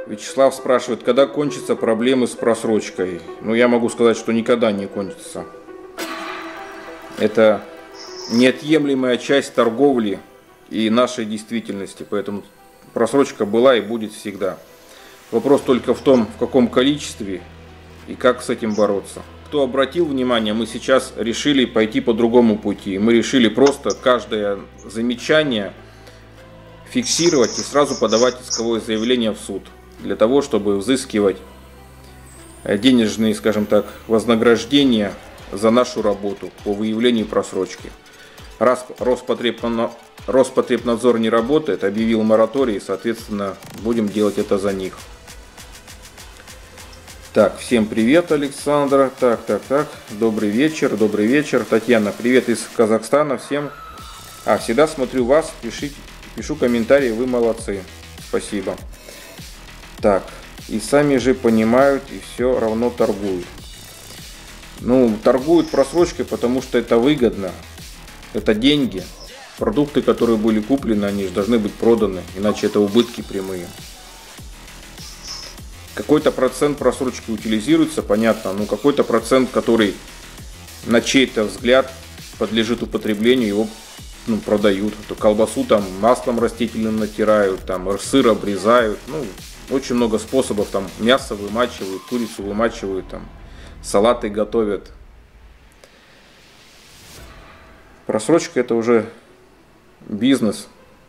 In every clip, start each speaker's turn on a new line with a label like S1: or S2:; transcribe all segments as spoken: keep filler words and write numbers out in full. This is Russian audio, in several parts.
S1: Вячеслав спрашивает, когда кончатся проблемы с просрочкой. Ну, я могу сказать, что никогда не кончится. Это неотъемлемая часть торговли и нашей действительности. Поэтому просрочка была и будет всегда. Вопрос только в том, в каком количестве и как с этим бороться. Кто обратил внимание, мы сейчас решили пойти по другому пути. Мы решили просто каждое замечание фиксировать и сразу подавать исковое заявление в суд. Для того, чтобы взыскивать денежные, скажем так, вознаграждения за нашу работу по выявлению просрочки. Раз Роспотребнадзор не работает, объявил мораторий, соответственно, будем делать это за них. Так, всем привет, Александра. Так, так, так, добрый вечер, добрый вечер. Татьяна, привет из Казахстана всем. А, всегда смотрю вас, пишите, пишу комментарии, вы молодцы. Спасибо. Так, и сами же понимают и все равно торгуют. Ну, торгуют просрочкой, потому что это выгодно. Это деньги. Продукты, которые были куплены, они же должны быть проданы, иначе это убытки прямые. Какой-то процент просрочки утилизируется, понятно, но какой-то процент, который на чей-то взгляд подлежит употреблению, его ну, продают. То колбасу там маслом растительным натирают, там сыр обрезают, ну, очень много способов, там мясо вымачивают, курицу вымачивают, там салаты готовят. Просрочка — это уже бизнес.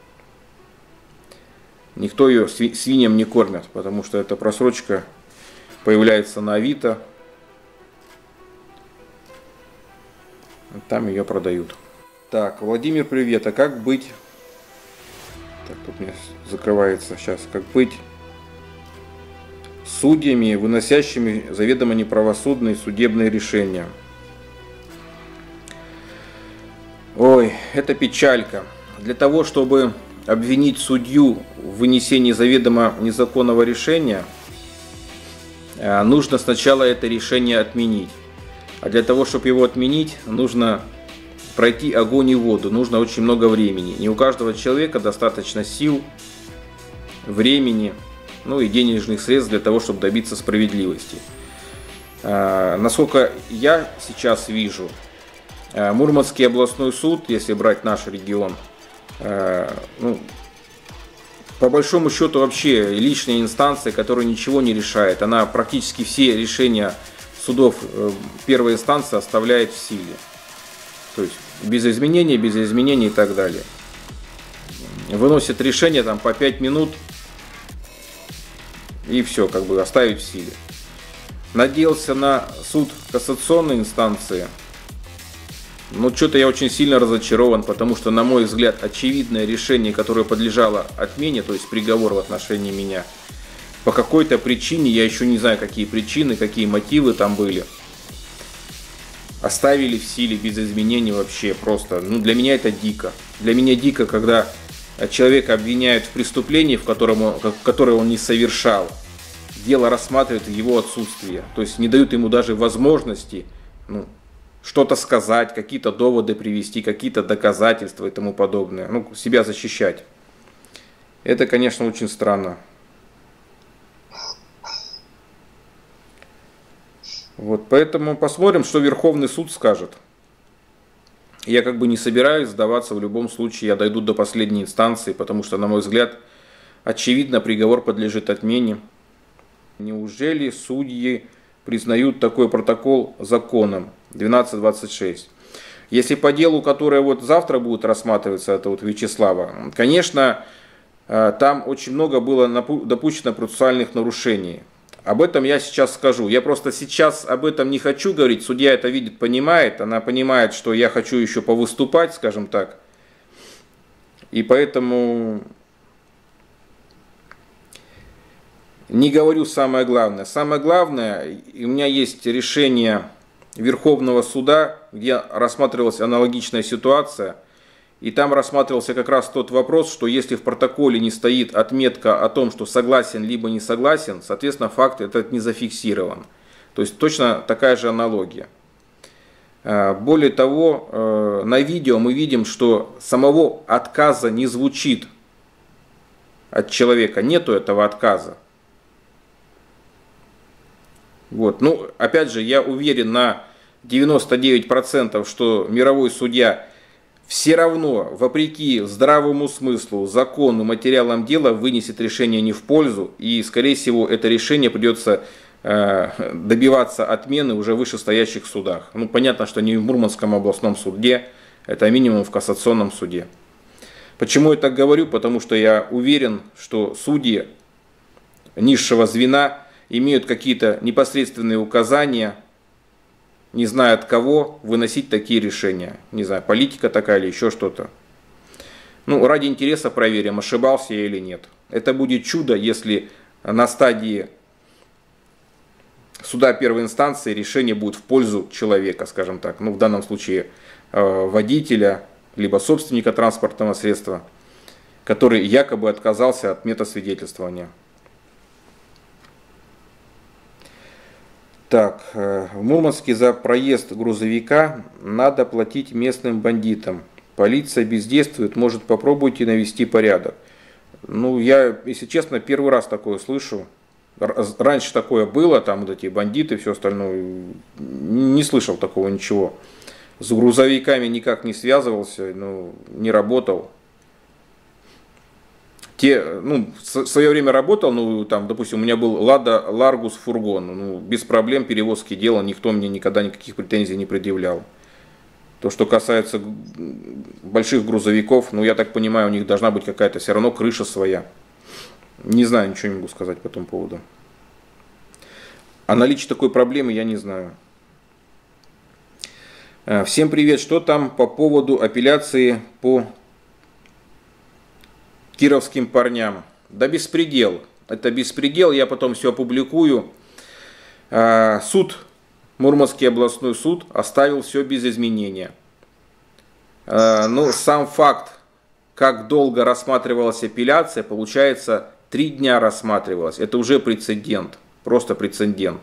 S1: Никто ее свиньям не кормит, потому что эта просрочка появляется на Авито. Там ее продают. Так, Владимир, привет. А как быть? Так, тут у меня закрывается сейчас. Как быть судьями, выносящими заведомо неправосудные судебные решения? Ой, это печалька. Для того, чтобы обвинить судью в вынесении заведомо незаконного решения, нужно сначала это решение отменить. А для того, чтобы его отменить, нужно пройти огонь и воду. Нужно очень много времени. Не у каждого человека достаточно сил, времени, ну и денежных средств для того, чтобы добиться справедливости. Насколько я сейчас вижу, Мурманский областной суд, если брать наш регион, ну, по большому счету вообще личная инстанция, которая ничего не решает. Она практически все решения судов первой инстанции оставляет в силе. То есть без изменений, без изменений и так далее. Выносит решение там по пять минут и все, как бы оставить в силе. Надеялся на суд кассационной инстанции. Но что-то я очень сильно разочарован, потому что, на мой взгляд, очевидное решение, которое подлежало отмене, то есть приговор в отношении меня, по какой-то причине, я еще не знаю, какие причины, какие мотивы там были, оставили в силе без изменений вообще просто. Ну, для меня это дико. Для меня дико, когда человека обвиняют в преступлении, в котором он, которое он не совершал. Дело рассматривают в его отсутствие. То есть не дают ему даже возможности, ну, что-то сказать, какие-то доводы привести, какие-то доказательства и тому подобное. Ну, себя защищать. Это, конечно, очень странно. Вот, поэтому посмотрим, что Верховный суд скажет. Я как бы не собираюсь сдаваться в любом случае, я дойду до последней инстанции, потому что, на мой взгляд, очевидно, приговор подлежит отмене. Неужели судьи признают такой протокол законом? двенадцать двадцать шесть. Если по делу, которое вот завтра будет рассматриваться, это вот Вячеслава, конечно, там очень много было допущено процессуальных нарушений. Об этом я сейчас скажу. Я просто сейчас об этом не хочу говорить. Судья это видит, понимает. Она понимает, что я хочу еще повыступать, скажем так. И поэтому не говорю самое главное. Самое главное, у меня есть решение Верховного суда, где рассматривалась аналогичная ситуация. И там рассматривался как раз тот вопрос, что если в протоколе не стоит отметка о том, что согласен либо не согласен, соответственно, факт этот не зафиксирован. То есть точно такая же аналогия. Более того, на видео мы видим, что самого отказа не звучит от человека, нету этого отказа. Вот. Ну, опять же, я уверен на девяносто девять процентов, что мировой судья все равно, вопреки здравому смыслу, закону, материалам дела, вынесет решение не в пользу, и, скорее всего, это решение придется э, добиваться отмены уже в вышестоящих судах. Ну, понятно, что не в Мурманском областном суде, это минимум в кассационном суде. Почему я так говорю? Потому что я уверен, что судьи низшего звена имеют какие-то непосредственные указания, не знаю от кого, выносить такие решения. Не знаю, политика такая или еще что-то. Ну, ради интереса проверим, ошибался я или нет. Это будет чудо, если на стадии суда первой инстанции решение будет в пользу человека, скажем так. Ну, в данном случае водителя, либо собственника транспортного средства, который якобы отказался от метасвидетельствования. Так, в Мурманске за проезд грузовика надо платить местным бандитам. Полиция бездействует, может, попробуйте навести порядок. Ну, я, если честно, первый раз такое слышу. Раньше такое было, там вот эти бандиты, все остальное. Не слышал такого ничего. С грузовиками никак не связывался, ну, не работал. Те, ну, в свое время работал, ну, там, допустим, у меня был Лада Ларгус фургон, ну, без проблем перевозки делал, никто мне никогда никаких претензий не предъявлял. То, что касается больших грузовиков, ну, я так понимаю, у них должна быть какая-то все равно крыша своя. Не знаю, ничего не могу сказать по этому поводу. О наличии такой проблемы я не знаю. Всем привет, что там по поводу апелляции по кировским парням? Да беспредел. Это беспредел, я потом все опубликую. Суд, Мурманский областной суд оставил все без изменения. Но сам факт, как долго рассматривалась апелляция, получается, три дня рассматривалась. Это уже прецедент, просто прецедент.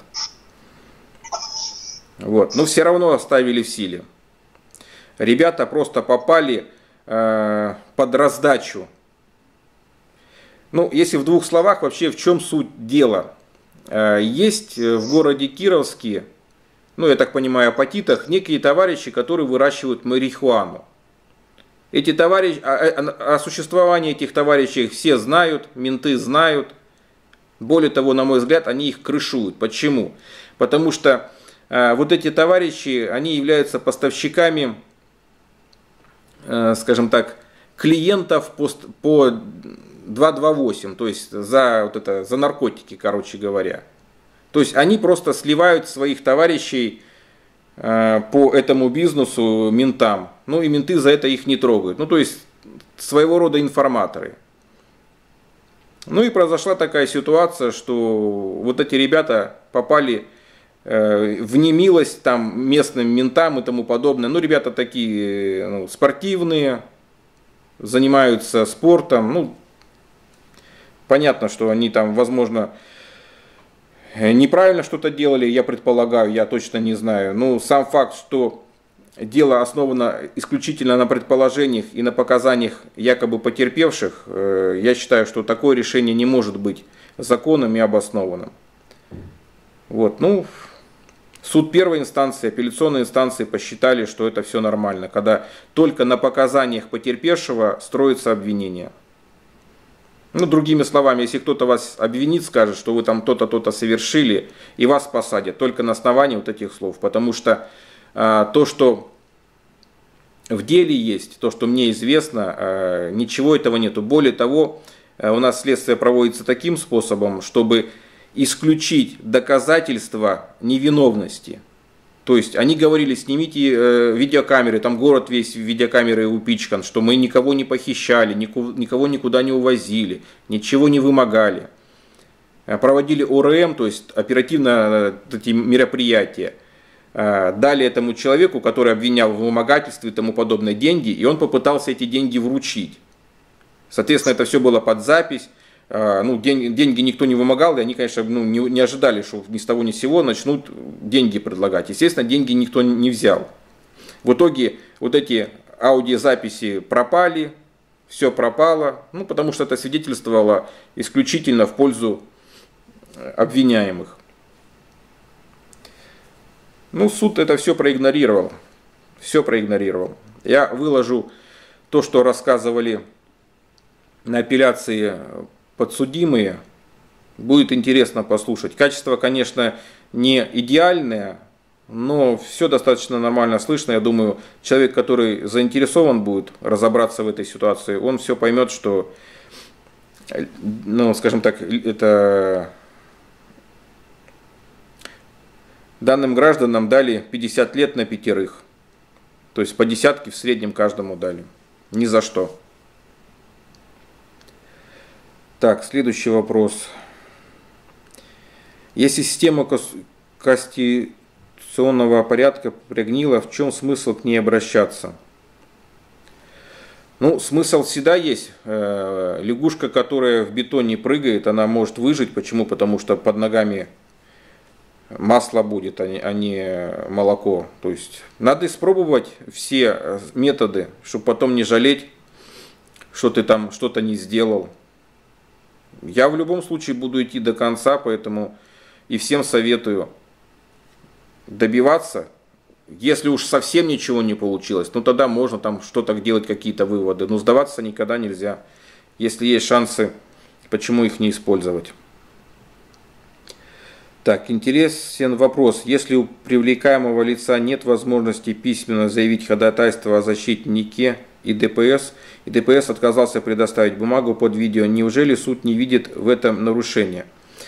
S1: Вот. Но все равно оставили в силе. Ребята просто попали э, под раздачу. Ну, если в двух словах, вообще в чем суть дела? Э, есть в городе Кировске, ну, я так понимаю, апатитах, некие товарищи, которые выращивают марихуану. Эти товарищи, о, о существовании этих товарищей все знают, менты знают. Более того, на мой взгляд, они их крышуют. Почему? Потому что э, вот эти товарищи, они являются поставщиками, э, скажем так, клиентов по, по двести двадцать восемь, то есть за, вот это, за наркотики, короче говоря. То есть они просто сливают своих товарищей э, по этому бизнесу ментам. Ну и менты за это их не трогают. Ну то есть своего рода информаторы. Ну и произошла такая ситуация, что вот эти ребята попали э, в немилость там местным ментам и тому подобное. Ну ребята такие ну, спортивные, занимаются спортом. Ну понятно, что они там, возможно, неправильно что-то делали, я предполагаю, я точно не знаю. Но сам факт, что дело основано исключительно на предположениях и на показаниях якобы потерпевших, я считаю, что такое решение не может быть законным и обоснованным. Вот, ну, суд первой инстанции, апелляционные инстанции посчитали, что это все нормально, когда только на показаниях потерпевшего строится обвинение. Ну, другими словами, если кто-то вас обвинит, скажет, что вы там то-то, то-то совершили, и вас посадят только на основании вот этих слов. Потому что а, то, что в деле есть, то, что мне известно, а, ничего этого нету. Более того, а, у нас следствие проводится таким способом, чтобы исключить доказательства невиновности. То есть они говорили, снимите э, видеокамеры, там город весь в видеокамеры упичкан, что мы никого не похищали, никого никуда не увозили, ничего не вымогали. Проводили О Р М, то есть оперативно эти мероприятия. Дали этому человеку, который обвинял в вымогательстве и тому подобное, деньги, и он попытался эти деньги вручить. Соответственно, это все было под запись. Ну, деньги, деньги никто не вымогал, и они, конечно, ну, не, не ожидали, что ни с того ни с сего начнут деньги предлагать. Естественно, деньги никто не взял. В итоге вот эти аудиозаписи пропали, все пропало, ну, потому что это свидетельствовало исключительно в пользу обвиняемых. Ну, суд это все проигнорировал. Все проигнорировал. Я выложу то, что рассказывали на апелляции подсудимые. Будет интересно послушать. Качество, конечно, не идеальное, но все достаточно нормально слышно. Я думаю, человек, который заинтересован будет разобраться в этой ситуации, он все поймет, что, ну, скажем так, это данным гражданам дали пятьдесят лет на пятерых. То есть по десятке в среднем каждому дали. Ни за что. Так, следующий вопрос. Если система конституционного порядка прогнила, в чем смысл к ней обращаться? Ну, смысл всегда есть. Лягушка, которая в бетоне прыгает, она может выжить. Почему? Потому что под ногами масло будет, а не, а не молоко. То есть надо испробовать все методы, чтобы потом не жалеть, что ты там что-то не сделал. Я в любом случае буду идти до конца, поэтому и всем советую добиваться. Если уж совсем ничего не получилось, ну тогда можно там что-то делать, какие-то выводы. Но сдаваться никогда нельзя. Если есть шансы, почему их не использовать? Так, интересен вопрос. Если у привлекаемого лица нет возможности письменно заявить ходатайство о защитнике и ДПС, и ДПС отказался предоставить бумагу под видео, неужели суд не видит в этом нарушения?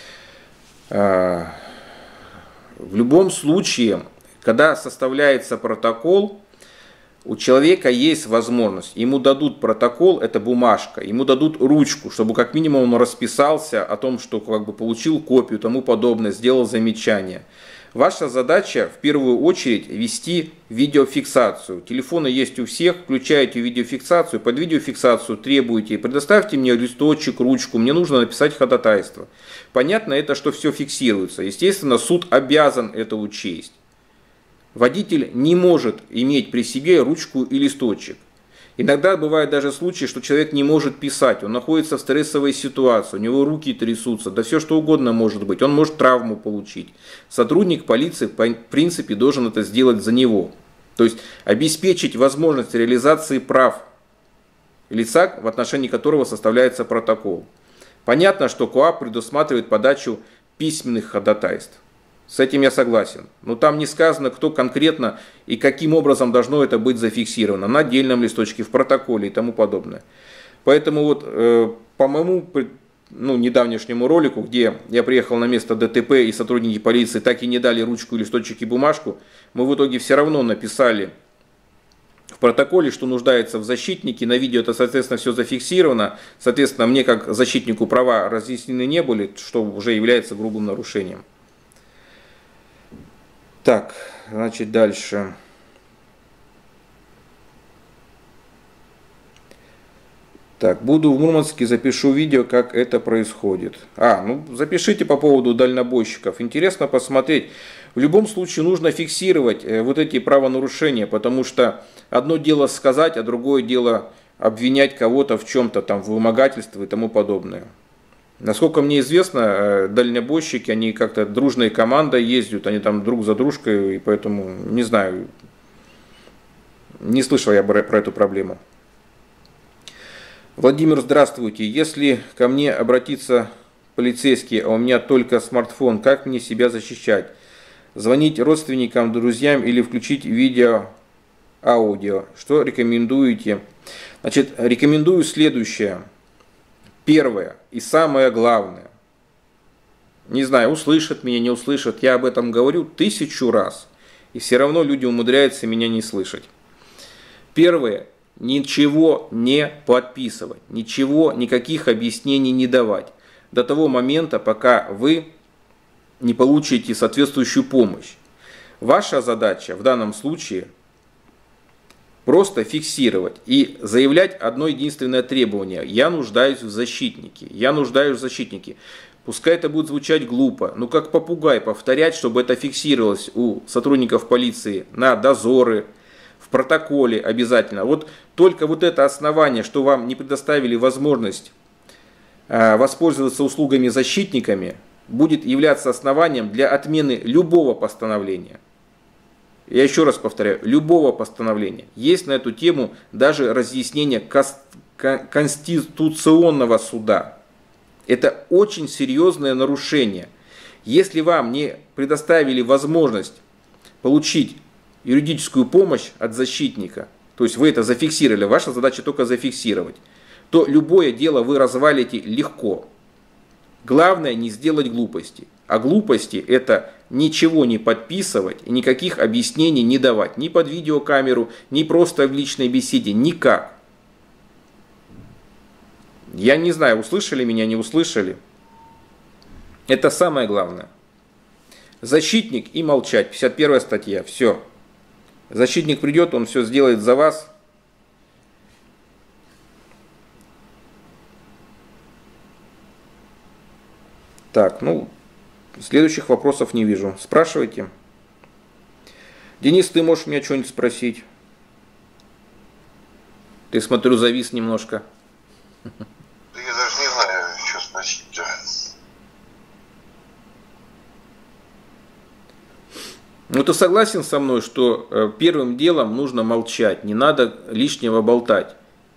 S1: В любом случае, когда составляется протокол, у человека есть возможность, ему дадут протокол, это бумажка, ему дадут ручку, чтобы как минимум он расписался о том, что как бы получил копию, тому подобное, сделал замечание. Ваша задача в первую очередь вести видеофиксацию. Телефоны есть у всех, включаете видеофиксацию, под видеофиксацию требуете, предоставьте мне листочек, ручку, мне нужно написать ходатайство. Понятно это, что все фиксируется. Естественно, суд обязан это учесть. Водитель не может иметь при себе ручку и листочек. Иногда бывают даже случаи, что человек не может писать, он находится в стрессовой ситуации, у него руки трясутся, да все что угодно может быть, он может травму получить. Сотрудник полиции, в принципе, должен это сделать за него. То есть обеспечить возможность реализации прав лица, в отношении которого составляется протокол. Понятно, что КоАП предусматривает подачу письменных ходатайств. С этим я согласен. Но там не сказано, кто конкретно и каким образом должно это быть зафиксировано. На отдельном листочке, в протоколе и тому подобное. Поэтому вот э, по моему ну, недавнешнему ролику, где я приехал на место ДТП и сотрудники полиции так и не дали ручку, листочек и бумажку, мы в итоге все равно написали в протоколе, что нуждается в защитнике. На видео это, соответственно, все зафиксировано. Соответственно, мне как защитнику права разъяснены не были, что уже является грубым нарушением. Так, значит, дальше. Так, буду в Мурманске, запишу видео, как это происходит. А, ну запишите по поводу дальнобойщиков. Интересно посмотреть. В любом случае нужно фиксировать вот эти правонарушения, потому что одно дело сказать, а другое дело обвинять кого-то в чем-то, там, в вымогательстве и тому подобное. Насколько мне известно, дальнобойщики, они как-то дружной командой ездят, они там друг за дружкой, и поэтому не знаю, не слышал я про эту проблему. Владимир, здравствуйте. Если ко мне обратиться полицейский, а у меня только смартфон, как мне себя защищать? Звонить родственникам, друзьям или включить видео, аудио? Что рекомендуете? Значит, рекомендую следующее. Первое и самое главное, не знаю, услышат меня, не услышат, я об этом говорю тысячу раз, и все равно люди умудряются меня не слышать. Первое, ничего не подписывать, ничего, никаких объяснений не давать до того момента, пока вы не получите соответствующую помощь. Ваша задача в данном случае просто фиксировать и заявлять одно единственное требование. Я нуждаюсь в защитнике. Я нуждаюсь в защитнике. Пускай это будет звучать глупо, но как попугай повторять, чтобы это фиксировалось у сотрудников полиции на дозоры, в протоколе обязательно. Вот только вот это основание, что вам не предоставили возможность воспользоваться услугами защитниками, будет являться основанием для отмены любого постановления. я еще раз повторяю, любого постановления. Есть на эту тему даже разъяснение Конституционного суда. Это очень серьезное нарушение. Если вам не предоставили возможность получить юридическую помощь от защитника, то есть вы это зафиксировали, ваша задача только зафиксировать, то любое дело вы развалите легко. Главное не сделать глупости. А глупости это ничего не подписывать и никаких объяснений не давать. Ни под видеокамеру, ни просто в личной беседе. Никак. Я не знаю, услышали меня, не услышали. Это самое главное. Защитник и молчать. пятьдесят первая статья. Все. Защитник придет, он все сделает за вас. Так, ну, следующих вопросов не вижу. Спрашивайте. Денис, ты можешь меня что-нибудь спросить? Ты, смотрю, завис немножко.
S2: Да я даже не знаю, что спросить-то.
S1: Ну, ты согласен со мной, что э, первым делом нужно молчать, не надо лишнего болтать?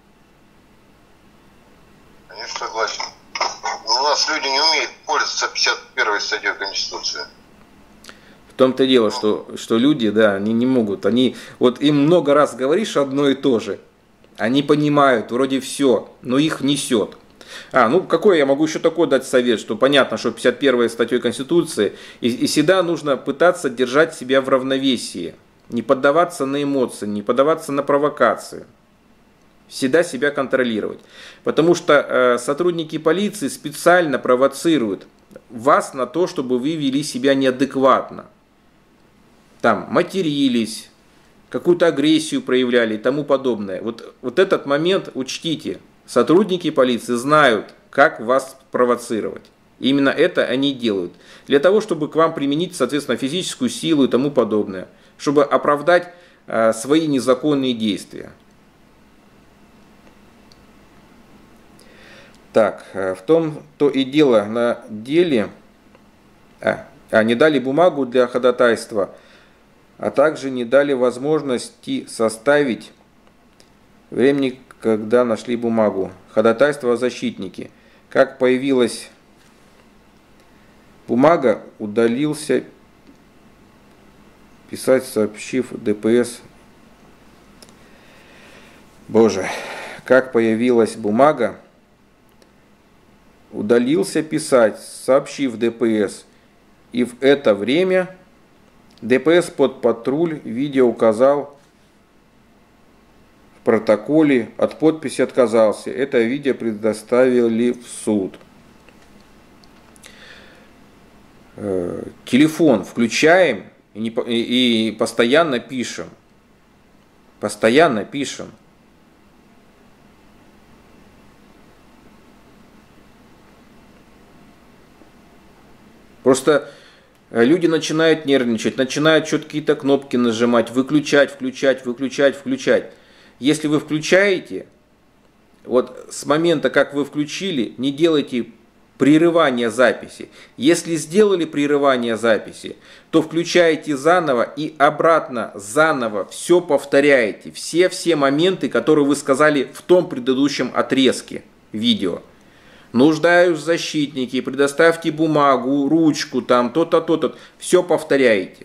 S2: Конечно, согласен. Но у нас люди не умеют пользоваться пятьдесят первой статьей Конституции.
S1: В том-то и дело, что, что люди, да, они не могут. Они, вот им много раз говоришь одно и то же. Они понимают, вроде все, но их несет. А, ну какой я могу еще такой дать совет, что понятно, что пятьдесят первой статьей Конституции, и, и всегда нужно пытаться держать себя в равновесии, не поддаваться на эмоции, не поддаваться на провокации, всегда себя контролировать. Потому что э, сотрудники полиции специально провоцируют вас на то, чтобы вы вели себя неадекватно. Там матерились, какую-то агрессию проявляли и тому подобное. Вот, вот этот момент учтите. Сотрудники полиции знают, как вас провоцировать. И именно это они делают. Для того, чтобы к вам применить, соответственно, физическую силу и тому подобное. Чтобы оправдать э, свои незаконные действия. Так, э, в том-то и дело на деле... А, а, не дали бумагу для ходатайства, а также не дали возможности составить времени, когда нашли бумагу. Ходатайство о защитнике. Как появилась бумага, удалился писать, сообщив ДПС. Боже, как появилась бумага, удалился писать, сообщив ДПС. И в это время ДПС под патруль видео указал в протоколе, от подписи отказался. Это видео предоставили в суд. Телефон включаем и, не, и, и постоянно пишем. Постоянно пишем. Просто люди начинают нервничать, начинают что-то какие-то кнопки нажимать, выключать, включать, выключать, включать. Если вы включаете, вот с момента, как вы включили, не делайте прерывания записи. Если сделали прерывание записи, то включаете заново и обратно заново все повторяете. Все-все моменты, которые вы сказали в том предыдущем отрезке видео. Нуждаюсь в защитнике, предоставьте бумагу, ручку, там то-то, то-то. Все повторяете.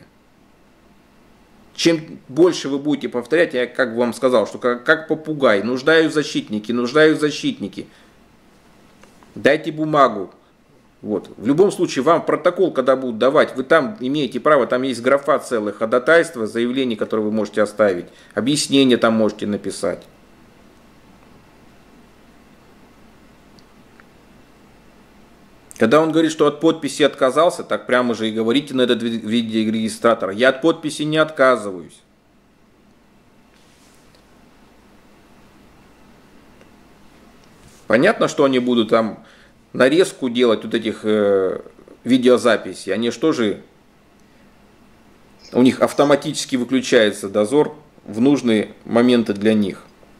S1: Чем больше вы будете повторять, я как вам сказал, что как, как попугай, нуждаюсь в защитнике, нуждаюсь в защитнике. Дайте бумагу. Вот. В любом случае, вам протокол, когда будут давать, вы там имеете право, там есть графа целых, ходатайства, заявления, которые вы можете оставить, объяснения там можете написать. Когда он говорит, что от подписи отказался, так прямо же и говорите на этот видеорегистратор. Я от подписи не отказываюсь. Понятно, что они будут там нарезку делать вот этих э, видеозаписей. Они что же, у них автоматически выключается дозор в нужные моменты для них.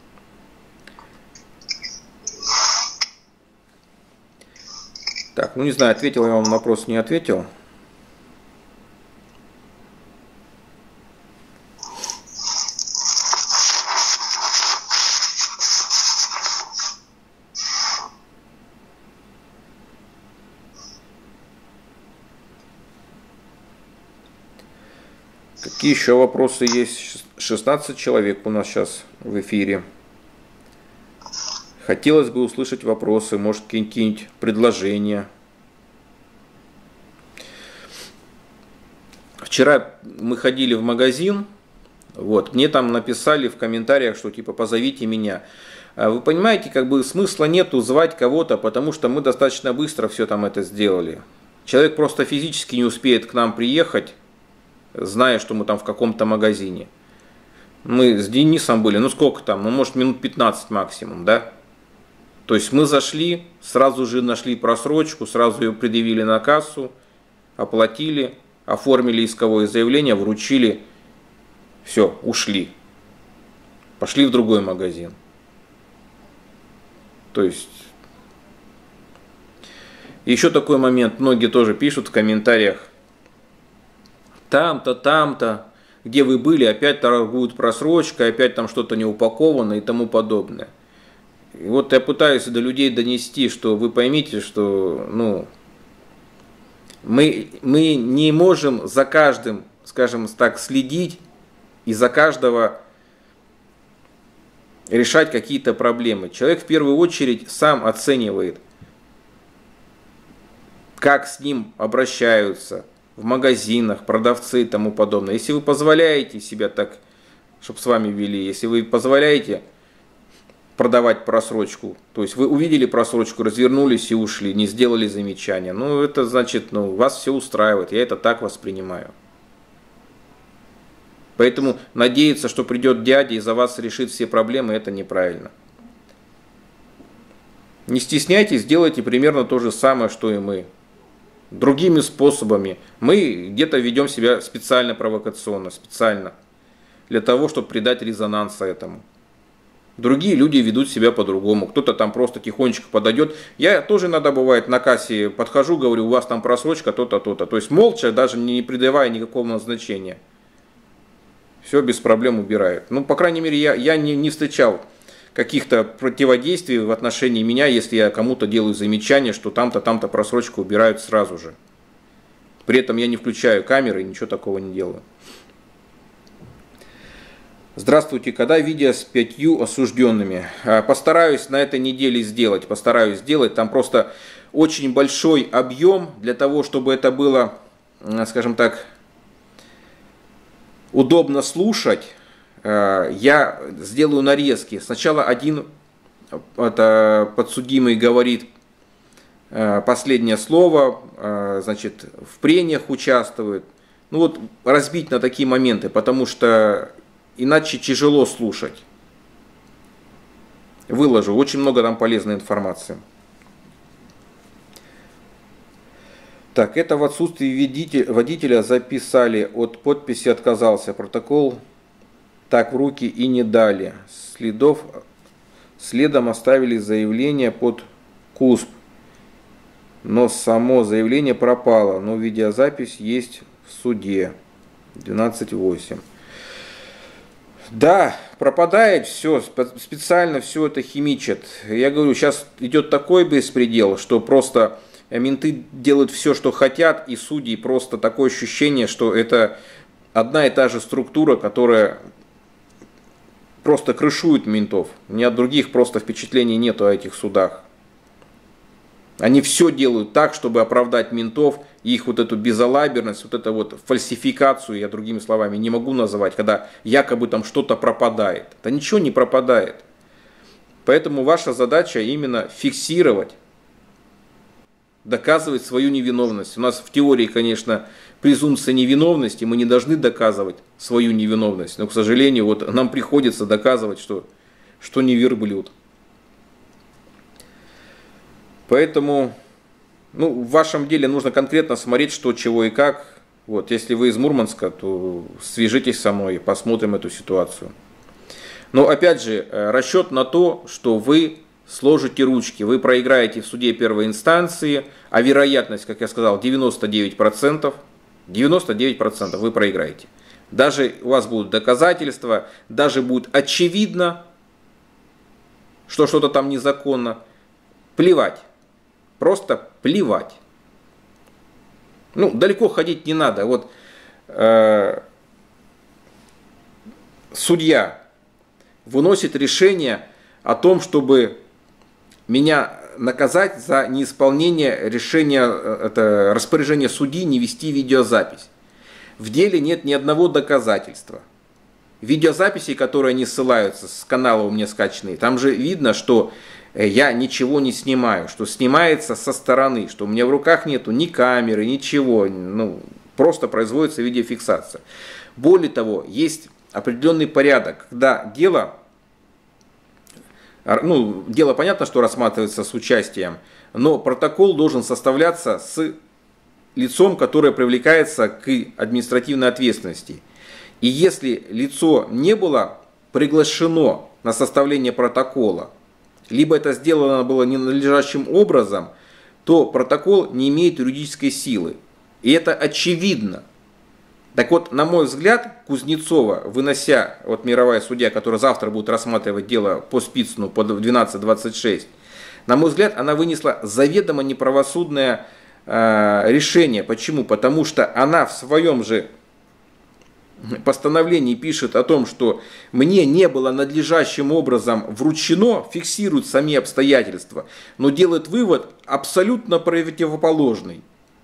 S1: Так, ну не знаю, ответил я вам на вопрос, не ответил. Какие еще вопросы есть? шестнадцать человек у нас сейчас в эфире. Хотелось бы услышать вопросы, может, какие-нибудь предложения. Вчера мы ходили в магазин, вот, мне там написали в комментариях, что типа позовите меня. Вы понимаете, как бы смысла нету звать кого-то, потому что мы достаточно быстро все там это сделали. Человек просто физически не успеет к нам приехать, зная, что мы там в каком-то магазине. Мы с Денисом были, ну сколько там, ну может минут пятнадцать максимум, да? То есть мы зашли, сразу же нашли просрочку, сразу ее предъявили на кассу, оплатили, оформили исковое заявление, вручили, все, ушли. Пошли в другой магазин. То есть, еще такой момент, многие тоже пишут в комментариях, там-то, там-то, где вы были, опять торгуют просрочкой, опять там что-то не упаковано и тому подобное. И вот я пытаюсь до людей донести, что вы поймите, что ну, мы, мы не можем за каждым, скажем так, следить и за каждого решать какие-то проблемы. Человек в первую очередь сам оценивает, как с ним обращаются в магазинах, продавцы и тому подобное. Если вы позволяете себя так, чтобы с вами вели, если вы позволяете продавать просрочку, то есть вы увидели просрочку, развернулись и ушли, не сделали замечания, ну это значит, ну вас все устраивает, я это так воспринимаю. Поэтому надеяться, что придет дядя и за вас решит все проблемы, это неправильно. Не стесняйтесь, делайте примерно то же самое, что и мы. Другими способами. Мы где-то ведем себя специально провокационно, специально. Для того, чтобы придать резонанса этому. Другие люди ведут себя по-другому. Кто-то там просто тихонечко подойдет. Я тоже иногда бывает на кассе подхожу, говорю, у вас там просрочка, то-то, то-то. То есть молча, даже не придавая никакого значения. Все без проблем убирают. Ну, по крайней мере, я, я не, не встречал каких-то противодействий в отношении меня, если я кому-то делаю замечание, что там-то, там-то просрочку убирают сразу же. При этом я не включаю камеры и ничего такого не делаю. Здравствуйте, когда видео с пятью осужденными? Постараюсь на этой неделе сделать, постараюсь сделать. Там просто очень большой объем для того, чтобы это было, скажем так, удобно слушать. Я сделаю нарезки. Сначала один это, подсудимый говорит последнее слово, значит, в прениях участвует. Ну вот разбить на такие моменты, потому что иначе тяжело слушать. Выложу, очень много там полезной информации. Так, это в отсутствии водителя записали, от подписи отказался, протокол так в руки и не дали. Следов, следом оставили заявление под КУСП, но само заявление пропало, но видеозапись есть в суде. двенадцать восемь. Да, пропадает все, специально все это химичат. Я говорю, сейчас идет такой беспредел, что просто менты делают все, что хотят, и судьи просто такое ощущение, что это одна и та же структура, которая просто крышует ментов. Ни от других просто впечатлений нету о этих судах. Они все делают так, чтобы оправдать ментов, и их вот эту безалаберность, вот эту вот фальсификацию, я другими словами не могу называть, когда якобы там что-то пропадает. Да ничего не пропадает. Поэтому ваша задача именно фиксировать, доказывать свою невиновность. У нас в теории, конечно, презумпция невиновности, мы не должны доказывать свою невиновность, но, к сожалению, вот нам приходится доказывать, что, что не верблюд. Поэтому ну, в вашем деле нужно конкретно смотреть, что, чего и как. Вот, если вы из Мурманска, то свяжитесь со мной, посмотрим эту ситуацию. Но опять же, расчет на то, что вы сложите ручки, вы проиграете в суде первой инстанции, а вероятность, как я сказал, девяносто девять процентов, девяносто девять процентов вы проиграете. Даже у вас будут доказательства, даже будет очевидно, что что-то там незаконно. Плевать. Просто плевать. Ну, далеко ходить не надо. Вот э, судья выносит решение о том, чтобы меня наказать за неисполнение решения, это распоряжение судьи не вести видеозапись. В деле нет ни одного доказательства. Видеозаписи, которые они ссылаются с канала у меня скачанные, там же видно, что я ничего не снимаю, что снимается со стороны, что у меня в руках нету ни камеры, ничего, ну, просто производится видеофиксация. Более того, есть определенный порядок, когда дело, ну, дело понятно, что рассматривается с участием, но протокол должен составляться с лицом, которое привлекается к административной ответственности. И если лицо не было приглашено на составление протокола, либо это сделано было ненадлежащим образом, то протокол не имеет юридической силы. И это очевидно. Так вот, на мой взгляд, Кузнецова, вынося, вот мировая судья, которая завтра будет рассматривать дело по Спицыну под двенадцать двадцать шесть, на мой взгляд, она вынесла заведомо неправосудное э, решение. Почему? Потому что она в своем же постановлении пишет о том, что мне не было надлежащим образом вручено, фиксирует сами обстоятельства, но делает вывод абсолютно противоположный.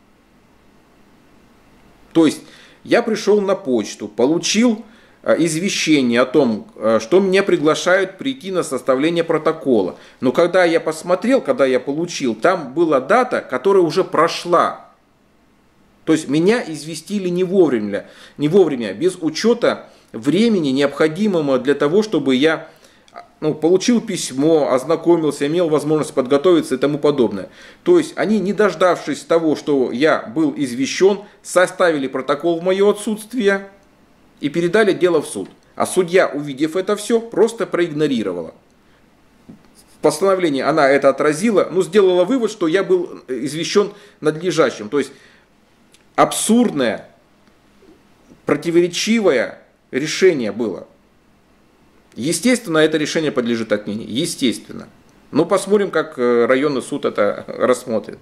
S1: То есть я пришел на почту, получил извещение о том, что меня приглашают прийти на составление протокола. Но когда я посмотрел, когда я получил, там была дата, которая уже прошла. То есть меня известили не вовремя, не вовремя, без учета времени, необходимого для того, чтобы я, ну, получил письмо, ознакомился, имел возможность подготовиться и тому подобное. То есть они, не дождавшись того, что я был извещен, составили протокол в мое отсутствие и передали дело в суд. А судья, увидев это все, просто проигнорировала. В постановлении она это отразила, но сделала вывод, что я был извещен надлежащим. То есть абсурдное, противоречивое решение было. Естественно, это решение подлежит отмене. Естественно. Но посмотрим, как районный суд это рассмотрит.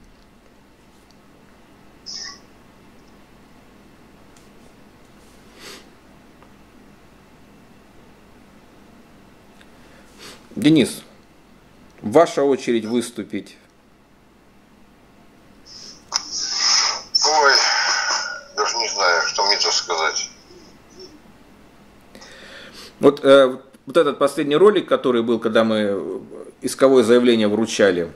S1: Денис, ваша очередь выступить.
S2: Ой, даже не знаю, что мне-то сказать.
S1: Вот, э, вот этот последний ролик, который был, когда мы исковое заявление вручали,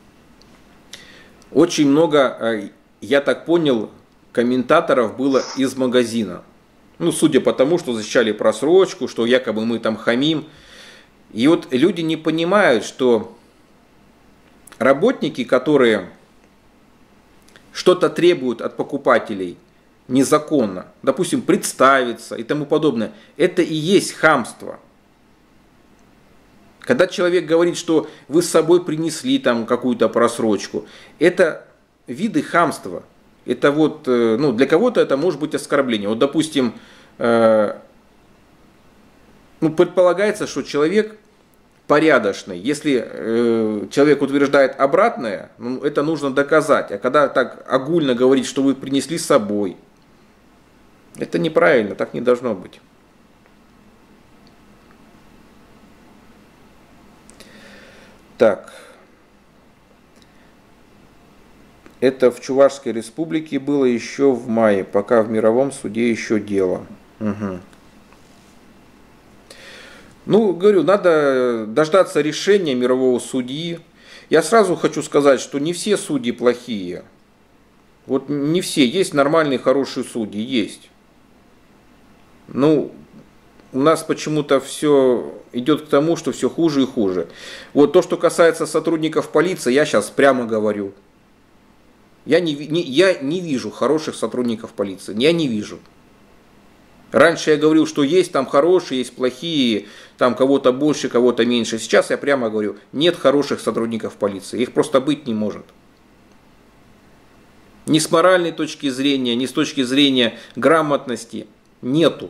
S1: очень много, э, я так понял, комментаторов было из магазина. Ну, судя по тому, что защищали просрочку, что якобы мы там хамим. И вот люди не понимают, что работники, которые что-то требуют от покупателей незаконно, допустим, представиться и тому подобное, это и есть хамство. Когда человек говорит, что вы с собой принесли там какую-то просрочку, это виды хамства. Это вот, ну, для кого-то это может быть оскорбление. Вот, допустим, э, ну, предполагается, что человек порядочный. Если э, человек утверждает обратное, ну, это нужно доказать. А когда так огульно говорить, что вы принесли с собой, это неправильно, так не должно быть. Так. Это в Чувашской республике было еще в мае, пока в мировом суде еще дело. Угу. Ну, говорю, надо дождаться решения мирового судьи. Я сразу хочу сказать, что не все судьи плохие. Вот не все. Есть нормальные, хорошие судьи, есть. Ну, у нас почему-то все идет к тому, что все хуже и хуже. Вот то, что касается сотрудников полиции, я сейчас прямо говорю. Я не, не, я не вижу хороших сотрудников полиции. Я не вижу. Раньше я говорил, что есть там хорошие, есть плохие, там кого-то больше, кого-то меньше. Сейчас я прямо говорю, нет хороших сотрудников полиции. Их просто быть не может. Ни с моральной точки зрения, ни с точки зрения грамотности нету.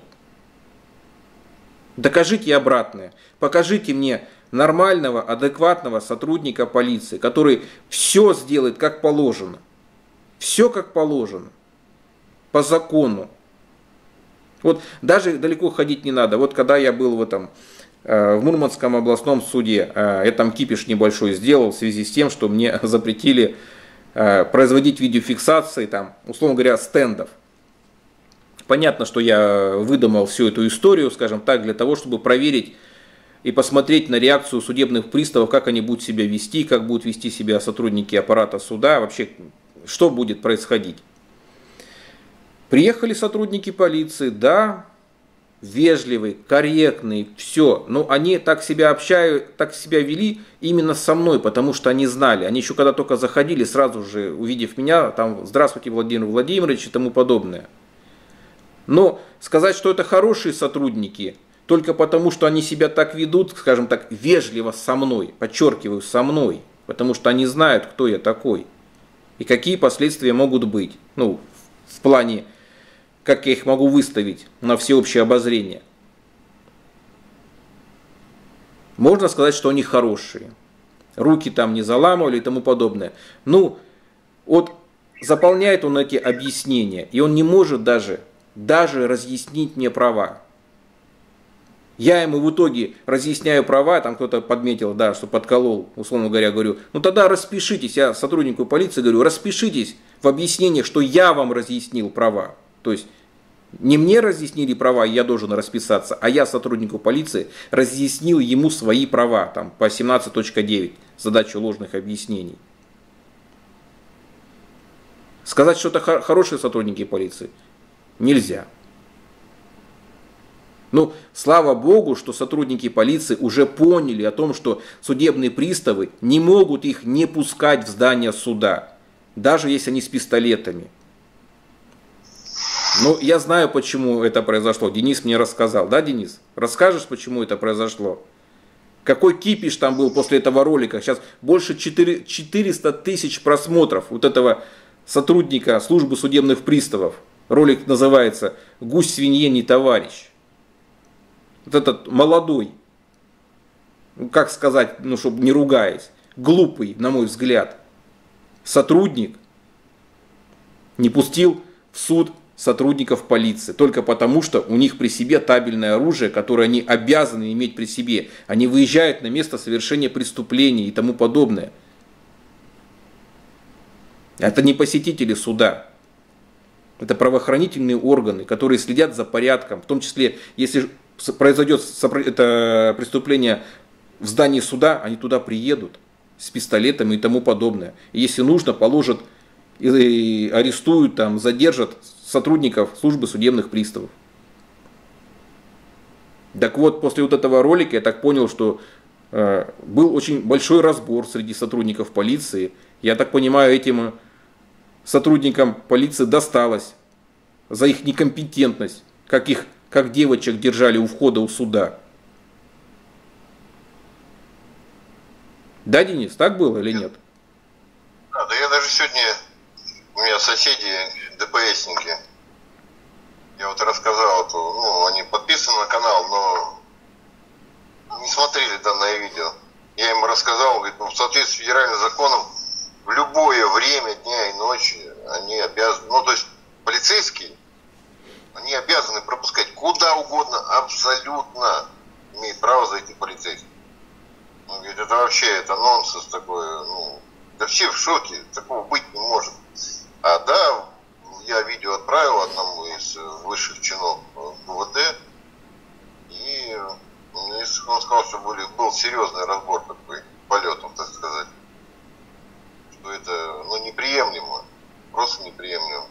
S1: Докажите обратное. Покажите мне нормального, адекватного сотрудника полиции, который все сделает как положено. Все как положено. По закону. Вот даже далеко ходить не надо. Вот когда я был в этом, в Мурманском областном суде, я там кипиш небольшой сделал в связи с тем, что мне запретили производить видеофиксации, там, условно говоря, стендов. Понятно, что я выдумал всю эту историю, скажем так, для того, чтобы проверить и посмотреть на реакцию судебных приставов, как они будут себя вести, как будут вести себя сотрудники аппарата суда, вообще, что будет происходить. Приехали сотрудники полиции, да, вежливые, корректные, все. Но они так себя общают, так себя вели именно со мной, потому что они знали. Они еще когда только заходили, сразу же, увидев меня, там, здравствуйте, Владимир Владимирович и тому подобное. Но сказать, что это хорошие сотрудники, только потому, что они себя так ведут, скажем так, вежливо со мной, подчеркиваю, со мной, потому что они знают, кто я такой и какие последствия могут быть, ну, в плане, как я их могу выставить на всеобщее обозрение. Можно сказать, что они хорошие, руки там не заламывали и тому подобное. Ну, вот заполняет он эти объяснения, и он не может даже, даже разъяснить мне права. Я ему в итоге разъясняю права, там кто-то подметил, да, что подколол, условно говоря, говорю, ну тогда распишитесь, я сотруднику полиции говорю, распишитесь в объяснениях, что я вам разъяснил права. То есть не мне разъяснили права, я должен расписаться, а я сотруднику полиции разъяснил ему свои права, там по семнадцать точка девять, задачу ложных объяснений. Сказать, что это хорошие сотрудники полиции, нельзя. Ну, слава богу, что сотрудники полиции уже поняли о том, что судебные приставы не могут их не пускать в здание суда, даже если они с пистолетами. Ну, я знаю, почему это произошло. Денис мне рассказал. Да, Денис? Расскажешь, почему это произошло? Какой кипиш там был после этого ролика? Сейчас больше четыреста тысяч просмотров вот этого сотрудника службы судебных приставов. Ролик называется «Гусь свинье не товарищ». Вот этот молодой, ну, как сказать, ну, чтобы не ругаясь, глупый, на мой взгляд, сотрудник не пустил в суд сотрудников полиции, только потому, что у них при себе табельное оружие, которое они обязаны иметь при себе. Они выезжают на место совершения преступления и тому подобное. Это не посетители суда. Это правоохранительные органы, которые следят за порядком, в том числе, если произойдет это преступление в здании суда, они туда приедут с пистолетами и тому подобное. И если нужно, положат и арестуют, там, задержат сотрудников службы судебных приставов. Так вот, после вот этого ролика я так понял, что э, был очень большой разбор среди сотрудников полиции. Я так понимаю, этим сотрудникам полиции досталось за их некомпетентность, как их, как девочек держали у входа у суда. Да, Денис, так было или нет?
S2: Да, да я даже сегодня, у меня соседи ДПСники, я вот рассказал, то, ну, они подписаны на канал, но не смотрели данное видео. Я им рассказал, говорит, ну, в соответствии с федеральным законом, в любое время дня и ночи они обязаны, ну, то есть полицейские, они обязаны пропускать куда угодно, абсолютно имеет право зайти полицейский. Он говорит, это вообще, это нонсенс такой, ну, да все в шоке, такого быть не может. А да, я видео отправил одному из высших чинов ГУВД, и он сказал, что были, был серьезный разбор такой полетов, так сказать. Что это, ну, неприемлемо, просто неприемлемо.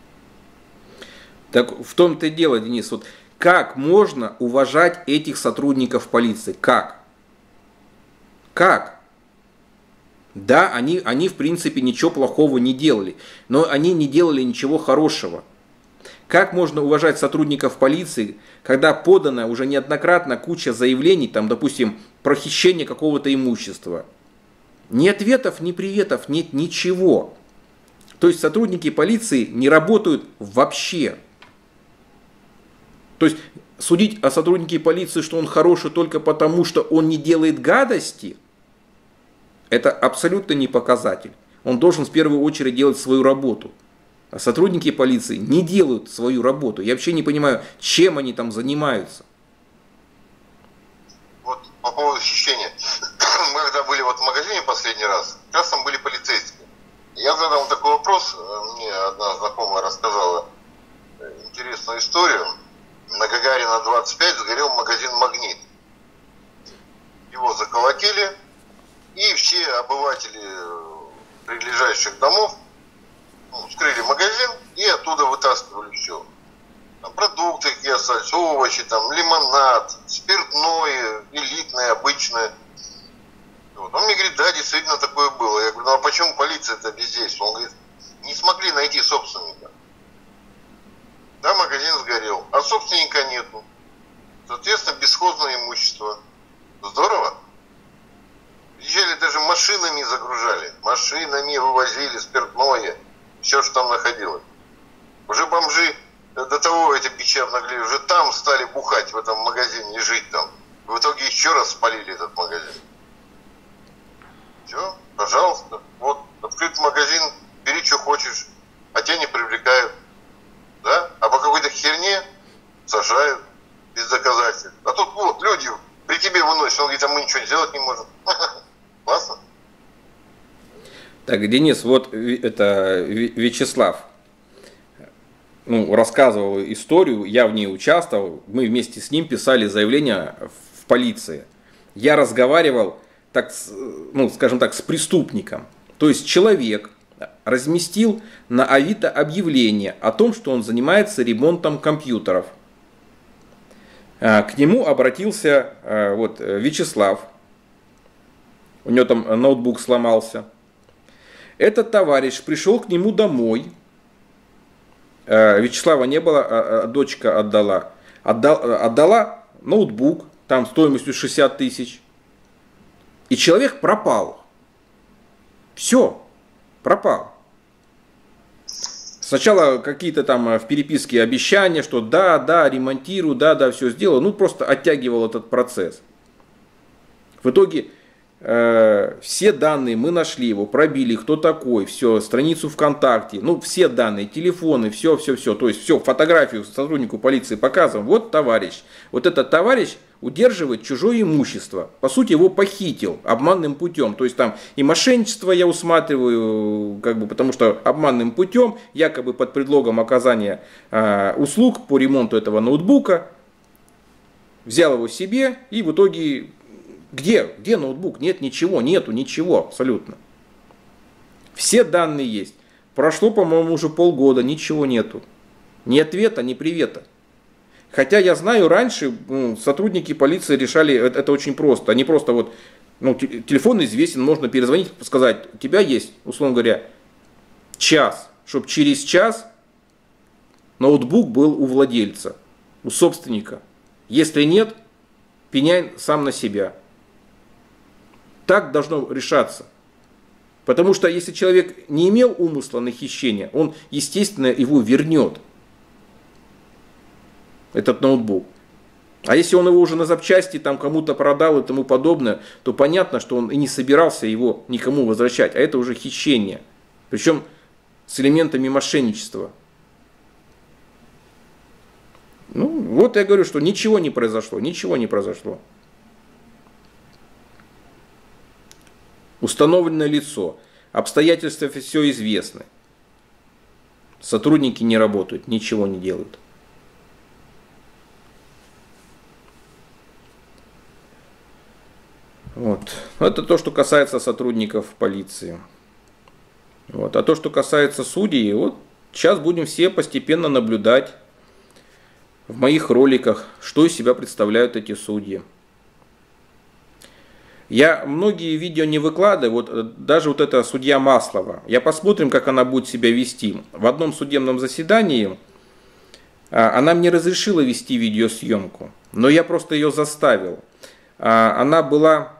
S1: Так в том-то и дело, Денис, вот как можно уважать этих сотрудников полиции? Как? Как? Да, они, они в принципе ничего плохого не делали, но они не делали ничего хорошего. Как можно уважать сотрудников полиции, когда подана уже неоднократно куча заявлений, там, допустим, про хищение какого-то имущества? Ни ответов, ни приветов, нет ничего. То есть сотрудники полиции не работают вообще. То есть судить о сотруднике полиции, что он хороший только потому, что он не делает гадости, это абсолютно не показатель. Он должен в первую очередь делать свою работу. сотрудники полиции не делают свою работу. Я вообще не понимаю, чем они там занимаются.
S2: Вот по поводу хищения. Мы когда были вот в магазине последний раз, как раз там были полицейские. Я задал такой вопрос, мне одна знакомая рассказала интересную историю. На Гагарина двадцать пять сгорел магазин «Магнит». Его заколотили, и все обыватели прилежащих домов ну, вскрыли магазин и оттуда вытаскивали все. Там продукты какие остались, овощи, там, лимонад, спиртное, элитное, обычное. Вот. Он мне говорит, да, действительно такое было. Я говорю, ну а почему полиция-то бездействует? Он говорит, не смогли найти собственника. Да, магазин сгорел, а собственника нету. Соответственно, бесхозное имущество. Здорово. Приезжали, даже машинами загружали. Машинами вывозили спиртное. Все, что там находилось. Уже бомжи до того эти бичи обнаглели. Уже там стали бухать в этом магазине и жить там. В итоге еще раз спалили этот магазин. Все, пожалуйста. Вот, открыт магазин, бери, что хочешь. А тебя не привлекают. Да? А по какой-то херне сажают без доказательств. А тут вот люди при тебе выносят. Он говорит, а мы ничего сделать не можем. Классно.
S1: Так, Денис, вот это Вячеслав ну, рассказывал историю, я в ней участвовал, мы вместе с ним писали заявление в полиции. Я разговаривал, так, ну, скажем так, с преступником. То есть человек разместил на Авито объявление о том, что он занимается ремонтом компьютеров. К нему обратился вот, Вячеслав, у него там ноутбук сломался. Этот товарищ пришел к нему домой, Вячеслава не было, а дочка отдала, отдала, отдала ноутбук, там стоимостью шестьдесят тысяч, и человек пропал. Все, пропал. Сначала какие-то там в переписке обещания, что да, да, ремонтирую, да, да, все сделал. Ну, просто оттягивал этот процесс. В итоге э, все данные мы нашли его, пробили, кто такой, все, страницу ВКонтакте, ну, все данные, телефоны, все, все, все. То есть, все, фотографию сотруднику полиции показываем. Вот товарищ. Вот этот товарищ удерживает чужое имущество. По сути, его похитил обманным путем. То есть там и мошенничество я усматриваю, как бы, потому что обманным путем, якобы под предлогом оказания э, услуг по ремонту этого ноутбука, взял его себе и в итоге где? Где ноутбук? Нет ничего, нету ничего абсолютно. Все данные есть. Прошло, по-моему, уже полгода, ничего нету. Ни ответа, ни привета. Хотя я знаю, раньше ну, сотрудники полиции решали это, это очень просто. Они просто вот, ну, телефон известен, можно перезвонить, сказать, у тебя есть, условно говоря, час, чтобы через час ноутбук был у владельца, у собственника. Если нет, пеняй сам на себя. Так должно решаться. Потому что если человек не имел умысла на хищение, он, естественно, его вернет. Этот ноутбук. А если он его уже на запчасти там кому-то продал и тому подобное, то понятно, что он и не собирался его никому возвращать. А это уже хищение. Причем с элементами мошенничества. Ну, вот я говорю, что ничего не произошло. Ничего не произошло. Установлено лицо. Обстоятельства все известны. Сотрудники не работают, ничего не делают. Вот. Это то, что касается сотрудников полиции. Вот. А то, что касается судей, вот сейчас будем все постепенно наблюдать в моих роликах, что из себя представляют эти судьи. Я многие видео не выкладываю, вот даже вот эта судья Маслова. Я посмотрим, как она будет себя вести. В одном судебном заседании она мне разрешила вести видеосъемку, но я просто ее заставил. Она была...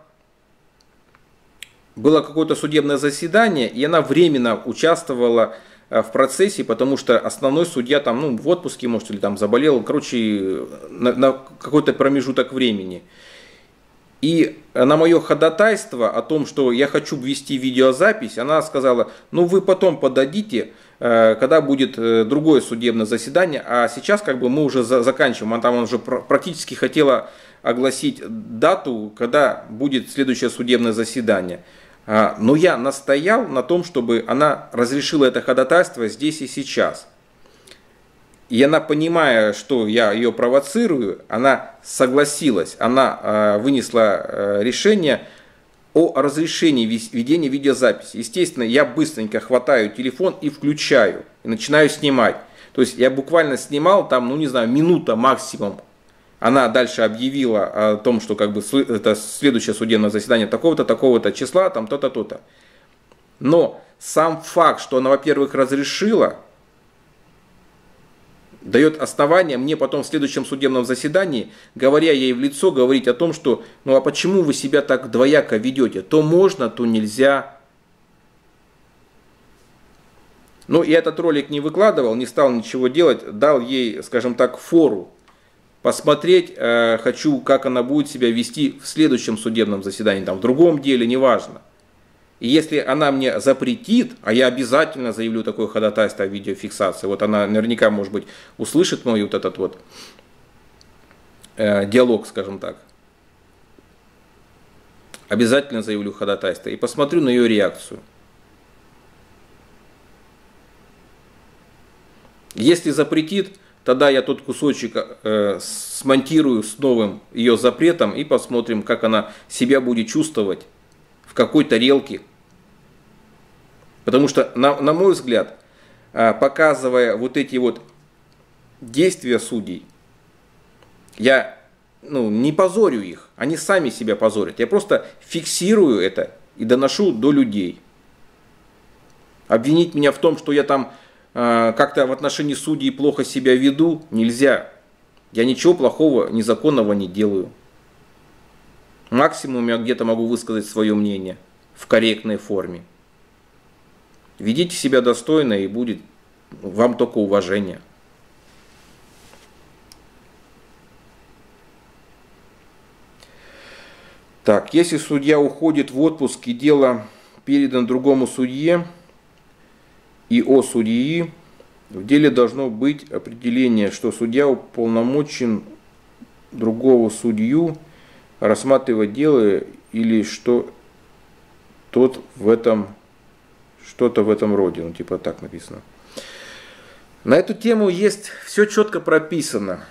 S1: Было какое-то судебное заседание, и она временно участвовала в процессе, потому что основной судья там, ну, в отпуске, может, или там заболел, короче, на, на какой-то промежуток времени. И на мое ходатайство о том, что я хочу ввести видеозапись, она сказала, ну вы потом подадите, когда будет другое судебное заседание, а сейчас как бы мы уже заканчиваем. Она там уже практически хотела огласить дату, когда будет следующее судебное заседание. Но я настоял на том, чтобы она разрешила это ходатайство здесь и сейчас. И она, понимая, что я ее провоцирую, она согласилась, она вынесла решение о разрешении ведения видеозаписи. Естественно, я быстренько хватаю телефон и включаю, и начинаю снимать. То есть я буквально снимал там, ну не знаю, минута максимум. Она дальше объявила о том, что как бы это следующее судебное заседание такого-то, такого-то числа, там то-то, то-то. Но сам факт, что она, во-первых, разрешила, дает основание мне потом в следующем судебном заседании, говоря ей в лицо, говорить о том, что ну а почему вы себя так двояко ведете? То можно, то нельзя. Ну, я этот ролик не выкладывал, не стал ничего делать, дал ей, скажем так, фору посмотреть, э, хочу, как она будет себя вести в следующем судебном заседании, там, в другом деле, неважно. И если она мне запретит, а я обязательно заявлю такое ходатайство о видеофиксации, вот она наверняка, может быть, услышит мой вот этот вот э, диалог, скажем так, обязательно заявлю ходатайство и посмотрю на ее реакцию. Если запретит, тогда я тот кусочек э, смонтирую с новым ее запретом и посмотрим, как она себя будет чувствовать в какой тарелке. Потому что, на, на мой взгляд, э, показывая вот эти вот действия судей, я ну, не позорю их, они сами себя позорят. Я просто фиксирую это и доношу до людей. Обвинить меня в том, что я там как-то в отношении судей плохо себя веду, нельзя. Я ничего плохого, незаконного не делаю. Максимум я где-то могу высказать свое мнение в корректной форме. Ведите себя достойно, и будет вам только уважение. Так, если судья уходит в отпуск и дело передано другому судье, и о судьи, в деле должно быть определение, что судья уполномочен другого судью рассматривать дело, или что тот в этом, что-то в этом роде, ну типа так написано. На эту тему есть все четко прописано.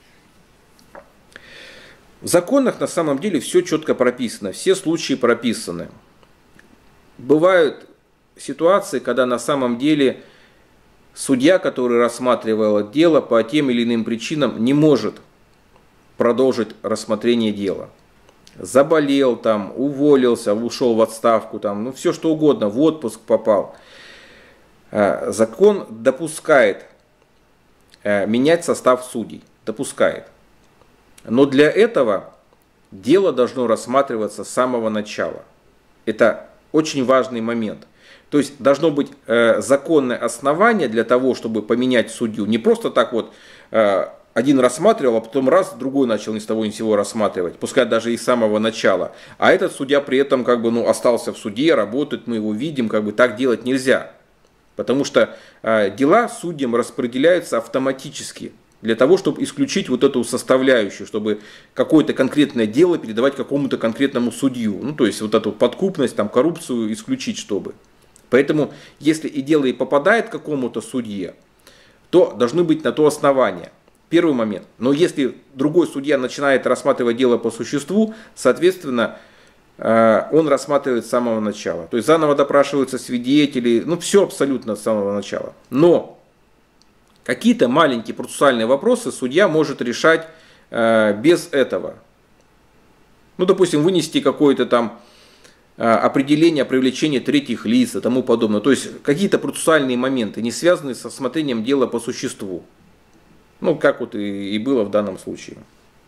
S1: В законах на самом деле все четко прописано, все случаи прописаны. Бывают ситуации, когда на самом деле судья, который рассматривал дело, по тем или иным причинам не может продолжить рассмотрение дела. Заболел там, уволился, ушел в отставку, там, ну все что угодно, в отпуск попал. Закон допускает менять состав судей, допускает. Но для этого дело должно рассматриваться с самого начала. Это очень важный момент. То есть должно быть э, законное основание для того, чтобы поменять судью. Не просто так вот э, один рассматривал, а потом раз, другой начал ни с того ни с сего рассматривать. Пускай даже и с самого начала. А этот судья при этом как бы, ну, остался в суде, работает, мы его видим. Как бы так делать нельзя. Потому что э, дела судьям распределяются автоматически. Для того, чтобы исключить вот эту составляющую, чтобы какое-то конкретное дело передавать какому-то конкретному судью. Ну, то есть вот эту подкупность, там, коррупцию исключить, чтобы. Поэтому, если и дело и попадает к какому-то судье, то должны быть на то основания. Первый момент. Но если другой судья начинает рассматривать дело по существу, соответственно, он рассматривает с самого начала. То есть заново допрашиваются свидетели, ну все абсолютно с самого начала. Но какие-то маленькие процессуальные вопросы судья может решать без этого. Ну, допустим, вынести какое-то там определение о привлечении третьих лиц и тому подобное. То есть какие-то процессуальные моменты, не связанные со рассмотрением дела по существу. Ну, как вот и было в данном случае.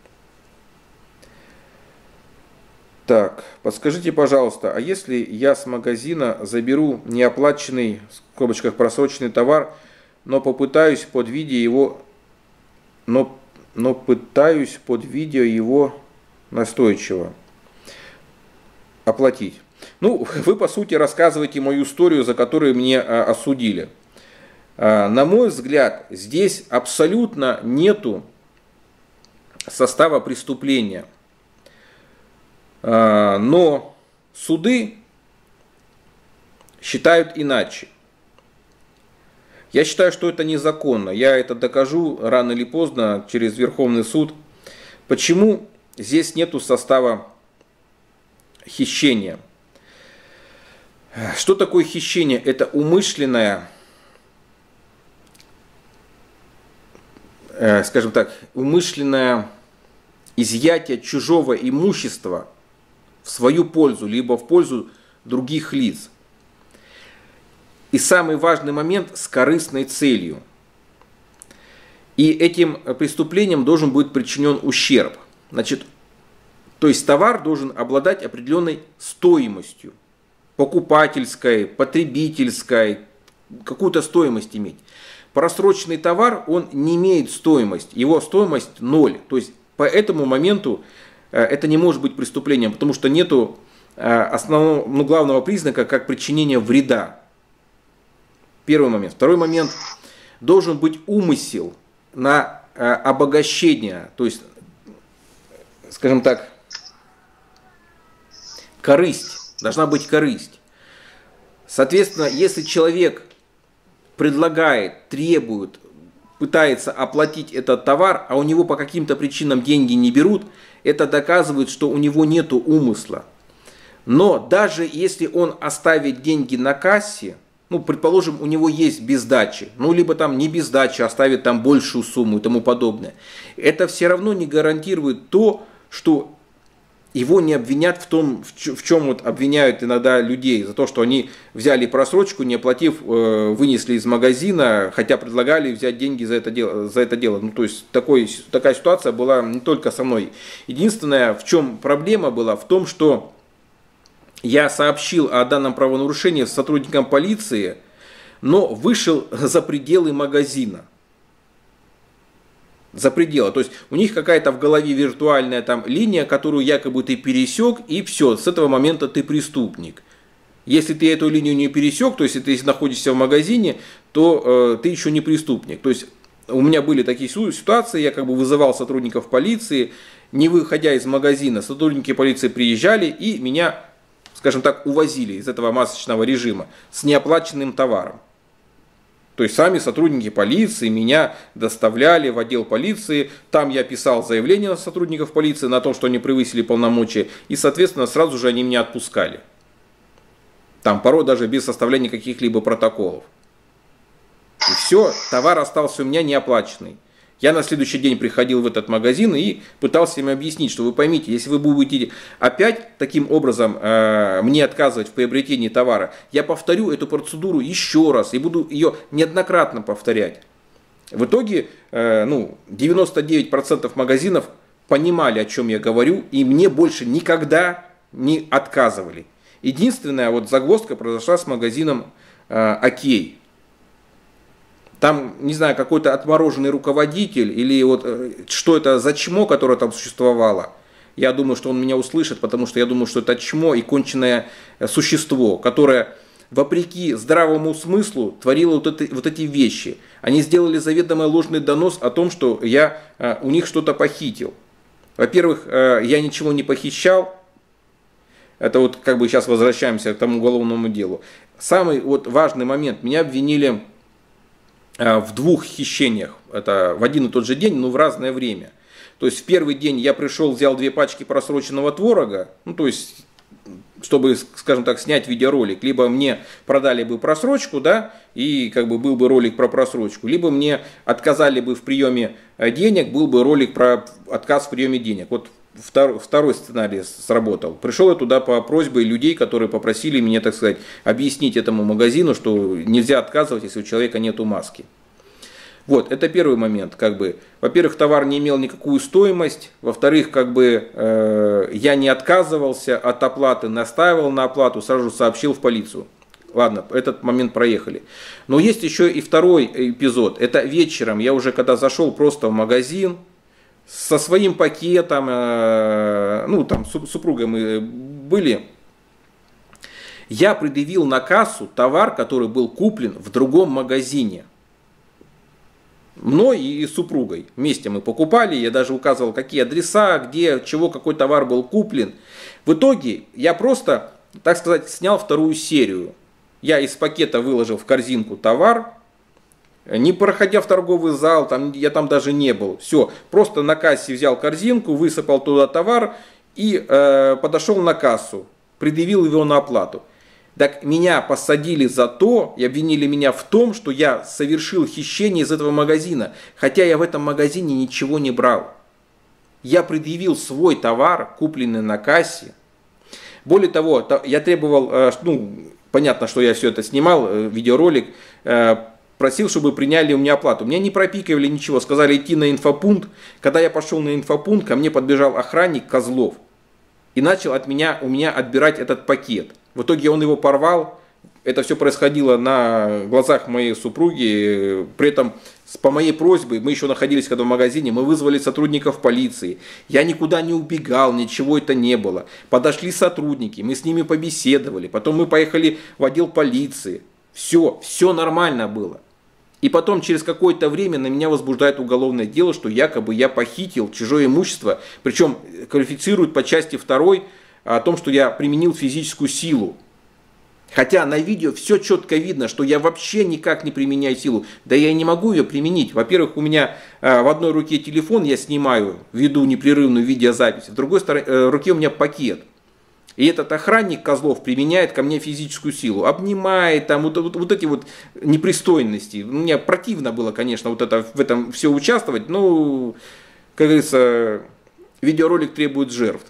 S1: Так, подскажите, пожалуйста, а если я с магазина заберу неоплаченный, в скобочках просроченный товар, но попытаюсь под видео его, но, но пытаюсь под видео его настойчиво. оплатить. Ну, вы, по сути, рассказываете мою историю, за которую мне осудили. На мой взгляд, здесь абсолютно нету состава преступления. Но суды считают иначе. Я считаю, что это незаконно. Я это докажу рано или поздно через Верховный суд. Почему здесь нету состава хищения? Что такое хищение? Это умышленное, скажем так, умышленное изъятие чужого имущества в свою пользу, либо в пользу других лиц. И самый важный момент — с корыстной целью. И этим преступлением должен быть причинен ущерб. Значит, то есть товар должен обладать определенной стоимостью. Покупательской, потребительской, какую-то стоимость иметь. Просроченный товар, он не имеет стоимость. Его стоимость ноль. То есть по этому моменту это не может быть преступлением, потому что нету основного, ну, главного признака, как причинение вреда. Первый момент. Второй момент. Должен быть умысел на обогащение, то есть, скажем так, корысть. Должна быть корысть. Соответственно, если человек предлагает, требует, пытается оплатить этот товар, а у него по каким-то причинам деньги не берут, это доказывает, что у него нет умысла. Но даже если он оставит деньги на кассе, ну, предположим, у него есть без сдачи, ну, либо там не без сдачи, оставит там большую сумму и тому подобное, это все равно не гарантирует то, что его не обвинят в том, в чем вот обвиняют иногда людей, за то, что они взяли просрочку, не оплатив, вынесли из магазина, хотя предлагали взять деньги за это дело. За это дело. Ну, то есть такой, такая ситуация была не только со мной. Единственное, в чем проблема была, в том, что я сообщил о данном правонарушении сотрудникам полиции, но вышел за пределы магазина. За пределы. То есть у них какая-то в голове виртуальная там линия, которую якобы ты пересек, и все, с этого момента ты преступник. Если ты эту линию не пересек, то есть если ты находишься в магазине, то э, ты еще не преступник. То есть у меня были такие ситуации, я как бы вызывал сотрудников полиции, не выходя из магазина, сотрудники полиции приезжали и меня, скажем так, увозили из этого масочного режима с неоплаченным товаром. То есть сами сотрудники полиции меня доставляли в отдел полиции, там я писал заявление на сотрудников полиции на том, что они превысили полномочия, и, соответственно, сразу же они меня отпускали. Там порой даже без составления каких-либо протоколов. И все, товар остался у меня неоплаченный. Я на следующий день приходил в этот магазин и пытался им объяснить, что вы поймите, если вы будете опять таким образом э, мне отказывать в приобретении товара, я повторю эту процедуру еще раз и буду ее неоднократно повторять. В итоге э, ну, девяносто девять процентов магазинов понимали, о чем я говорю, и мне больше никогда не отказывали. Единственная вот загвоздка произошла с магазином э, «Окей». Там, не знаю, какой-то отмороженный руководитель или вот что это за чмо, которое там существовало. Я думаю, что он меня услышит, потому что я думаю, что это чмо и конченное существо, которое, вопреки здравому смыслу, творило вот, это, вот эти вещи. Они сделали заведомо ложный донос о том, что я у них что-то похитил. Во-первых, я ничего не похищал. Это вот как бы сейчас возвращаемся к тому уголовному делу. Самый вот важный момент. Меня обвинили в двух хищениях, это в один и тот же день, но в разное время. То есть в первый день я пришел, взял две пачки просроченного творога, ну то есть, чтобы, скажем так, снять видеоролик, либо мне продали бы просрочку, да, и как бы был бы ролик про просрочку, либо мне отказали бы в приеме денег, был бы ролик про отказ в приеме денег. Вот Второй, второй сценарий сработал. Пришел я туда по просьбе людей, которые попросили меня, так сказать, объяснить этому магазину, что нельзя отказывать, если у человека нету маски. Вот, это первый момент. Как бы, во-первых, товар не имел никакую стоимость. Во-вторых, как бы, э, я не отказывался от оплаты, настаивал на оплату, сразу сообщил в полицию. Ладно, этот момент проехали. Но есть еще и второй эпизод. Это вечером, я уже когда зашел просто в магазин, со своим пакетом, ну там с супругой мы были, Я предъявил на кассу товар, который был куплен в другом магазине. Мной и супругой. Вместе мы покупали, я даже указывал, какие адреса, где, чего, какой товар был куплен. В итоге я просто, так сказать, снял вторую серию. Я из пакета выложил в корзинку товар, не проходя в торговый зал, там, я там даже не был. Все, просто на кассе взял корзинку, высыпал туда товар и э, подошел на кассу, предъявил его на оплату. Так меня посадили за то и обвинили меня в том, что я совершил хищение из этого магазина, хотя я в этом магазине ничего не брал. Я предъявил свой товар, купленный на кассе. Более того, я требовал, ну, понятно, что я все это снимал, видеоролик, просил, чтобы приняли у меня оплату. Меня не пропикивали ничего, сказали идти на инфопункт. Когда я пошел на инфопункт, ко мне подбежал охранник Козлов и начал от меня, у меня отбирать этот пакет. В итоге он его порвал. Это все происходило на глазах моей супруги. При этом по моей просьбе, мы еще находились когда в магазине, мы вызвали сотрудников полиции. Я никуда не убегал, ничего это не было. Подошли сотрудники, мы с ними побеседовали. Потом мы поехали в отдел полиции. Все, все нормально было. И потом через какое-то время на меня возбуждает уголовное дело, что якобы я похитил чужое имущество. Причем квалифицируют по части второй о том, что я применил физическую силу. Хотя на видео все четко видно, что я вообще никак не применяю силу. Да я и не могу ее применить. Во-первых, у меня э, в одной руке телефон я снимаю, веду непрерывную видеозапись. В другой стороне, э, руке у меня пакет. И этот охранник Козлов применяет ко мне физическую силу. Обнимает, там вот, вот, вот эти вот непристойности. Мне противно было, конечно, вот это, в этом все участвовать. Но, как говорится, видеоролик требует жертв.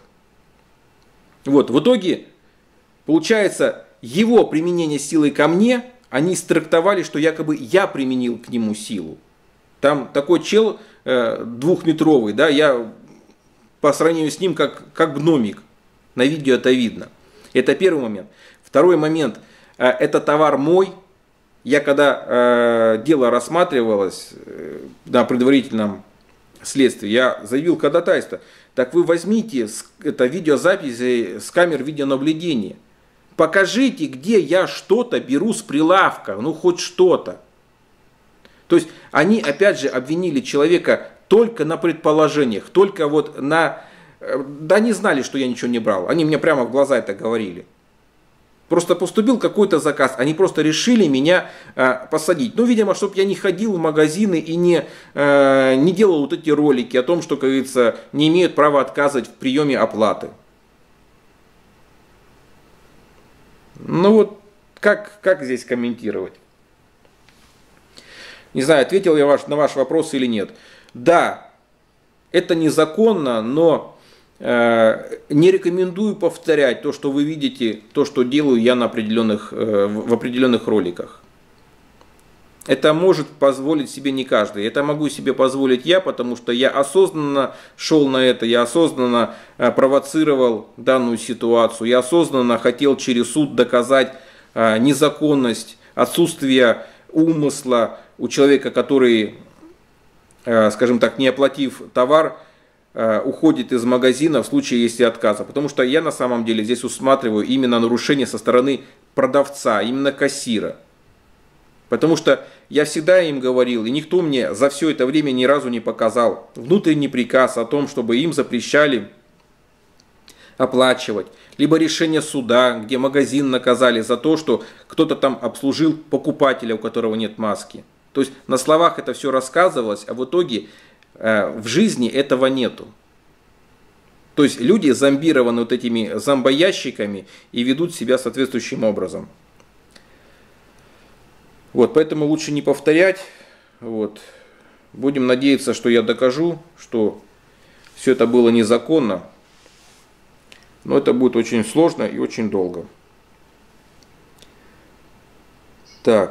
S1: Вот, в итоге, получается, его применение силы ко мне, они истрактовали, что якобы я применил к нему силу. Там такой чел э, двухметровый, да, я по сравнению с ним как, как гномик. На видео это видно. Это первый момент. Второй момент, э, это товар мой. Я когда э, дело рассматривалось э, на предварительном следствии, я заявил ходатайство. Так вы возьмите это видеозаписи с камер видеонаблюдения. Покажите, где я что-то беру с прилавка, ну хоть что-то. То есть они опять же обвинили человека только на предположениях, только вот на... Да они знали, что я ничего не брал, они мне прямо в глаза это говорили. Просто поступил какой-то заказ, они просто решили меня э, посадить. Ну, видимо, чтобы я не ходил в магазины и не, э, не делал вот эти ролики о том, что, как говорится, не имеют права отказывать в приеме оплаты. Ну вот, как, как здесь комментировать? Не знаю, ответил я ваш, на ваш вопрос или нет. Да, это незаконно, но... Не рекомендую повторять то, что вы видите, то, что делаю я на определенных, в определенных роликах. Это может позволить себе не каждый. Это могу себе позволить я, потому что я осознанно шел на это, я осознанно провоцировал данную ситуацию, я осознанно хотел через суд доказать незаконность, отсутствие умысла у человека, который, скажем так, не оплатив товар, уходит из магазина в случае, если отказа. Потому что я на самом деле здесь усматриваю именно нарушение со стороны продавца, именно кассира. Потому что я всегда им говорил, и никто мне за все это время ни разу не показал внутренний приказ о том, чтобы им запрещали оплачивать. Либо решение суда, где магазин наказали за то, что кто-то там обслужил покупателя, у которого нет маски. То есть на словах это все рассказывалось, а в итоге в жизни этого нету. То есть люди зомбированы вот этими зомбоящиками и ведут себя соответствующим образом. Вот, поэтому лучше не повторять. Вот. Будем надеяться, что я докажу, что все это было незаконно. Но это будет очень сложно и очень долго. Так.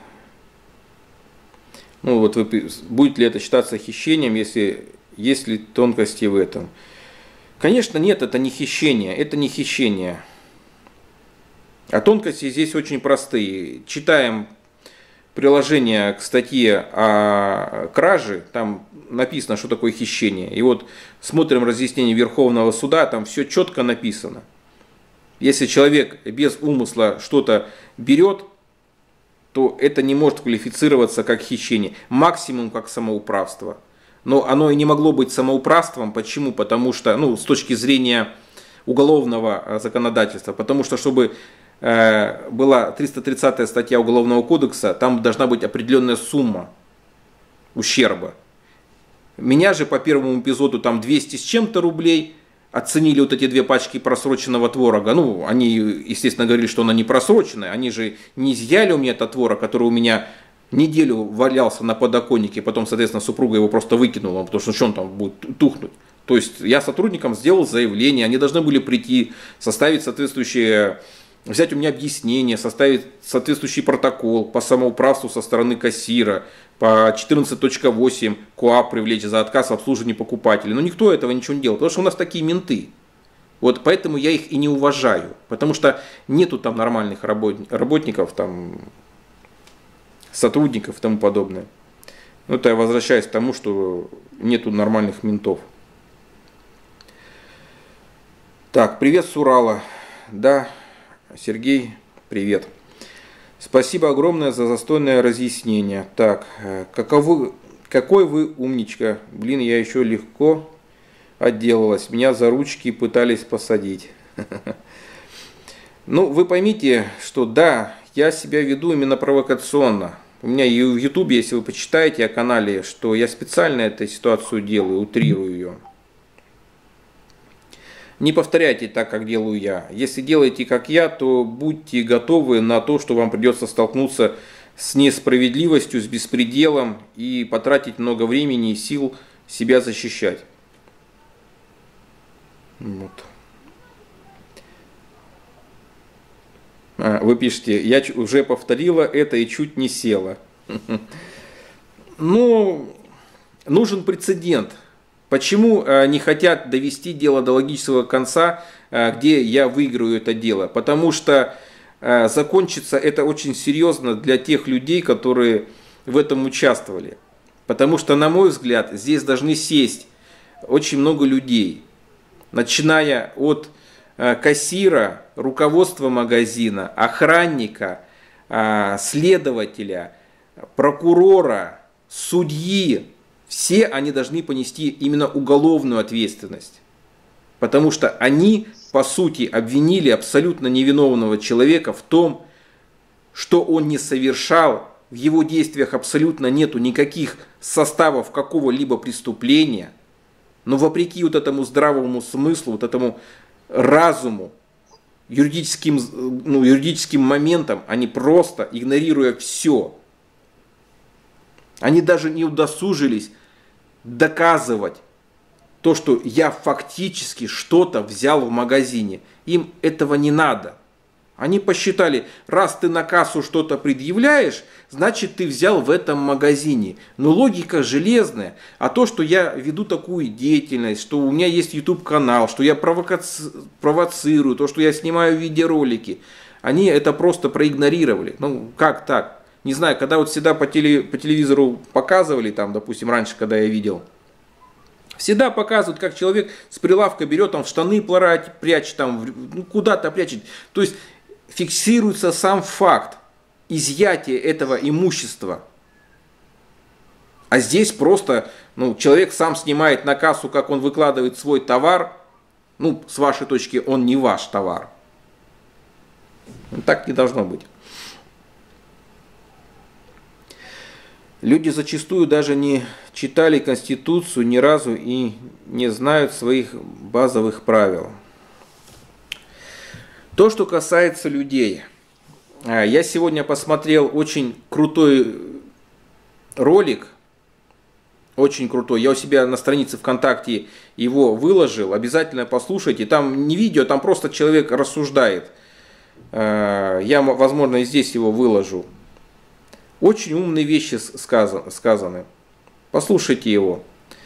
S1: Ну вот вы, будет ли это считаться хищением, если есть ли тонкости в этом? Конечно, нет, это не хищение, это не хищение. А тонкости здесь очень простые. Читаем приложение к статье о краже, там написано, что такое хищение. И вот смотрим разъяснение Верховного суда, там все четко написано. Если человек без умысла что-то берет, то это не может квалифицироваться как хищение. Максимум как самоуправство. Но оно и не могло быть самоуправством. Почему? Потому что, ну, с точки зрения уголовного законодательства, потому что, чтобы э, была триста тридцатая статья Уголовного кодекса, там должна быть определенная сумма ущерба. Меня же по первому эпизоду там двести с чем-то рублей оценили вот эти две пачки просроченного творога. Ну, они, естественно, говорили, что она не просроченная. Они же не изъяли у меня этот творог, который у меня неделю валялся на подоконнике, потом, соответственно, супруга его просто выкинула, потому что что он там будет тухнуть. То есть я сотрудникам сделал заявление, они должны были прийти, составить соответствующее, взять у меня объяснение, составить соответствующий протокол по самоуправству со стороны кассира, по четырнадцать точка восемь КоАП привлечь за отказ в обслуживании покупателей. Но никто этого ничего не делал, потому что у нас такие менты. Вот поэтому я их и не уважаю, потому что нету там нормальных работников, там, сотрудников и тому подобное. Ну, это я возвращаюсь к тому, что нету нормальных ментов. Так, привет с Урала. Да, Сергей, привет. Спасибо огромное за застойное разъяснение. Так, каковы, какой вы умничка. Блин, я еще легко отделалась. Меня за ручки пытались посадить. Ну, вы поймите, что да, я себя веду именно провокационно. У меня и в Ютубе, если вы почитаете о канале, что я специально эту ситуацию делаю, утрирую ее. Не повторяйте так, как делаю я. Если делаете как я, то будьте готовы на то, что вам придется столкнуться с несправедливостью, с беспределом и потратить много времени и сил себя защищать. Вот. А, вы пишете, я уже повторила это и чуть не села. Ну, нужен прецедент. Почему не хотят довести дело до логического конца, где я выиграю это дело? Потому что закончится это очень серьезно для тех людей, которые в этом участвовали. Потому что, на мой взгляд, здесь должны сесть очень много людей, начиная от кассира, руководства магазина, охранника, следователя, прокурора, судьи. Все они должны понести именно уголовную ответственность. Потому что они, по сути, обвинили абсолютно невиновного человека в том, что он не совершал, в его действиях абсолютно нету никаких составов какого-либо преступления. Но вопреки вот этому здравому смыслу, вот этому разуму, юридическим, ну, юридическим моментам, они просто, игнорируя все, они даже не удосужились доказывать то, что я фактически что-то взял в магазине. Им этого не надо. Они посчитали, раз ты на кассу что-то предъявляешь, значит ты взял в этом магазине. Но логика железная. А то, что я веду такую деятельность, что у меня есть YouTube канал, что я провоци... провоцирую, то, что я снимаю видеоролики, они это просто проигнорировали. Ну как так? Не знаю, когда вот всегда по, теле, по телевизору показывали, там, допустим, раньше, когда я видел, всегда показывают, как человек с прилавка берет, там, в штаны прячет, там, ну, куда-то прячет. То есть фиксируется сам факт изъятия этого имущества. А здесь просто, ну, человек сам снимает на кассу, как он выкладывает свой товар. Ну, с вашей точки, он не ваш товар. Так не должно быть. Люди зачастую даже не читали Конституцию ни разу и не знают своих базовых правил. То, что касается людей. Я сегодня посмотрел очень крутой ролик. Очень крутой. Я у себя на странице ВКонтакте его выложил. Обязательно послушайте. Там не видео, там просто человек рассуждает. Я, возможно, и здесь его выложу. Очень умные вещи сказаны. Послушайте его.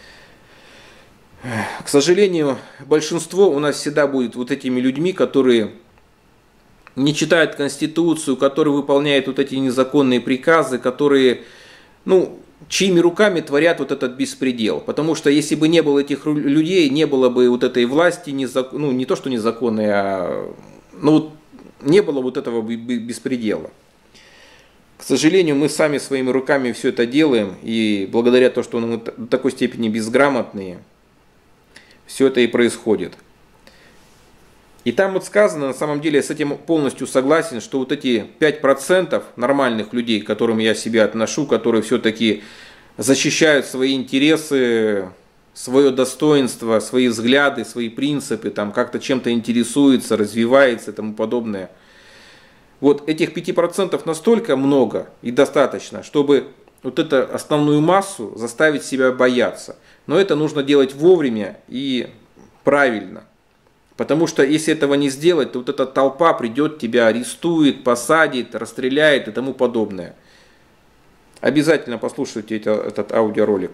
S1: К сожалению, большинство у нас всегда будет вот этими людьми, которые не читают Конституцию, которые выполняют вот эти незаконные приказы, которые, ну, чьими руками творят вот этот беспредел. Потому что если бы не было этих людей, не было бы вот этой власти, незак... ну, не то что незаконной, а ну, не было вот этого беспредела. К сожалению, мы сами своими руками все это делаем, и благодаря тому, что мы до такой степени безграмотные, все это и происходит. И там вот сказано, на самом деле, я с этим полностью согласен, что вот эти пять процентов нормальных людей, к которым я себя отношу, которые все-таки защищают свои интересы, свое достоинство, свои взгляды, свои принципы, там как-то чем-то интересуются, развиваются и тому подобное. Вот этих пяти процентов настолько много и достаточно, чтобы вот эту основную массу заставить себя бояться. Но это нужно делать вовремя и правильно. Потому что если этого не сделать, то вот эта толпа придет, тебя арестует, посадит, расстреляет и тому подобное. Обязательно послушайте это, этот аудиоролик.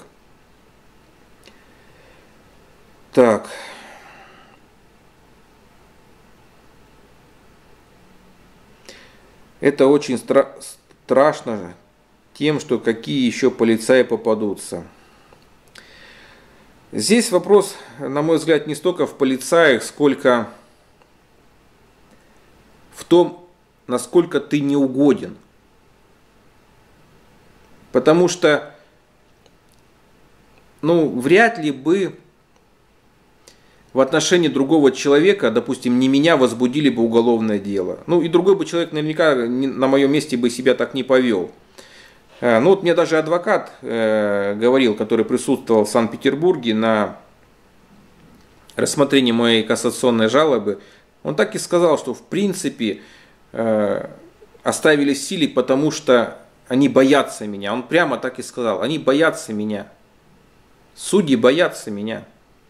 S1: Так. Это очень стра- страшно тем, что какие еще полицаи попадутся. Здесь вопрос, на мой взгляд, не столько в полицаях, сколько в том, насколько ты неугоден. Потому что, ну, вряд ли бы в отношении другого человека, допустим, не меня, возбудили бы уголовное дело. Ну и другой бы человек наверняка на моем месте бы себя так не повел. Ну вот мне даже адвокат э, говорил, который присутствовал в Санкт-Петербурге на рассмотрении моей кассационной жалобы, он так и сказал, что в принципе э, оставили в силе, потому что они боятся меня. Он прямо так и сказал, они боятся меня. Судьи боятся меня.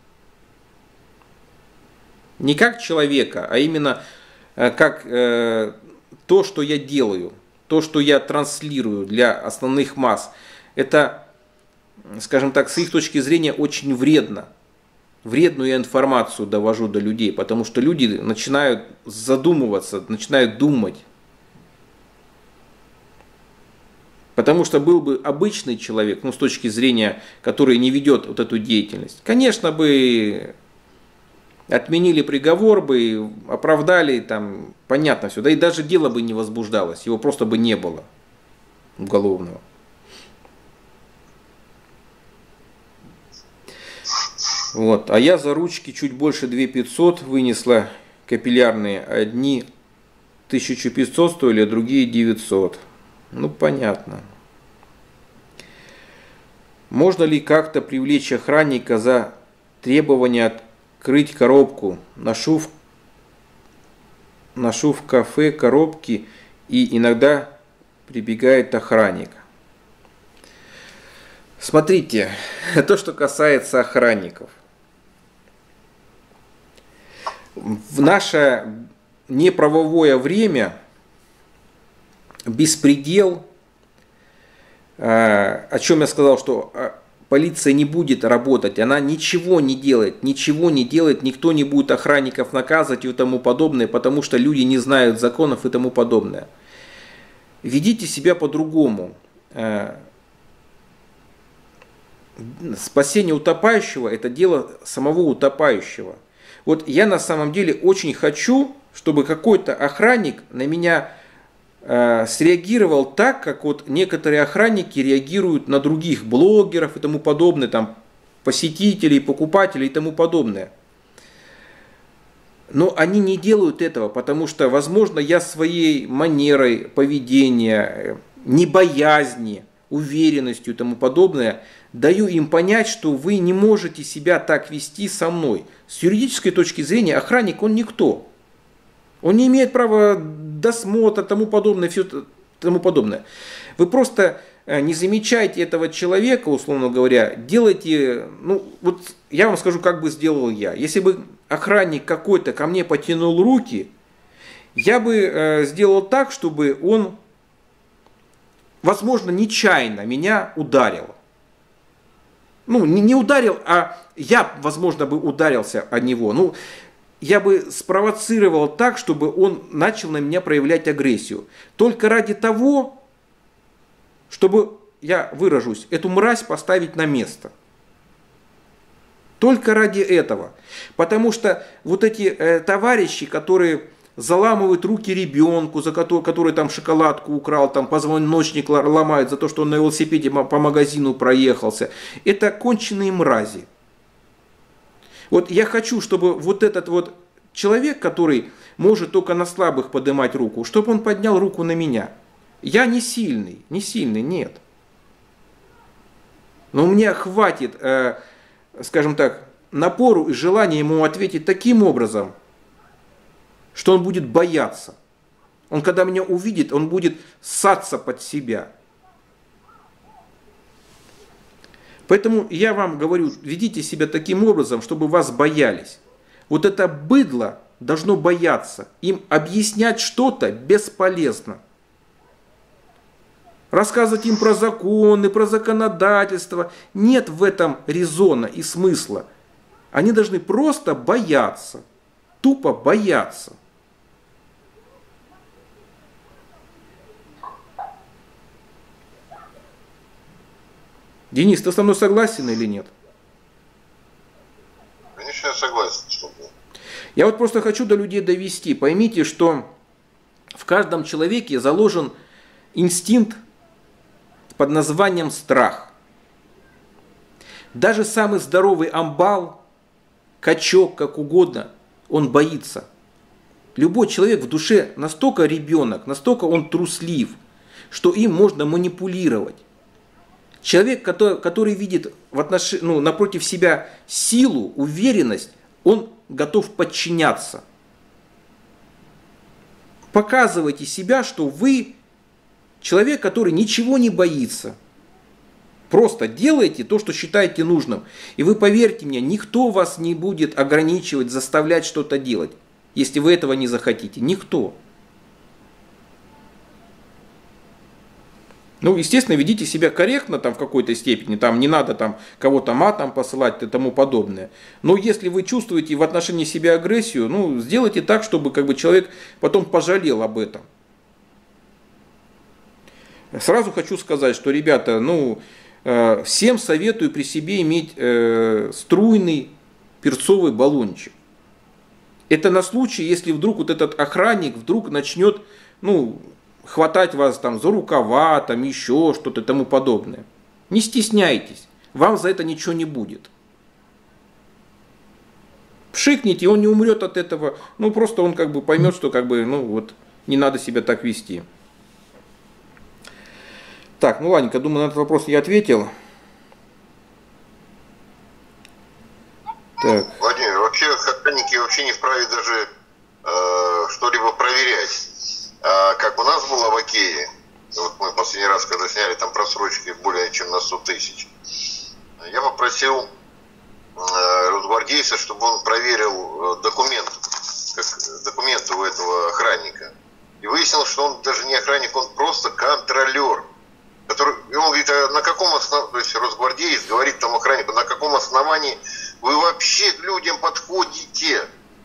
S1: Не как человека, а именно э, как э, то, что я делаю. То, что я транслирую для основных масс, это, скажем так, с их точки зрения очень вредно. Вредную я информацию довожу до людей, потому что люди начинают задумываться, начинают думать. Потому что был бы обычный человек, ну, с точки зрения, который не ведет вот эту деятельность, конечно бы отменили приговор бы, оправдали, там, понятно все. Да и даже дело бы не возбуждалось, его просто бы не было уголовного. Вот. А я за ручки чуть больше две тысячи пятьсот вынесла капиллярные. Одни тысячу пятьсот стоили, а другие девятьсот. Ну, понятно. Можно ли как-то привлечь охранника за требование от открыть коробку? Ношу в, ношу в кафе коробки, и иногда прибегает охранник. Смотрите, то, что касается охранников. В наше неправовое время беспредел, о чем я сказал, что полиция не будет работать, она ничего не делает, ничего не делает, никто не будет охранников наказывать и тому подобное, потому что люди не знают законов и тому подобное. Ведите себя по-другому. Спасение утопающего – это дело самого утопающего. Вот я на самом деле очень хочу, чтобы какой-то охранник на меня среагировал так, как вот некоторые охранники реагируют на других блогеров и тому подобное, там, посетителей, покупателей и тому подобное. Но они не делают этого, потому что, возможно, я своей манерой поведения, небоязни, уверенностью и тому подобное даю им понять, что вы не можете себя так вести со мной. С юридической точки зрения охранник, он никто. Он не имеет права досмотра, тому подобное, все тому подобное. Вы просто не замечаете этого человека, условно говоря, делайте, ну вот я вам скажу, как бы сделал я. Если бы охранник какой-то ко мне потянул руки, я бы э, сделал так, чтобы он, возможно, нечаянно меня ударил. Ну, не, не ударил, а я, возможно, бы ударился о него. Ну, я бы спровоцировал так, чтобы он начал на меня проявлять агрессию. Только ради того, чтобы, я выражусь, эту мразь поставить на место. Только ради этого. Потому что вот эти э, товарищи, которые заламывает руки ребенку, за который, который там шоколадку украл, там позвоночник ломает за то, что он на велосипеде по магазину проехался. Это конченые мрази. Вот я хочу, чтобы вот этот вот человек, который может только на слабых поднимать руку, чтобы он поднял руку на меня. Я не сильный, не сильный, нет. Но у меня хватит, э, скажем так, напору и желания ему ответить таким образом, что он будет бояться. Он, когда меня увидит, он будет ссаться под себя. Поэтому я вам говорю, ведите себя таким образом, чтобы вас боялись. Вот это быдло должно бояться. Им объяснять что-то бесполезно. Рассказывать им про законы, про законодательство. Нет в этом резона и смысла. Они должны просто бояться. Тупо бояться. Денис, ты со мной согласен или нет?
S2: Конечно, я согласен.
S1: Я вот просто хочу до людей довести. Поймите, что в каждом человеке заложен инстинкт под названием страх. Даже самый здоровый амбал, качок, как угодно, он боится. Любой человек в душе настолько ребенок, настолько он труслив, что им можно манипулировать. Человек, который, который видит в отнош... ну, напротив себя силу, уверенность, он готов подчиняться. Показывайте себя, что вы человек, который ничего не боится. Просто делайте то, что считаете нужным. И вы поверьте мне, никто вас не будет ограничивать, заставлять что-то делать, если вы этого не захотите. Никто. Ну, естественно, ведите себя корректно там в какой-то степени, там не надо там кого-то матом посылать и тому подобное. Но если вы чувствуете в отношении себя агрессию, ну, сделайте так, чтобы как бы человек потом пожалел об этом. Сразу хочу сказать, что, ребята, ну, всем советую при себе иметь э, струйный перцовый баллончик. Это на случай, если вдруг вот этот охранник вдруг начнет, ну, хватать вас там за рукава, там еще что-то и тому подобное. Не стесняйтесь, вам за это ничего не будет. Пшикните, он не умрет от этого, ну просто он как бы поймет, что как бы, ну вот, не надо себя так вести. Так, ну ладненько, думаю, на этот вопрос я ответил.
S2: Так. Владимир, вообще охранники вообще не вправе даже э, что-либо проверять. А как у нас было в Окее, вот мы последний раз, когда сняли там просрочки более чем на сто тысяч, я попросил э, росгвардейца, чтобы он проверил документ, как, документы у этого охранника. И выяснилось, что он даже не охранник, он просто контролер. Который, и он говорит, а на каком основании, то есть росгвардеец говорит тому охраннику, на каком основании вы вообще к людям подходите?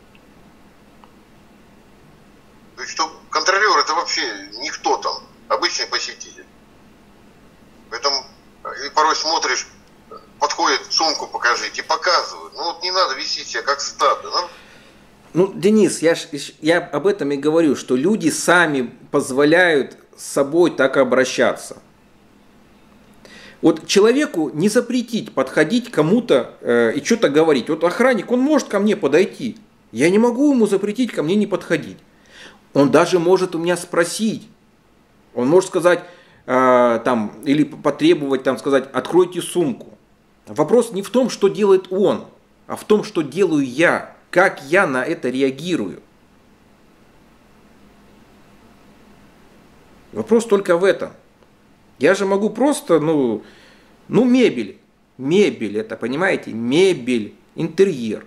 S2: То есть, что контролер это вообще никто там, обычный посетитель. Поэтому и порой смотришь, подходит, сумку покажите, показывают. Ну вот не надо вести себя как стадо. Ну,
S1: ну Денис, я, ж, я об этом и говорю, что люди сами позволяют с собой так обращаться. Вот человеку не запретить подходить кому-то э, и что-то говорить. Вот охранник, он может ко мне подойти. Я не могу ему запретить ко мне не подходить. Он даже может у меня спросить. Он может сказать, э, там, или потребовать, там, сказать, откройте сумку. Вопрос не в том, что делает он, а в том, что делаю я. Как я на это реагирую. Вопрос только в этом. Я же могу просто, ну, ну мебель. Мебель, это, понимаете, мебель, интерьер.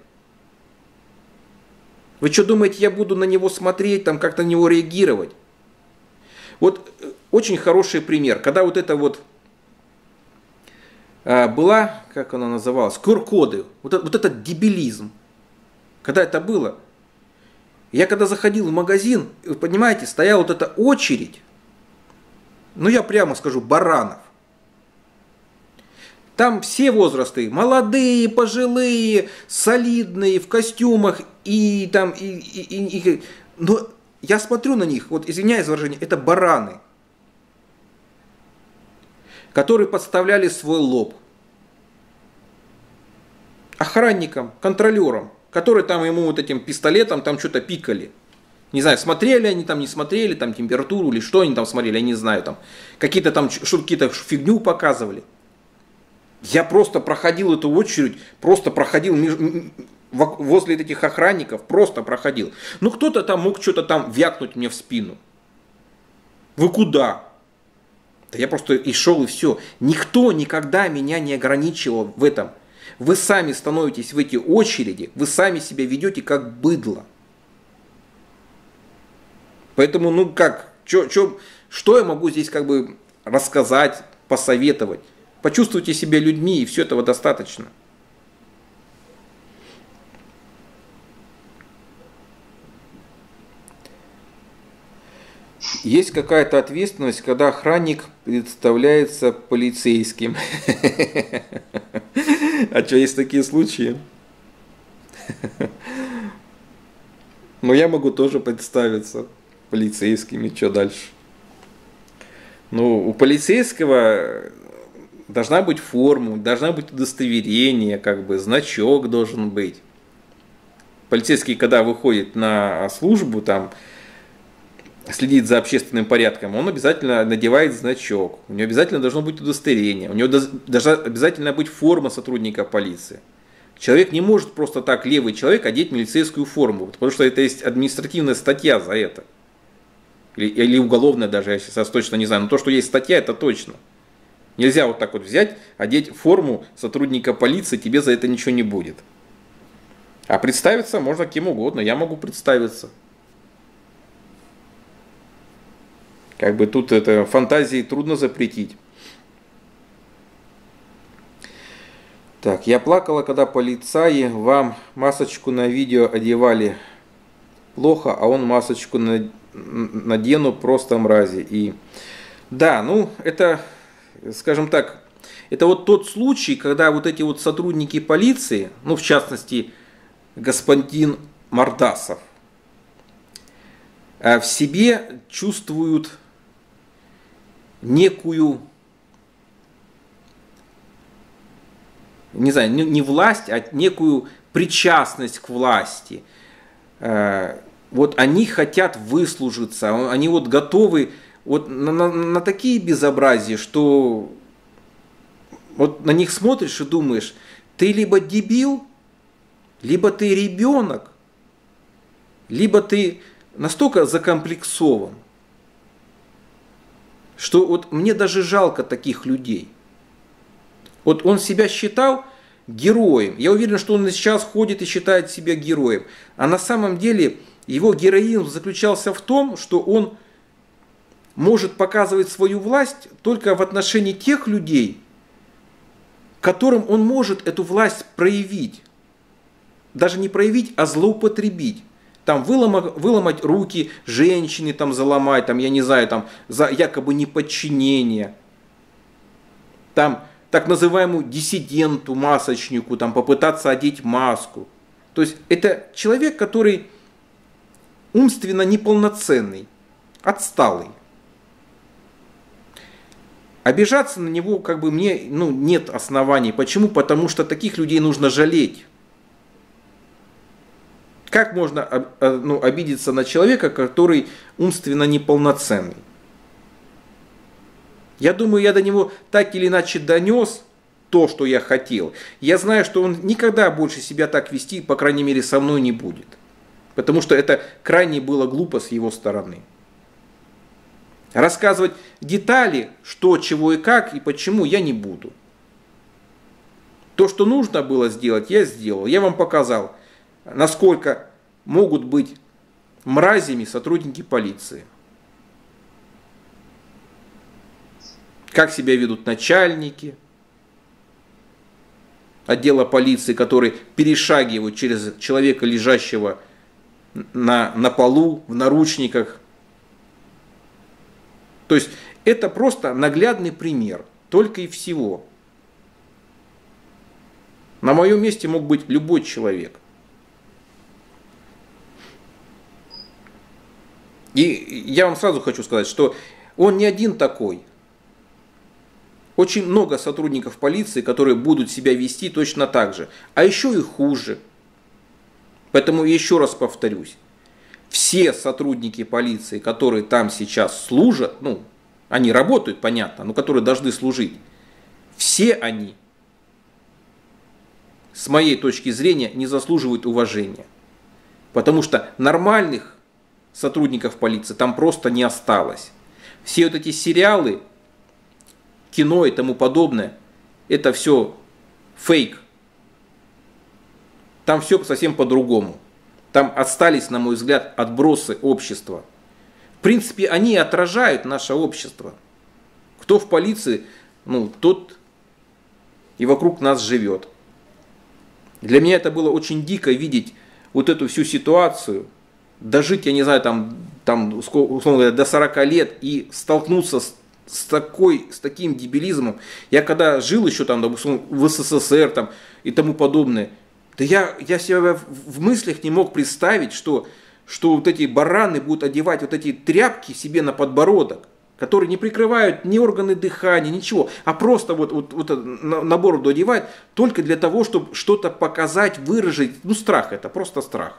S1: Вы что думаете, я буду на него смотреть, там как-то на него реагировать? Вот очень хороший пример. Когда вот это вот а, была, как она называлась, ку ар коды, вот, вот этот дебилизм. Когда это было? Я когда заходил в магазин, вы понимаете, стояла вот эта очередь, ну я прямо скажу, баранов. Там все возрасты, молодые, пожилые, солидные, в костюмах, и там, и, и, и, и, но я смотрю на них, вот извиняюсь за выражение, это бараны, которые подставляли свой лоб охранникам, контролерам, которые там ему вот этим пистолетом там что-то пикали. Не знаю, смотрели они там, не смотрели, там температуру или что они там смотрели, я не знаю, там какие-то там, что какие-то фигню показывали. Я просто проходил эту очередь, просто проходил возле этих охранников, просто проходил. Ну кто-то там мог что-то там вякнуть мне в спину. Вы куда? Да я просто и шел, и все. Никто никогда меня не ограничивал в этом. Вы сами становитесь в эти очереди, вы сами себя ведете как быдло. Поэтому, ну как, чё, чё, что я могу здесь как бы рассказать, посоветовать? Почувствуйте себя людьми, и все этого достаточно. Есть какая-то ответственность, когда охранник представляется полицейским. А что, есть такие случаи? Но я могу тоже представиться полицейским, и что дальше? Ну, у полицейского должна быть форма, должна быть удостоверение, как бы значок должен быть. Полицейский, когда выходит на службу, там следит за общественным порядком, он обязательно надевает значок, у него обязательно должно быть удостоверение, у него должна обязательно быть форма сотрудника полиции. Человек не может просто так, левый человек, одеть милицейскую форму, потому что это есть административная статья за это. Или, или уголовная даже, я сейчас точно не знаю, но то, что есть статья, это точно. Нельзя вот так вот взять, одеть форму сотрудника полиции, тебе за это ничего не будет. А представиться можно кем угодно, я могу представиться. Как бы тут это фантазии трудно запретить. Так, я плакала, когда полицаи вам масочку на видео одевали плохо, а он масочку надену, просто мрази. И да, ну это, скажем так, это вот тот случай, когда вот эти вот сотрудники полиции, ну в частности господин Мордасов, в себе чувствуют некую, не знаю, не власть, а некую причастность к власти. Вот они хотят выслужиться, они вот готовы вот на, на, на такие безобразия, что вот на них смотришь и думаешь, ты либо дебил, либо ты ребенок, либо ты настолько закомплексован, что вот мне даже жалко таких людей. Вот он себя считал героем. Я уверен, что он сейчас ходит и считает себя героем. А на самом деле его героизм заключался в том, что он может показывать свою власть только в отношении тех людей, которым он может эту власть проявить. Даже не проявить, а злоупотребить. Там выломать, выломать руки женщине, там заломать, там, я не знаю, там, за якобы неподчинение. Там так называемому диссиденту, масочнику, там, попытаться одеть маску. То есть это человек, который умственно неполноценный, отсталый. Обижаться на него как бы мне ну, нет оснований. Почему? Потому что таких людей нужно жалеть. Как можно ну, обидеться на человека, который умственно неполноценный? Я думаю, я до него так или иначе донес то, что я хотел. Я знаю, что он никогда больше себя так вести, по крайней мере, со мной не будет. Потому что это крайне было глупо с его стороны. Рассказывать детали, что, чего и как, и почему, я не буду. То, что нужно было сделать, я сделал. Я вам показал, насколько могут быть мразями сотрудники полиции. Как себя ведут начальники отдела полиции, которые перешагивают через человека, лежащего на, на полу, в наручниках. То есть это просто наглядный пример, только и всего. На моем месте мог быть любой человек. И я вам сразу хочу сказать, что он не один такой. Очень много сотрудников полиции, которые будут себя вести точно так же. А еще и хуже. Поэтому еще раз повторюсь. Все сотрудники полиции, которые там сейчас служат, ну, они работают, понятно, но которые должны служить, все они, с моей точки зрения, не заслуживают уважения. Потому что нормальных сотрудников полиции там просто не осталось. Все вот эти сериалы, кино и тому подобное, это все фейк. Там все совсем по-другому. Там остались, на мой взгляд, отбросы общества. В принципе, они отражают наше общество. Кто в полиции, ну, тот и вокруг нас живет. Для меня это было очень дико видеть вот эту всю ситуацию, дожить, я не знаю, там, там условно говоря, до сорока лет и столкнуться с, с, такой, с таким дебилизмом. Я когда жил еще там, допустим, в СССР там, и тому подобное, да я, я себе в мыслях не мог представить, что, что вот эти бараны будут одевать вот эти тряпки себе на подбородок, которые не прикрывают ни органы дыхания, ничего, а просто вот, вот, вот на бороду одевать только для того, чтобы что-то показать, выразить. Ну, страх это, просто страх.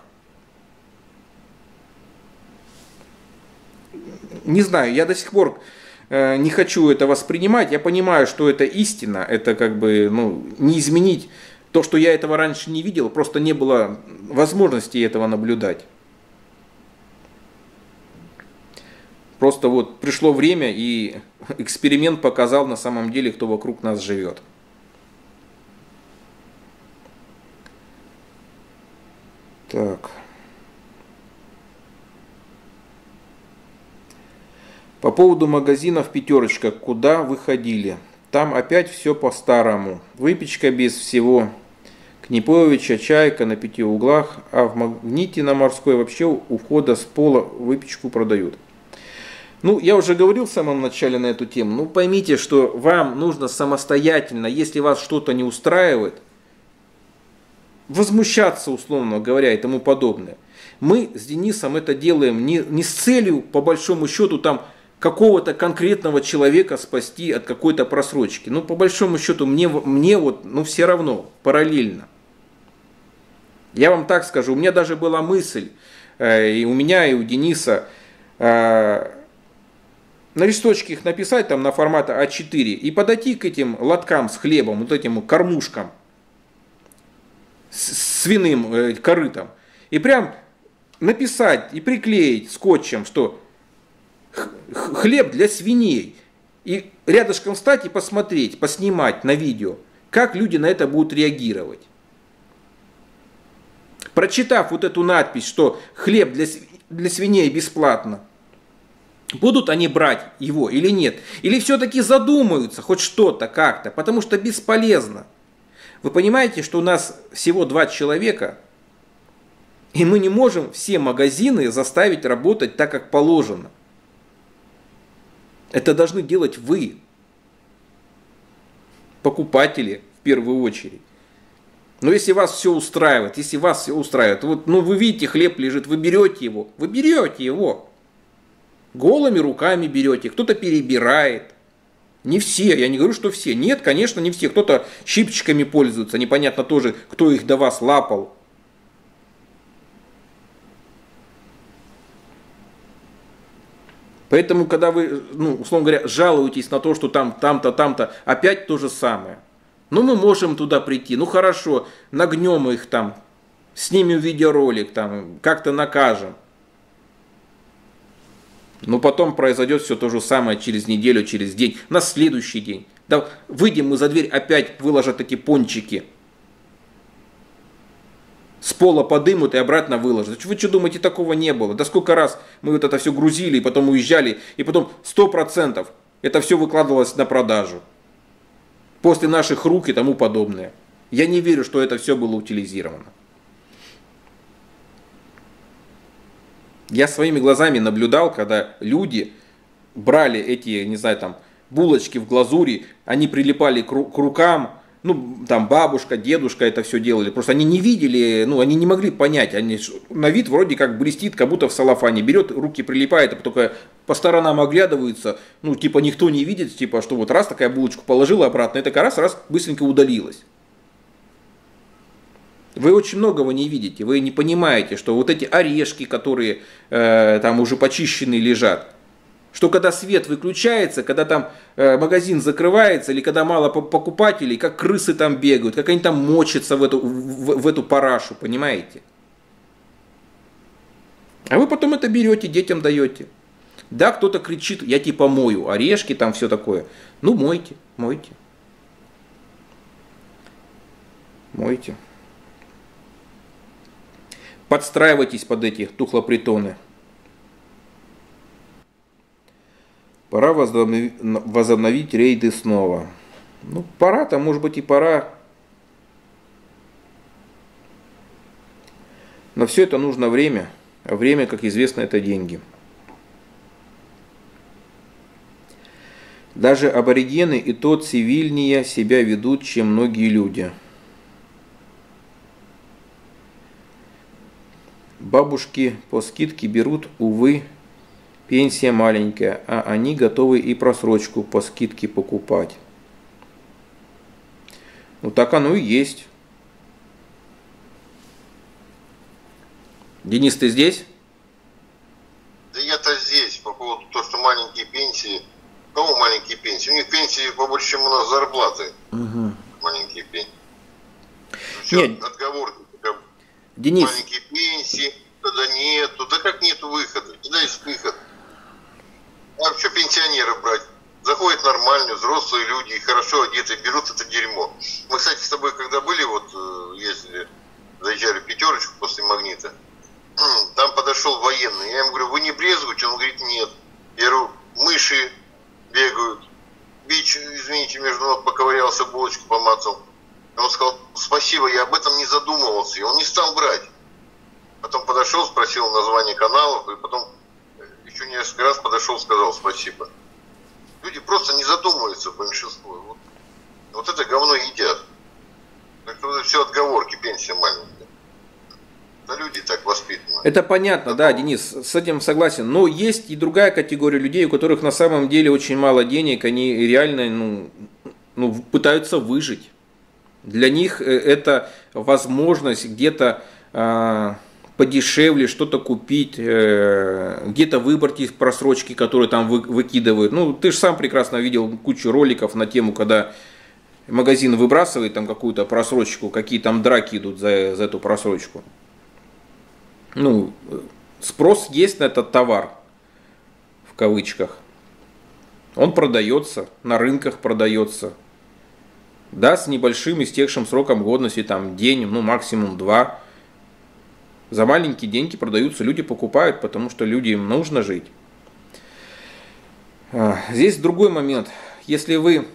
S1: Не знаю, я до сих пор э, не хочу это воспринимать. Я понимаю, что это истина, это как бы, ну, не изменить. То, что я этого раньше не видел, просто не было возможности этого наблюдать. Просто вот пришло время, и эксперимент показал на самом деле, кто вокруг нас живет. Так. По поводу магазинов «Пятерочка», куда вы ходили? Там опять все по-старому. Выпечка без всего. Книповича, чайка на пяти углах, а в Магните на Морской вообще у входа с пола выпечку продают. Ну, я уже говорил в самом начале на эту тему. Ну, поймите, что вам нужно самостоятельно, если вас что-то не устраивает, возмущаться, условно говоря, и тому подобное. Мы с Денисом это делаем не, не с целью, по большому счету, там, какого-то конкретного человека спасти от какой-то просрочки. Ну, по большому счету, мне, мне вот, ну, все равно, параллельно. Я вам так скажу, у меня даже была мысль, э, и у меня, и у Дениса, э, на листочке их написать там на формат а четыре и подойти к этим лоткам с хлебом, вот этим кормушкам, с свиным э, корытом, и прям написать и приклеить скотчем, что хлеб для свиней. И рядышком встать и посмотреть, поснимать на видео, как люди на это будут реагировать. Прочитав вот эту надпись, что хлеб для, для свиней бесплатно, будут они брать его или нет? Или все-таки задумаются хоть что-то как-то, потому что бесполезно. Вы понимаете, что у нас всего два человека, и мы не можем все магазины заставить работать так, как положено. Это должны делать вы, покупатели в первую очередь. Но если вас все устраивает, если вас все устраивает, вот, ну вы видите, хлеб лежит, вы берете его, вы берете его. Голыми руками берете, кто-то перебирает. Не все, я не говорю, что все. Нет, конечно, не все. Кто-то щипчиками пользуется, непонятно тоже, кто их до вас лапал. Поэтому, когда вы, ну, условно говоря, жалуетесь на то, что там, там-то, там-то, опять то же самое. Ну, мы можем туда прийти, ну, хорошо, нагнем их там, снимем видеоролик, там, как-то накажем. Но потом произойдет все то же самое через неделю, через день, на следующий день. Да, выйдем мы за дверь, опять выложат эти пончики. С пола подымут и обратно выложат. Вы что думаете, такого не было? Да сколько раз мы вот это все грузили, и потом уезжали, и потом сто процентов это все выкладывалось на продажу. После наших рук и тому подобное. Я не верю, что это все было утилизировано. Я своими глазами наблюдал, когда люди брали эти, не знаю, там, булочки в глазури, они прилипали к рукам, ну, там бабушка, дедушка это все делали. Просто они не видели, ну, они не могли понять. Они, на вид вроде как блестит, как будто в салафане. Берет, руки прилипает, а только по сторонам оглядывается. Ну, типа никто не видит, типа, что вот раз такая булочку положила обратно, и такая раз, раз быстренько удалилась. Вы очень многого не видите, вы не понимаете, что вот эти орешки, которые э, там уже почищенные лежат, что когда свет выключается, когда там э, магазин закрывается, или когда мало покупателей, как крысы там бегают, как они там мочатся в эту, в, в эту парашу, понимаете? А вы потом это берете, детям даете. Да, кто-то кричит, я типа мою, орешки там все такое. Ну мойте, мойте. Мойте. Подстраивайтесь под эти тухлопритоны. Пора возобновить, возобновить рейды снова. Ну, пора-то, может быть, и пора. Но все это нужно время. А время, как известно, это деньги. Даже аборигены и то цивильнее себя ведут, чем многие люди. Бабушки по скидке берут, увы, пенсия маленькая, а они готовы и просрочку по скидке покупать. Ну так оно и есть. Денис, ты здесь?
S2: Да я-то здесь, по поводу того, что маленькие пенсии. У кого маленькие пенсии? У них пенсии побольше, чем у нас зарплаты. Угу. Маленькие пенсии. Все, нет. Отговорки.
S1: Денис.
S2: Маленькие пенсии, тогда нету. Да как нету выхода? Куда есть выход? А что пенсионера брать? Заходят нормальные, взрослые люди, и хорошо одетые, берут это дерьмо. Мы, кстати, с тобой, когда были, вот ездили, заезжали в пятерочку после Магнита, там подошел военный. Я ему говорю, вы не брезгуете? Он говорит, нет. Я говорю, мыши бегают. Бич, извините, между ног поковырялся, булочку помацал. Он сказал, спасибо, я об этом не задумывался. И он не стал брать. Потом подошел, спросил название каналов, и потом еще несколько раз подошел, сказал спасибо. Люди просто не задумываются, большинство. Вот, вот это говно едят. Так что это все отговорки, пенсия маленькая. Да люди так воспитаны.
S1: Это понятно, это да, было. Денис, с этим согласен. Но есть и другая категория людей, у которых на самом деле очень мало денег, они реально ну, ну, пытаются выжить. Для них это возможность где-то э, подешевле что-то купить, э, где-то выбрать из просрочки, которые там вы, выкидывают. Ну, ты же сам прекрасно видел кучу роликов на тему, когда магазин выбрасывает там какую-то просрочку, какие там драки идут за, за эту просрочку. Ну, спрос есть на этот товар, в кавычках. Он продается, на рынках продается. Да, с небольшим истекшим сроком годности, там день, ну максимум два. За маленькие деньги продаются, люди покупают, потому что людям нужно жить. Здесь другой момент. Если вы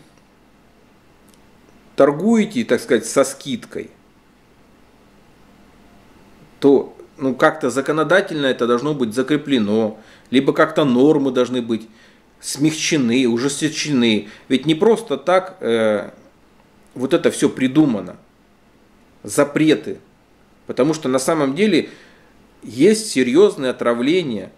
S1: торгуете, так сказать, со скидкой, то ну, как-то законодательно это должно быть закреплено, либо как-то нормы должны быть смягчены, ужесточены. Ведь не просто так э, вот это все придумано. Запреты. Потому что на самом деле есть серьезные отравления.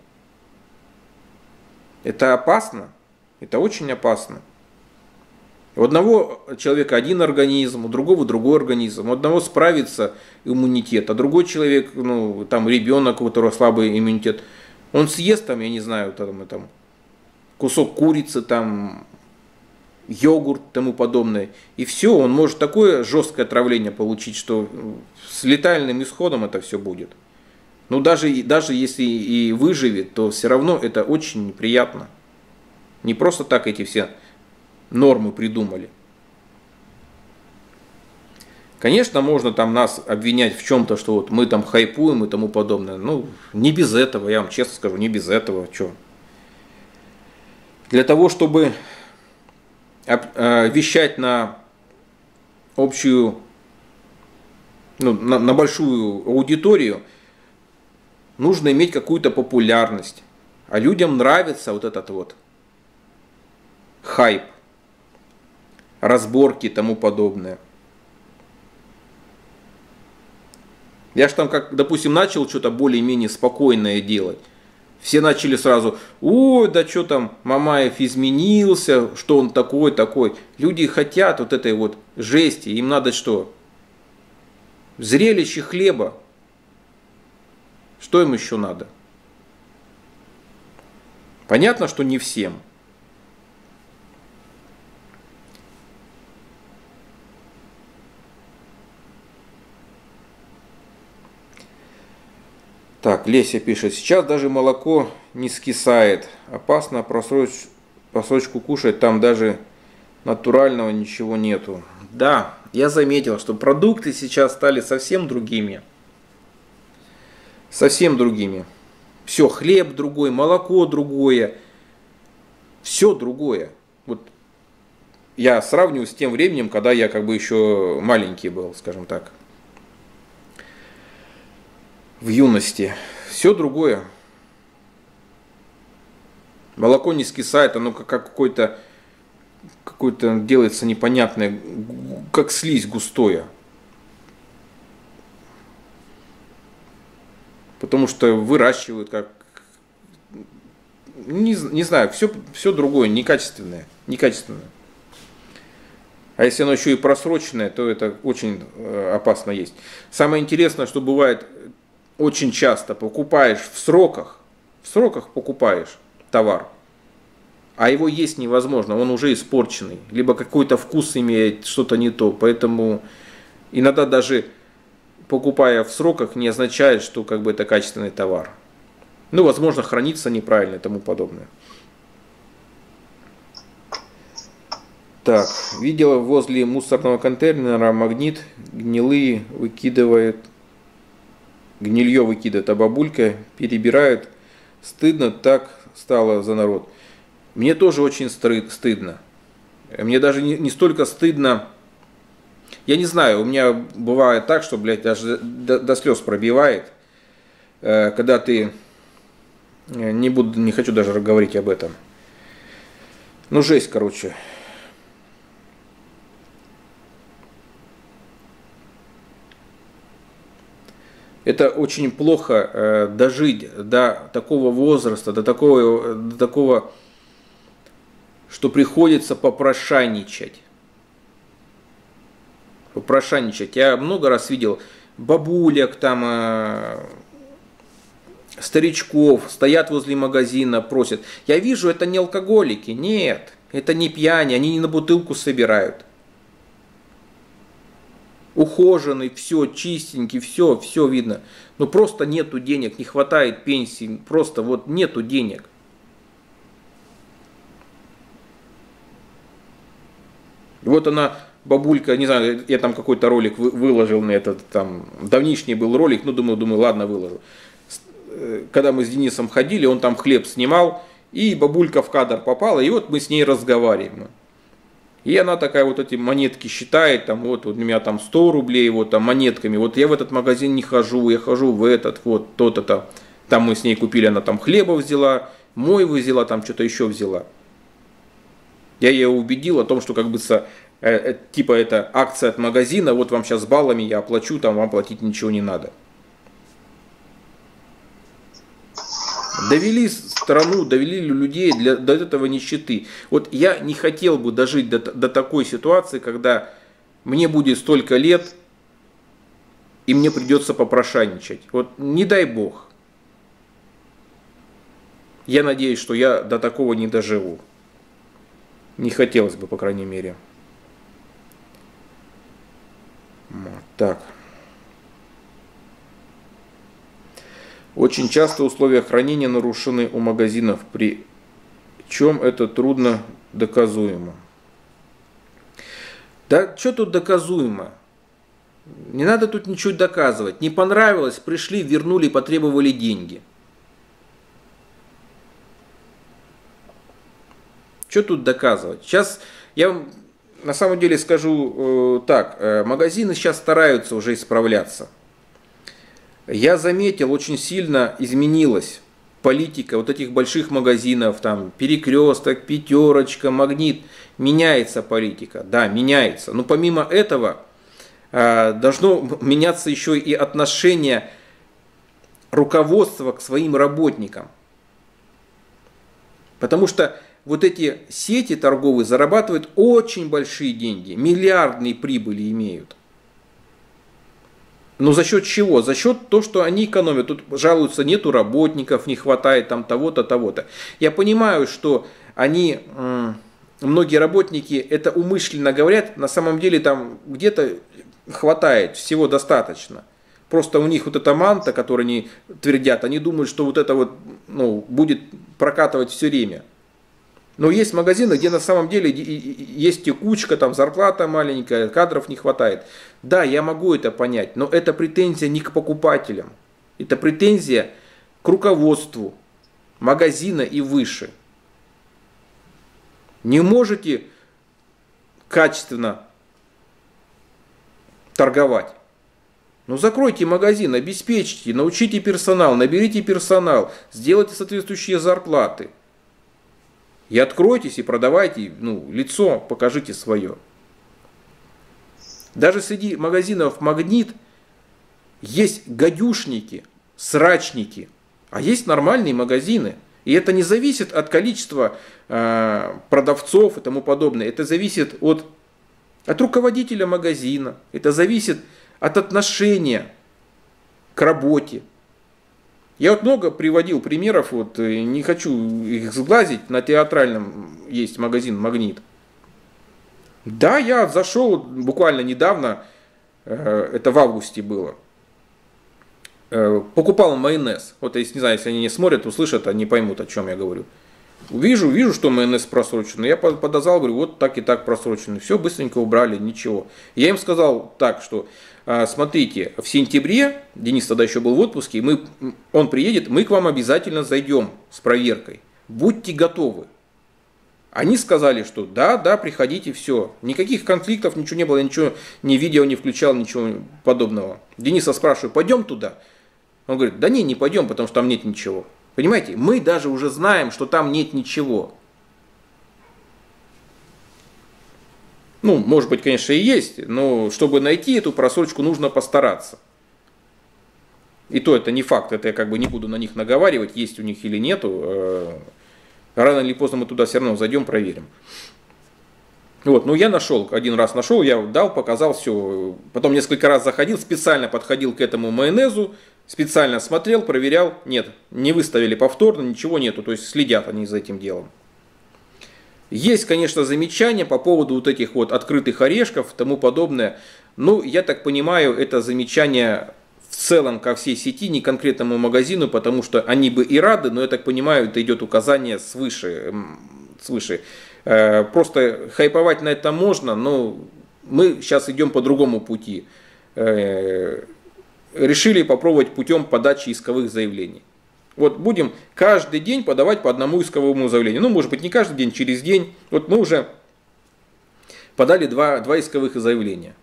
S1: Это опасно. Это очень опасно. У одного человека один организм, у другого другой организм. У одного справится иммунитет, а другой человек, ну, там ребенок, у которого слабый иммунитет, он съест там, я не знаю, там, там кусок курицы, там, йогурт и тому подобное. И все, он может такое жесткое отравление получить, что с летальным исходом это все будет. Ну, даже, даже если и выживет, то все равно это очень неприятно. Не просто так эти все нормы придумали. Конечно, можно там нас обвинять в чем-то, что вот мы там хайпуем и тому подобное. Ну, не без этого, я вам честно скажу, не без этого. Что? Для того, чтобы вещать на общую, ну, на, на большую аудиторию, нужно иметь какую-то популярность. А людям нравится вот этот вот хайп, разборки и тому подобное. Я же там, как, допустим, начал что-то более-менее спокойное делать. Все начали сразу, ой, да что там, Мамаев изменился, что он такой, такой. Люди хотят вот этой вот жести, им надо что? Зрелище хлеба. Что им еще надо? Понятно, что не всем. Так, Леся пишет, сейчас даже молоко не скисает. Опасно просроч... просрочку кушать, там даже натурального ничего нету. Да, я заметил, что продукты сейчас стали совсем другими. Совсем другими. Все, хлеб другой, молоко другое. Все другое. Вот я сравниваю с тем временем, когда я как бы еще маленький был, скажем так. В юности. Все другое. Молоко не скисает, оно как какое-то какое-то делается непонятное, как слизь густое. Потому что выращивают как... Не, не знаю, все, все другое, некачественное. Некачественное. А если оно еще и просроченное, то это очень опасно есть. Самое интересное, что бывает... Очень часто покупаешь в сроках, в сроках покупаешь товар, а его есть невозможно, он уже испорченный, либо какой-то вкус имеет, что-то не то. Поэтому иногда даже покупая в сроках не означает, что как бы это качественный товар. Ну, возможно, хранится неправильно и тому подобное. Так, видела возле мусорного контейнера магнит, гнилые выкидывает. Гнилье выкидывает, а бабулька перебирает. Стыдно так стало за народ. Мне тоже очень стыдно. Мне даже не, не столько стыдно. Я не знаю, у меня бывает так, что, блядь, даже до, до слез пробивает. Когда ты... Не буду, не хочу даже говорить об этом. Ну, жесть, короче. Это очень плохо э, дожить до такого возраста, до такого, до такого, что приходится попрошайничать. Попрошайничать. Я много раз видел бабулек, там, э, старичков, стоят возле магазина, просят. Я вижу, это не алкоголики, нет, это не пьяни, они не на бутылку собирают. Ухоженный, все чистенький, все, все видно. Но просто нету денег, не хватает пенсии, просто вот нету денег. Вот она, бабулька, не знаю, я там какой-то ролик выложил на этот, там, давнишний был ролик, ну, думаю, думаю, ладно, выложу. Когда мы с Денисом ходили, он там хлеб снимал, и бабулька в кадр попала, и вот мы с ней разговариваем. И она такая вот эти монетки считает, там вот, вот у меня там сто рублей, вот там монетками, вот я в этот магазин не хожу, я хожу в этот, вот то-то там. Там мы с ней купили, она там хлеба взяла, мой взяла, там что-то еще взяла. Я ее убедил о том, что как бы э, э, типа это акция от магазина, вот вам сейчас с баллами я оплачу, там вам платить ничего не надо. Довели страну, довели людей для, до этого нищеты. Вот я не хотел бы дожить до, до такой ситуации, когда мне будет столько лет, и мне придется попрошайничать. Вот не дай бог. Я надеюсь, что я до такого не доживу. Не хотелось бы, по крайней мере. Вот так. Очень часто условия хранения нарушены у магазинов, причем это трудно доказуемо. Да что тут доказуемо? Не надо тут ничего доказывать. Не понравилось, пришли, вернули, потребовали деньги. Что тут доказывать? Сейчас я вам на самом деле скажу э, так. Э, магазины сейчас стараются уже исправляться. Я заметил, очень сильно изменилась политика вот этих больших магазинов, там Перекресток, Пятерочка, Магнит. Меняется политика, да, меняется. Но помимо этого, должно меняться еще и отношение руководства к своим работникам. Потому что вот эти сети торговые зарабатывают очень большие деньги, миллиардные прибыли имеют. Но за счет чего? За счет того, что они экономят. Тут жалуются, нету работников, не хватает там того-то, того-то. Я понимаю, что они, многие работники это умышленно говорят, на самом деле там где-то хватает, всего достаточно. Просто у них вот эта манта, которую они твердят, они думают, что вот это вот, ну, будет прокатывать все время. Но есть магазины, где на самом деле есть текучка, там зарплата маленькая, кадров не хватает. Да, я могу это понять, но это претензия не к покупателям. Это претензия к руководству магазина и выше. Не можете качественно торговать. Ну закройте магазин, обеспечьте, научите персонал, наберите персонал, сделайте соответствующие зарплаты. И откройтесь и продавайте, ну, лицо, покажите свое. Даже среди магазинов «Магнит» есть гадюшники, срачники, а есть нормальные магазины. И это не зависит от количества э, продавцов и тому подобное. Это зависит от, от руководителя магазина. Это зависит от отношения к работе. Я вот много приводил примеров, вот, не хочу их сглазить, на Театральном есть магазин «Магнит». Да, я зашел буквально недавно, это в августе было, покупал майонез. Вот если, не знаю, если они не смотрят, услышат, они поймут, о чем я говорю. Вижу, вижу, что майонез просроченный. Я подозвал, говорю, вот так и так просроченный. Все, быстренько убрали, ничего. Я им сказал так, что смотрите, в сентябре, Денис тогда еще был в отпуске, мы, он приедет, мы к вам обязательно зайдем с проверкой. Будьте готовы. Они сказали, что да, да, приходите, все. Никаких конфликтов, ничего не было, я ничего, ни видео не включал, ничего подобного. Дениса спрашиваю, пойдем туда? Он говорит, да не, не пойдем, потому что там нет ничего. Понимаете, мы даже уже знаем, что там нет ничего. Ну, может быть, конечно, и есть, но чтобы найти эту просрочку, нужно постараться. И то это не факт, это я как бы не буду на них наговаривать, есть у них или нету. Рано или поздно мы туда все равно зайдем, проверим. Вот, ну я нашел, один раз нашел, я дал, показал, все. Потом несколько раз заходил, специально подходил к этому майонезу, специально смотрел, проверял. Нет, не выставили повторно, ничего нету, то есть следят они за этим делом. Есть, конечно, замечания по поводу вот этих вот открытых орешков и тому подобное. Ну, я так понимаю, это замечание в целом ко всей сети, не конкретному магазину, потому что они бы и рады, но я так понимаю, это идет указание свыше. свыше. Просто хайповать на это можно, но мы сейчас идем по другому пути. Решили попробовать путем подачи исковых заявлений. Вот будем каждый день подавать по одному исковому заявлению. Ну, может быть, не каждый день, через день. Вот мы уже подали два, два исковых заявления.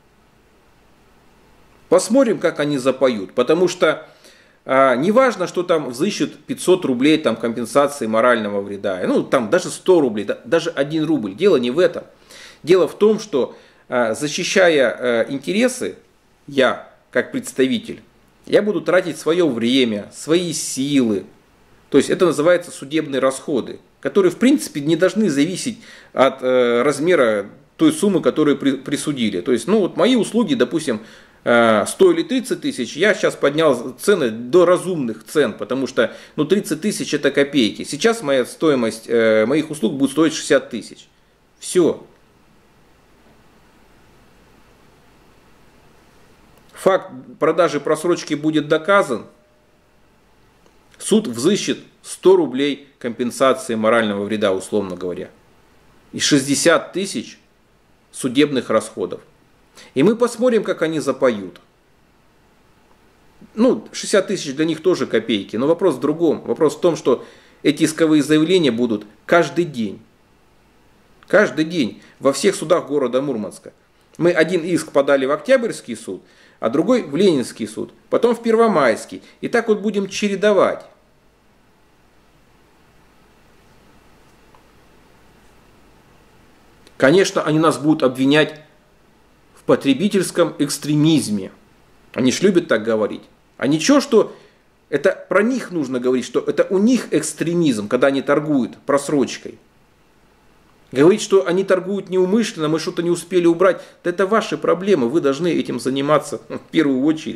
S1: Посмотрим, как они запоют. Потому что а, не важно, что там взыщут пятьсот рублей там, компенсации морального вреда. Ну, там даже сто рублей, да, даже один рубль. Дело не в этом. Дело в том, что а, защищая а, интересы, я, как представитель, я буду тратить свое время, свои силы. То есть это называется судебные расходы, которые в принципе не должны зависеть от э, размера той суммы, которую при, присудили. То есть, ну вот мои услуги, допустим, э, стоили тридцать тысяч, я сейчас поднял цены до разумных цен, потому что ну, тридцать тысяч это копейки. Сейчас моя стоимость э, моих услуг будет стоить шестьдесят тысяч. Все. Факт продажи просрочки будет доказан, суд взыщет сто рублей компенсации морального вреда, условно говоря, и шестьдесят тысяч судебных расходов. И мы посмотрим, как они запоют. Ну, шестьдесят тысяч для них тоже копейки, но вопрос в другом. Вопрос в том, что эти исковые заявления будут каждый день. Каждый день во всех судах города Мурманска. Мы один иск подали в Октябрьский суд, а другой в Ленинский суд, потом в Первомайский. И так вот будем чередовать. Конечно, они нас будут обвинять в в потребительском экстремизме. Они ж любят так говорить. А ничего, что это про них нужно говорить, что это у них экстремизм, когда они торгуют просрочкой. Говорить, что они торгуют неумышленно, мы что-то не успели убрать, да это ваши проблемы, вы должны этим заниматься в первую очередь.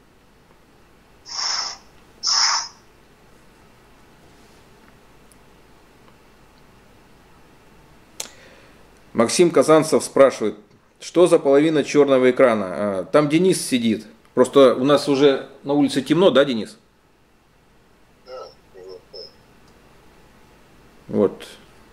S1: Максим Казанцев спрашивает, что за половина черного экрана? Там Денис сидит. Просто у нас уже на улице темно, да, Денис?
S2: Да.
S1: Вот.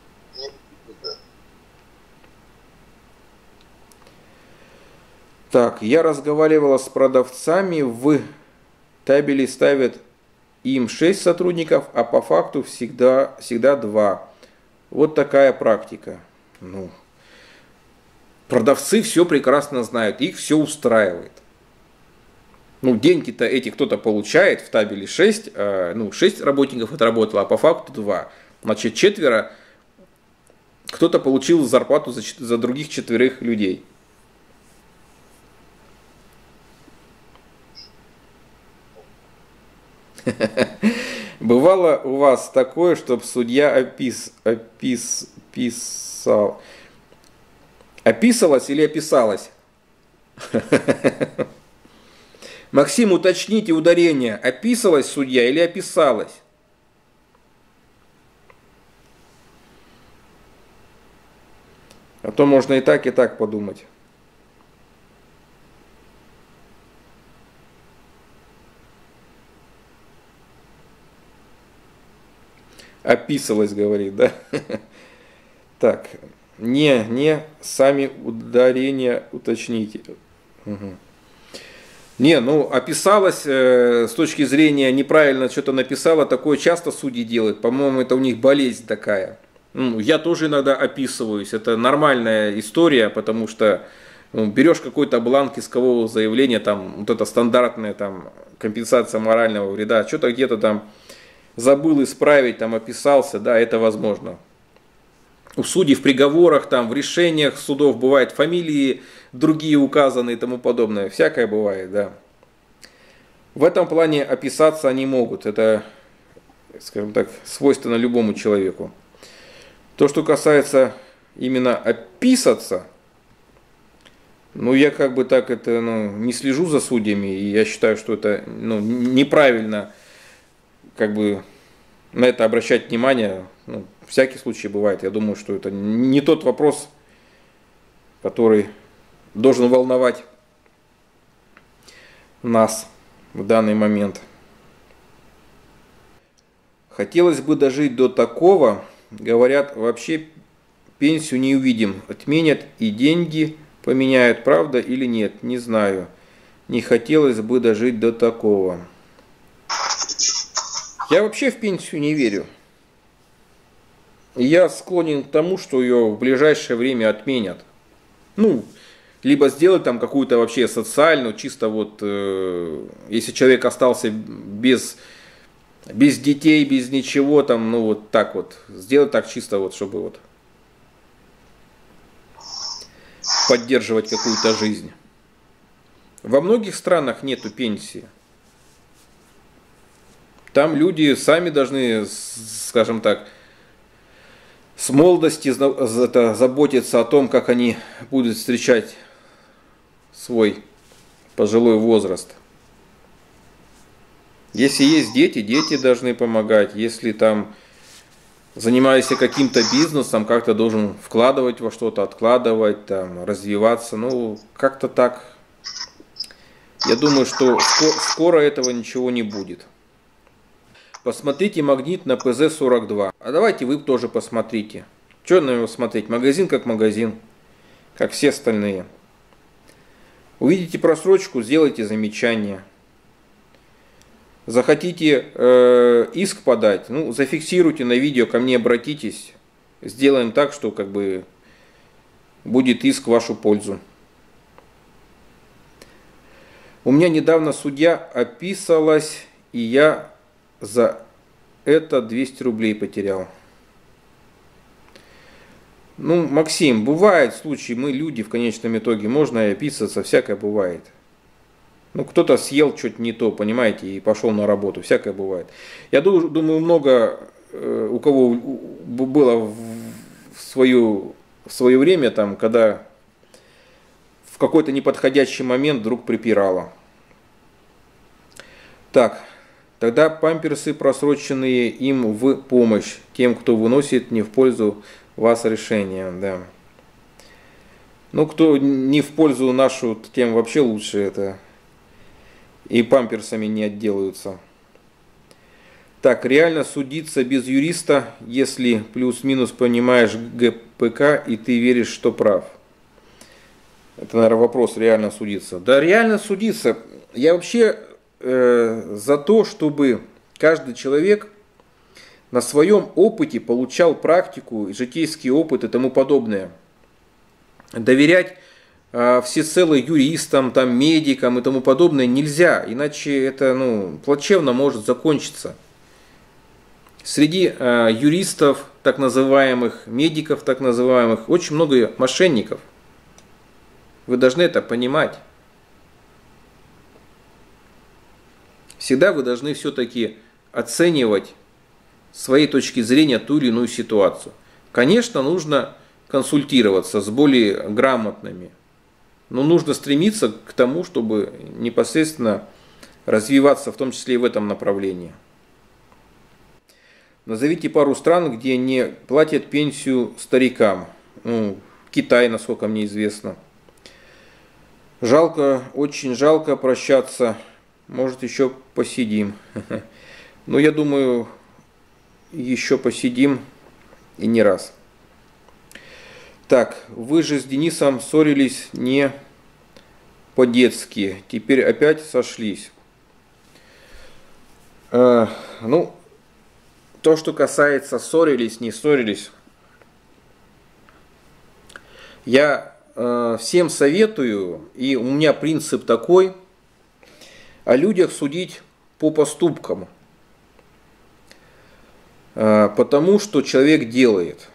S1: Так, я разговаривала с продавцами, в табели ставят им шесть сотрудников, а по факту всегда, всегда два. Вот такая практика. Ну, продавцы все прекрасно знают, их все устраивает. Ну, деньги-то эти кто-то получает, в табеле шесть, а, ну, шесть работников отработало, а по факту два. Значит, четверо, кто-то получил зарплату за, за других четверых людей. Бывало у вас такое, чтобы судья опис, опис, писал, описалась или описалась? Максим, уточните ударение. Описалась судья или описалась? А то можно и так, и так подумать. Описалась, говорит, да? Так, не, не, сами ударения уточните. Угу. Не, ну, описалась э, с точки зрения неправильно что-то написала, такое часто судьи делают. По-моему, это у них болезнь такая. Ну, я тоже иногда описываюсь, это нормальная история, потому что ну, берешь какой-то бланк искового заявления, там, вот это стандартная там, компенсация морального вреда, что-то где-то там забыл исправить, там описался, да, это возможно. У судей в приговорах, там, в решениях судов бывают фамилии другие указаны и тому подобное. Всякое бывает, да. В этом плане описаться они могут. Это, скажем так, свойственно любому человеку. То, что касается именно описаться, ну, я как бы так это, ну, не слежу за судьями, и я считаю, что это, ну, неправильно как бы на это обращать внимание. Ну, всякий случай бывает. Я думаю, что это не тот вопрос, который должен волновать нас в данный момент. Хотелось бы дожить до такого, говорят, вообще пенсию не увидим, отменят и деньги поменяют, правда или нет, не знаю. Не хотелось бы дожить до такого. Я вообще в пенсию не верю. Я склонен к тому, что ее в ближайшее время отменят. Ну, либо сделать там какую-то вообще социальную, чисто вот, э, если человек остался без, без детей, без ничего, там, ну вот так вот, сделать так чисто вот, чтобы вот поддерживать какую-то жизнь. Во многих странах нету пенсии. Там люди сами должны, скажем так, с молодости заботиться о том, как они будут встречать свой пожилой возраст. Если есть дети, дети должны помогать. Если там занимаешься каким-то бизнесом, как-то должен вкладывать во что-то, откладывать, там, развиваться. Ну, как-то так. Я думаю, что скоро этого ничего не будет. Посмотрите магнит на пэ зэ сорок два. А давайте вы тоже посмотрите. Что на него смотреть? Магазин как магазин. Как все остальные. Увидите просрочку, сделайте замечание. Захотите э, иск подать, ну, зафиксируйте на видео, ко мне обратитесь. Сделаем так, что как бы будет иск в вашу пользу. У меня недавно судья описалась, и я за это двести рублей потерял. Ну, Максим, бывают случаи, мы люди в конечном итоге, можно и описываться, всякое бывает. Ну, кто-то съел что-то не то, понимаете, и пошел на работу, всякое бывает. Я думаю, много э, у кого было в, свою, в свое время, там, когда в какой-то неподходящий момент вдруг припирало. Так, тогда памперсы, просроченные им в помощь тем, кто выносит не в пользу вас решение, да. Ну, кто не в пользу нашу, тем вообще лучше это. И памперсами не отделаются. Так, реально судиться без юриста, если плюс-минус понимаешь ГПК и ты веришь, что прав. Это, наверное, вопрос, реально судиться. Да, реально судиться. Я вообще э, за то, чтобы каждый человек на своем опыте получал практику, житейский опыт и тому подобное. Доверять э, всецело юристам, там, медикам и тому подобное нельзя, иначе это ну, плачевно может закончиться. Среди э, юристов, так называемых, медиков, так называемых, очень много мошенников. Вы должны это понимать. Всегда вы должны все-таки оценивать с своей точки зрения ту или иную ситуацию. Конечно, нужно консультироваться с более грамотными, но нужно стремиться к тому, чтобы непосредственно развиваться, в том числе и в этом направлении. Назовите пару стран, где не платят пенсию старикам. Ну, Китай, насколько мне известно. Жалко, очень жалко прощаться. Может, еще посидим. Но я думаю, еще посидим и не раз. Так, вы же с Денисом ссорились не по-детски. Теперь опять сошлись. Э, ну, то, что касается ссорились, не ссорились, я э, всем советую, и у меня принцип такой, о людях судить по поступкам, э, потому что человек делает.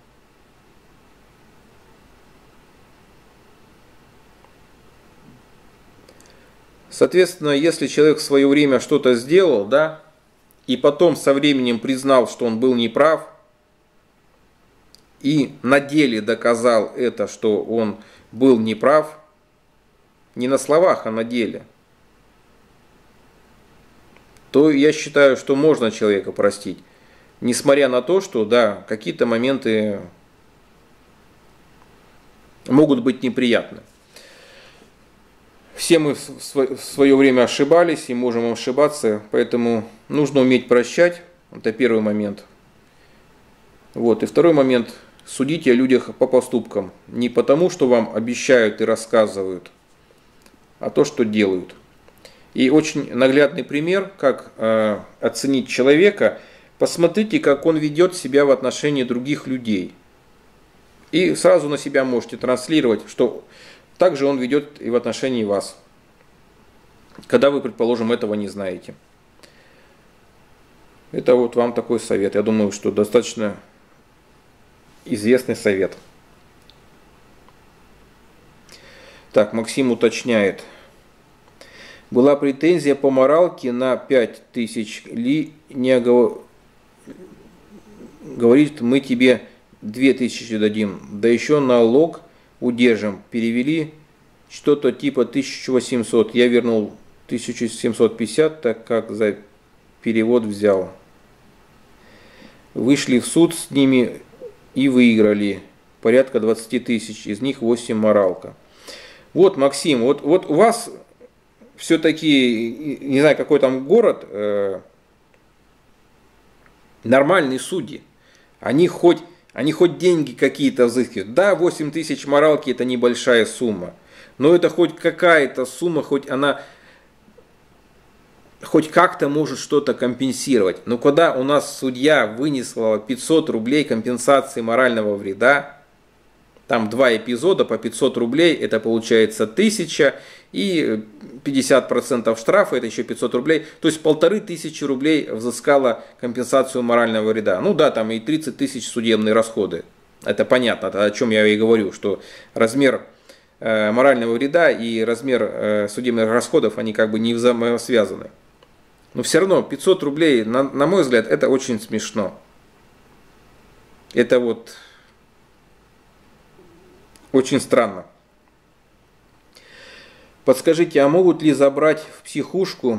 S1: Соответственно, если человек в свое время что-то сделал, да, и потом со временем признал, что он был неправ, и на деле доказал это, что он был неправ, не на словах, а на деле, то я считаю, что можно человека простить, несмотря на то, что, да, какие-то моменты могут быть неприятны. Все мы в свое время ошибались и можем ошибаться, поэтому нужно уметь прощать. Это первый момент. Вот. И второй момент. Судите о людях по поступкам. Не потому, что вам обещают и рассказывают, а то, что делают. И очень наглядный пример, как э, оценить человека. Посмотрите, как он ведет себя в отношении других людей. И сразу на себя можете транслировать, что также он ведет и в отношении вас, когда вы, предположим, этого не знаете. Это вот вам такой совет. Я думаю, что достаточно известный совет. Так, Максим уточняет. Была претензия по моралке на пять тысяч ли не оговор... говорит, мы тебе две тысячи дадим, да еще налог удержим. Перевели что-то типа тысяча восемьсот. Я вернул тысячу семьсот пятьдесят, так как за перевод взял. Вышли в суд с ними и выиграли. Порядка двадцать тысяч. Из них восемь моралка. Вот, Максим, вот, вот у вас все-таки, не знаю, какой там город, э, нормальные судьи. Они хоть Они хоть деньги какие-то взыскивают. Да, восемь тысяч моралки это небольшая сумма. Но это хоть какая-то сумма, хоть она хоть как-то может что-то компенсировать. Но когда у нас судья вынесла пятьсот рублей компенсации морального вреда, там два эпизода по пятьсот рублей, это получается тысяча, и пятьдесят процентов штрафа, это еще пятьсот рублей. То есть полторы тысячи рублей взыскала компенсацию морального вреда. Ну да, там и тридцать тысяч судебные расходы. Это понятно, о чем я и говорю, что размер э, морального вреда и размер э, судебных расходов, они как бы не взаимосвязаны. Но все равно пятьсот рублей, на, на мой взгляд, это очень смешно. Это вот очень странно. Подскажите, а могут ли забрать в психушку?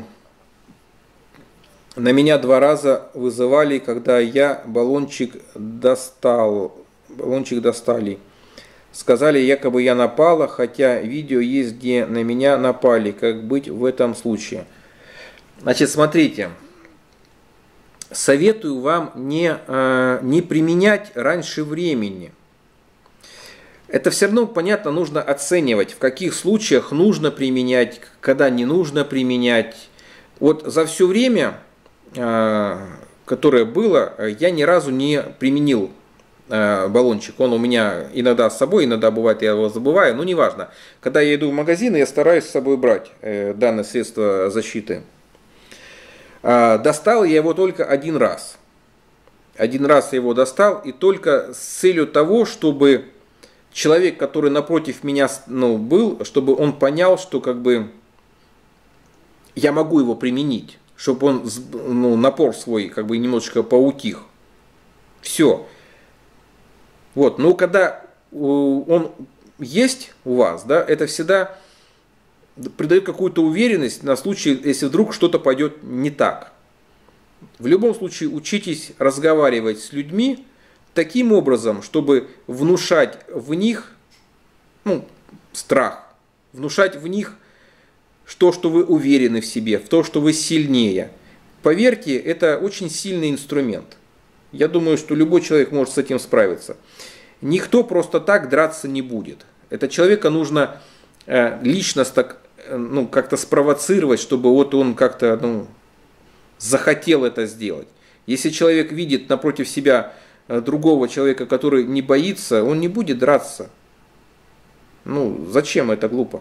S1: На меня два раза вызывали, когда я баллончик достал. Баллончик достали. Сказали, якобы я напала, хотя видео есть, где на меня напали. Как быть в этом случае? Значит, смотрите. Советую вам не, не применять раньше времени. Это все равно, понятно, нужно оценивать, в каких случаях нужно применять, когда не нужно применять. Вот за все время, которое было, я ни разу не применил баллончик. Он у меня иногда с собой, иногда бывает, я его забываю, но неважно. Когда я иду в магазин, я стараюсь с собой брать данное средство защиты. Достал я его только один раз. Один раз я его достал, и только с целью того, чтобы человек, который напротив меня, ну, был, чтобы он понял, что как бы я могу его применить, чтобы он, ну, напор свой как бы немножечко поутих. Все. Вот. Но когда он есть у вас, да, это всегда придает какую-то уверенность на случай, если вдруг что-то пойдет не так. В любом случае учитесь разговаривать с людьми таким образом, чтобы внушать в них, ну, страх, внушать в них то, что вы уверены в себе, в то, что вы сильнее. Поверьте, это очень сильный инструмент. Я думаю, что любой человек может с этим справиться. Никто просто так драться не будет. Это человека нужно э, личность так, э, ну, как-то спровоцировать, чтобы вот он как-то, ну, захотел это сделать. Если человек видит напротив себя другого человека, который не боится, он не будет драться. Ну, зачем это глупо?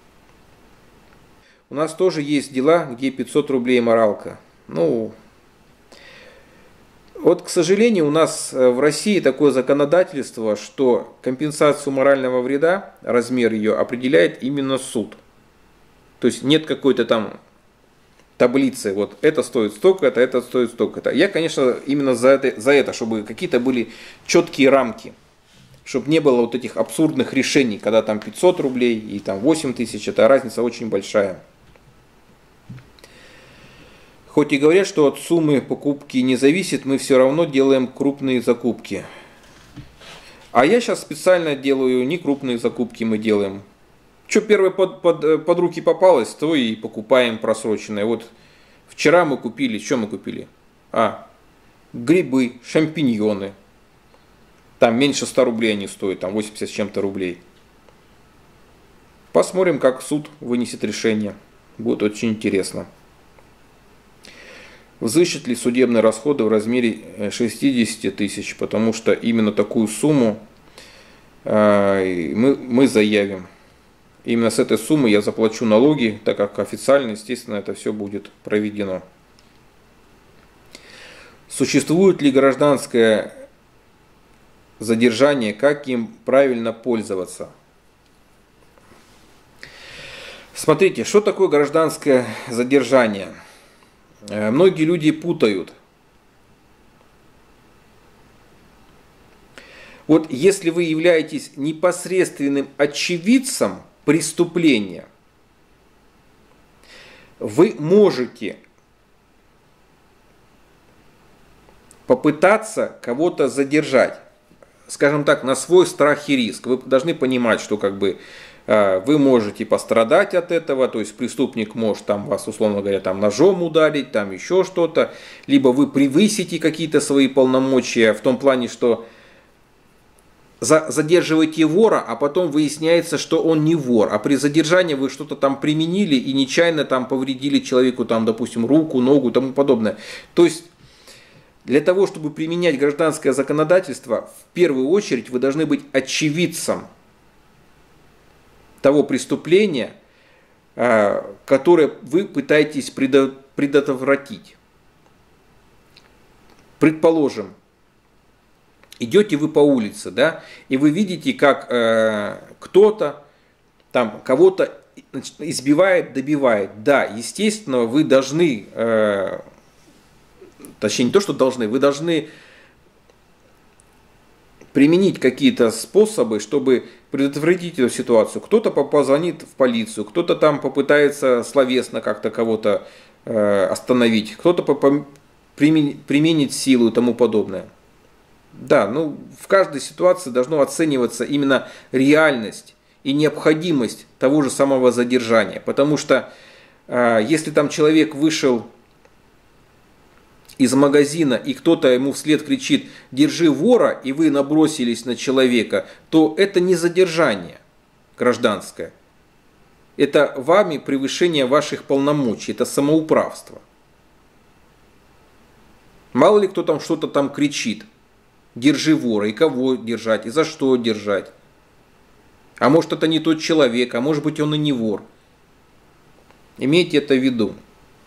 S1: У нас тоже есть дела, где пятьсот рублей моралка. Ну, вот, к сожалению, у нас в России такое законодательство, что компенсацию морального вреда, размер ее определяет именно суд. То есть нет какой-то там таблицы, вот это стоит столько-то, это стоит столько-то. Я, конечно, именно за это, за это, чтобы какие-то были четкие рамки, чтобы не было вот этих абсурдных решений, когда там пятьсот рублей и там восемь тысяч, это разница очень большая. Хоть и говорят, что от суммы покупки не зависит, мы все равно делаем крупные закупки. А я сейчас специально делаю, не крупные закупки мы делаем. Что первое под, под, под руки попалось, то и покупаем просроченное. Вот вчера мы купили, что мы купили? А, грибы, шампиньоны. Там меньше ста рублей они стоят, там восемьдесят с чем-то рублей. Посмотрим, как суд вынесет решение. Будет очень интересно. Взыщут ли судебные расходы в размере шестьдесят тысяч, потому что именно такую сумму э, мы, мы заявим. Именно с этой суммы я заплачу налоги, так как официально, естественно, это все будет проведено. Существует ли гражданское задержание, как им правильно пользоваться? Смотрите, что такое гражданское задержание? Многие люди путают. Вот если вы являетесь непосредственным очевидцем преступления, вы можете попытаться кого-то задержать, скажем так, на свой страх и риск. Вы должны понимать, что как бы вы можете пострадать от этого, то есть преступник может там вас, условно говоря, там ножом ударить, там еще что-то, либо вы превысите какие-то свои полномочия в том плане, что задерживаете вора, а потом выясняется, что он не вор, а при задержании вы что-то там применили и нечаянно там повредили человеку, там, допустим, руку, ногу и тому подобное. То есть для того, чтобы применять гражданское законодательство, в первую очередь вы должны быть очевидцем того преступления, которое вы пытаетесь предотвратить. Предположим, идете вы по улице, да, и вы видите, как э, кто-то там кого-то избивает, добивает. Да, естественно, вы должны, э, точнее не то, что должны, вы должны применить какие-то способы, чтобы предотвратить эту ситуацию. Кто-то позвонит в полицию, кто-то там попытается словесно как-то кого-то э, остановить, кто-то применит силу и тому подобное. Да, ну в каждой ситуации должно оцениваться именно реальность и необходимость того же самого задержания. Потому что э, если там человек вышел из магазина, и кто-то ему вслед кричит «держи вора», и вы набросились на человека, то это не задержание гражданское. Это вами превышение ваших полномочий, это самоуправство. Мало ли кто там что-то там кричит «держи вора», и кого держать, и за что держать. А может это не тот человек, а может быть он и не вор. Имейте это в виду.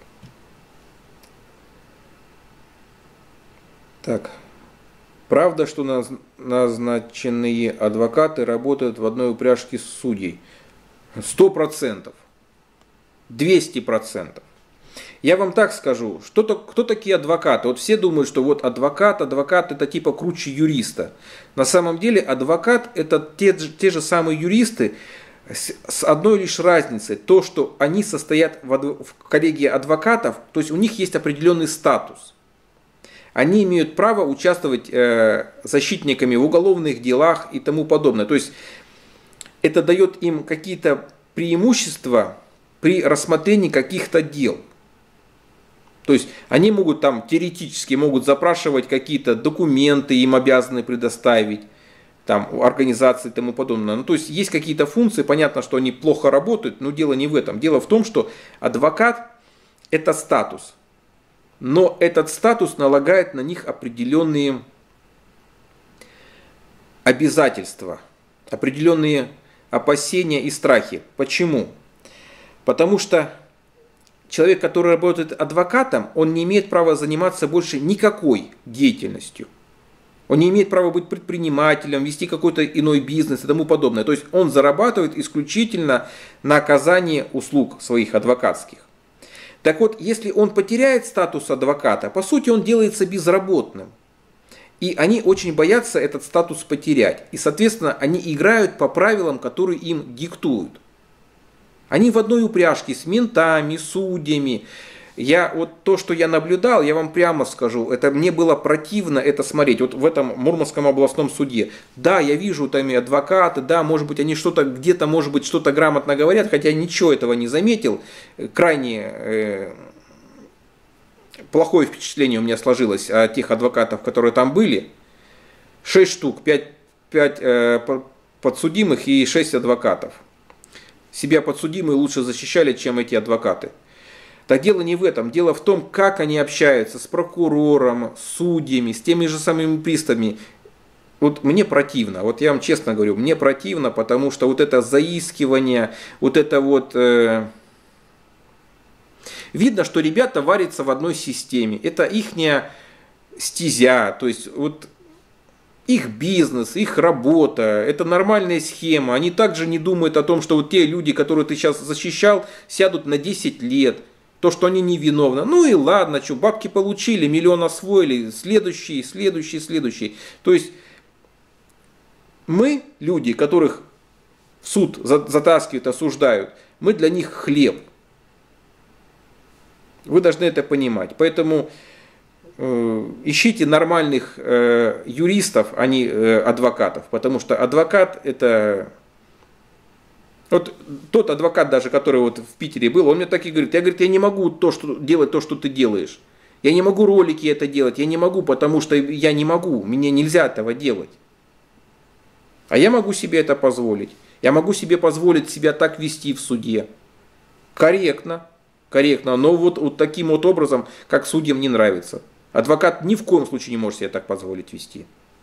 S1: Так, правда, что назначенные адвокаты работают в одной упряжке с судьей? Сто процентов. Двести процентов. Я вам так скажу, что то, кто такие адвокаты? Вот все думают, что вот адвокат, адвокат это типа круче юриста. На самом деле адвокат это те, те же самые юристы с, с одной лишь разницей. То, что они состоят в, в коллегии адвокатов, то есть у них есть определенный статус. Они имеют право участвовать э, защитниками в уголовных делах и тому подобное. То есть это дает им какие-то преимущества при рассмотрении каких-то дел. То есть они могут там теоретически могут запрашивать какие-то документы, им обязаны предоставить, там, организации и тому подобное. Ну, то есть есть какие-то функции, понятно, что они плохо работают, но дело не в этом. Дело в том, что адвокат это статус. Но этот статус налагает на них определенные обязательства, определенные опасения и страхи. Почему? Потому что человек, который работает адвокатом, он не имеет права заниматься больше никакой деятельностью. Он не имеет права быть предпринимателем, вести какой-то иной бизнес и тому подобное. То есть он зарабатывает исключительно на оказании услуг своих адвокатских. Так вот, если он потеряет статус адвоката, по сути он делается безработным. И они очень боятся этот статус потерять. И, соответственно, они играют по правилам, которые им диктуют. Они в одной упряжке с ментами, судьями. Я, вот то, что я наблюдал, я вам прямо скажу, это мне было противно это смотреть. Вот в этом Мурманском областном суде. Да, я вижу там и адвокаты, да, может быть, они что-то где-то, может быть, что-то грамотно говорят, хотя ничего этого не заметил. Крайне э, плохое впечатление у меня сложилось о тех адвокатов, которые там были. Шесть штук, пять, пять э, подсудимых и шесть адвокатов. Себя подсудимые лучше защищали, чем эти адвокаты. Так дело не в этом. Дело в том, как они общаются с прокурором, с судьями, с теми же самыми приставами. Вот мне противно, вот я вам честно говорю, мне противно, потому что вот это заискивание, вот это вот... Э... Видно, что ребята варятся в одной системе. Это ихняя стезя, то есть вот их бизнес, их работа, это нормальная схема. Они также не думают о том, что вот те люди, которые ты сейчас защищал, сядут на десять лет. То, что они невиновны. Ну и ладно, что, бабки получили, миллион освоили, следующий, следующий, следующий. То есть мы, люди, которых в суд затаскивают, осуждают, мы для них хлеб. Вы должны это понимать. Поэтому э, ищите нормальных э, юристов, а не э, адвокатов. Потому что адвокат это... Вот тот адвокат даже, который вот в Питере был, он мне так и говорит, я, говорит, я не могу то, что, делать то, что ты делаешь. Я не могу ролики это делать, я не могу, потому что я не могу, мне нельзя этого делать. А я могу себе это позволить. Я могу себе позволить себя так вести в суде. Корректно, корректно, но вот, вот таким вот образом, как судьям не нравится. Адвокат ни в коем случае не может себе так позволить вести.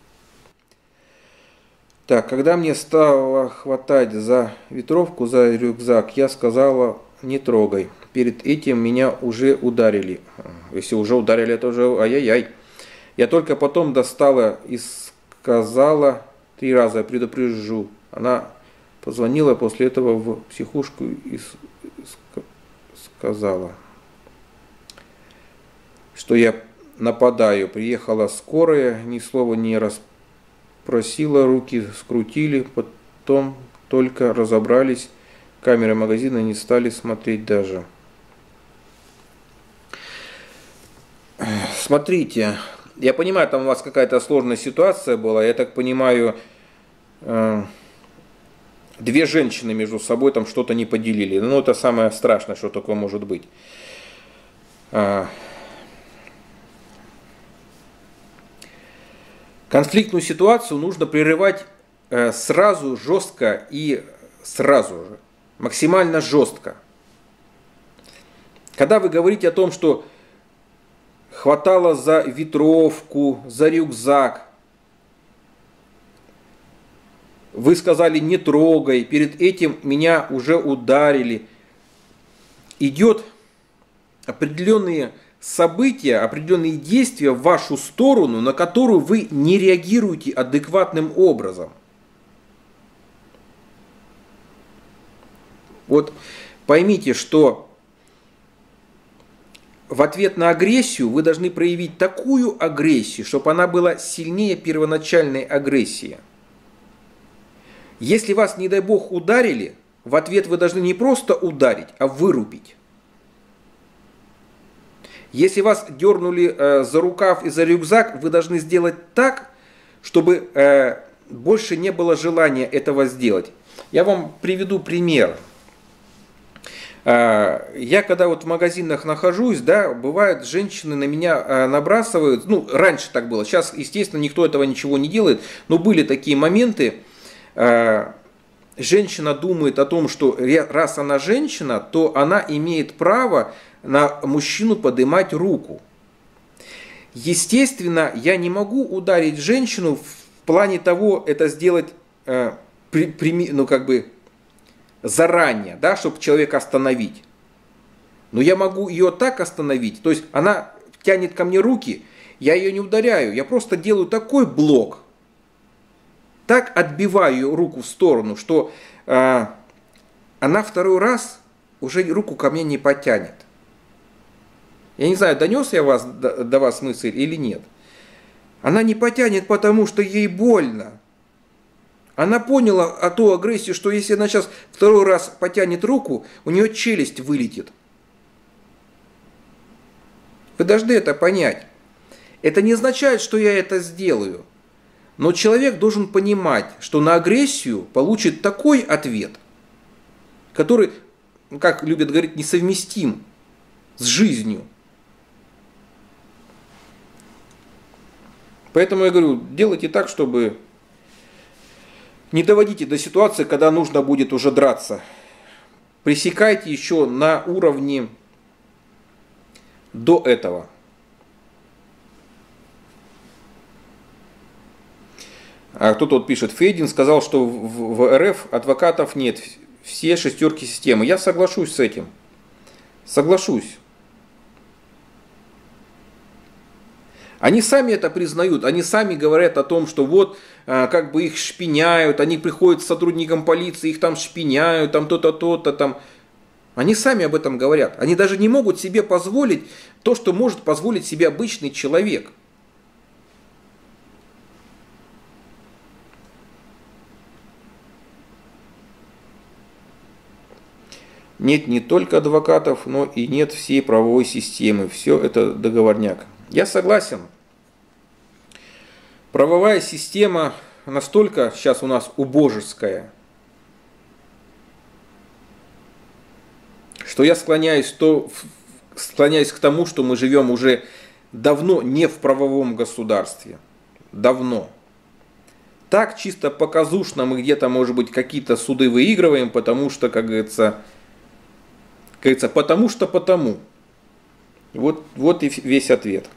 S1: Так, когда мне стало хватать за ветровку, за рюкзак, я сказала, не трогай. Перед этим меня уже ударили. Если уже ударили, это уже ай-яй-яй. Я только потом достала из сказала три раза, я предупрежу. Она позвонила после этого в психушку и сказала, что я нападаю. Приехала скорая, ни слова не расспросила, руки скрутили, потом только разобрались, камеры магазина не стали смотреть даже. Смотрите, я понимаю, там у вас какая-то сложная ситуация была, я так понимаю, две женщины между собой там что-то не поделили. Ну, это самое страшное, что такое может быть. Конфликтную ситуацию нужно прерывать сразу, жестко и сразу же. Максимально жестко. Когда вы говорите о том, что хватало за ветровку, за рюкзак, вы сказали не трогай, перед этим меня уже ударили. Идет определенные события, определенные действия в вашу сторону, на которую вы не реагируете адекватным образом. Вот поймите, что в ответ на агрессию вы должны проявить такую агрессию, чтобы она была сильнее первоначальной агрессии. Если вас, не дай бог, ударили, в ответ вы должны не просто ударить, а вырубить. Если вас дернули э, за рукав и за рюкзак, вы должны сделать так, чтобы э, больше не было желания этого сделать. Я вам приведу пример. Э, я когда вот в магазинах нахожусь, да, бывают женщины на меня э, набрасывают, ну, раньше так было, сейчас, естественно, никто этого ничего не делает, но были такие моменты. Женщина думает о том, что раз она женщина, то она имеет право на мужчину поднимать руку. Естественно, я не могу ударить женщину в плане того, это сделать ну, как бы заранее, да, чтобы человека остановить. Но я могу ее так остановить, то есть она тянет ко мне руки, я ее не ударяю, я просто делаю такой блок, так отбиваю ее руку в сторону, что э, она второй раз уже руку ко мне не потянет. Я не знаю, донес я вас, до, до вас мысль или нет. Она не потянет, потому что ей больно. Она поняла о ту агрессию, что если она сейчас второй раз потянет руку, у нее челюсть вылетит. Вы должны это понять. Это не означает, что я это сделаю. Но человек должен понимать, что на агрессию получит такой ответ, который, как любят говорить, несовместим с жизнью. Поэтому я говорю, делайте так, чтобы не доводите до ситуации, когда нужно будет уже драться. Пресекайте еще на уровне до этого. А кто-то вот пишет, Фейдин сказал, что в, в РФ адвокатов нет, все шестерки системы. Я соглашусь с этим. Соглашусь. Они сами это признают, они сами говорят о том, что вот как бы их шпиняют, они приходят к сотрудникам полиции, их там шпиняют, там то-то, то-то, там. Они сами об этом говорят. Они даже не могут себе позволить то, что может позволить себе обычный человек. Нет не только адвокатов, но и нет всей правовой системы. Все это договорняк. Я согласен. Правовая система настолько сейчас у нас убожеская, что я склоняюсь, то, склоняюсь к тому, что мы живем уже давно не в правовом государстве. Давно. Так чисто показушно мы где-то, может быть, какие-то суды выигрываем, потому что, как говорится, как говорится, потому что потому. Вот, вот и весь ответ.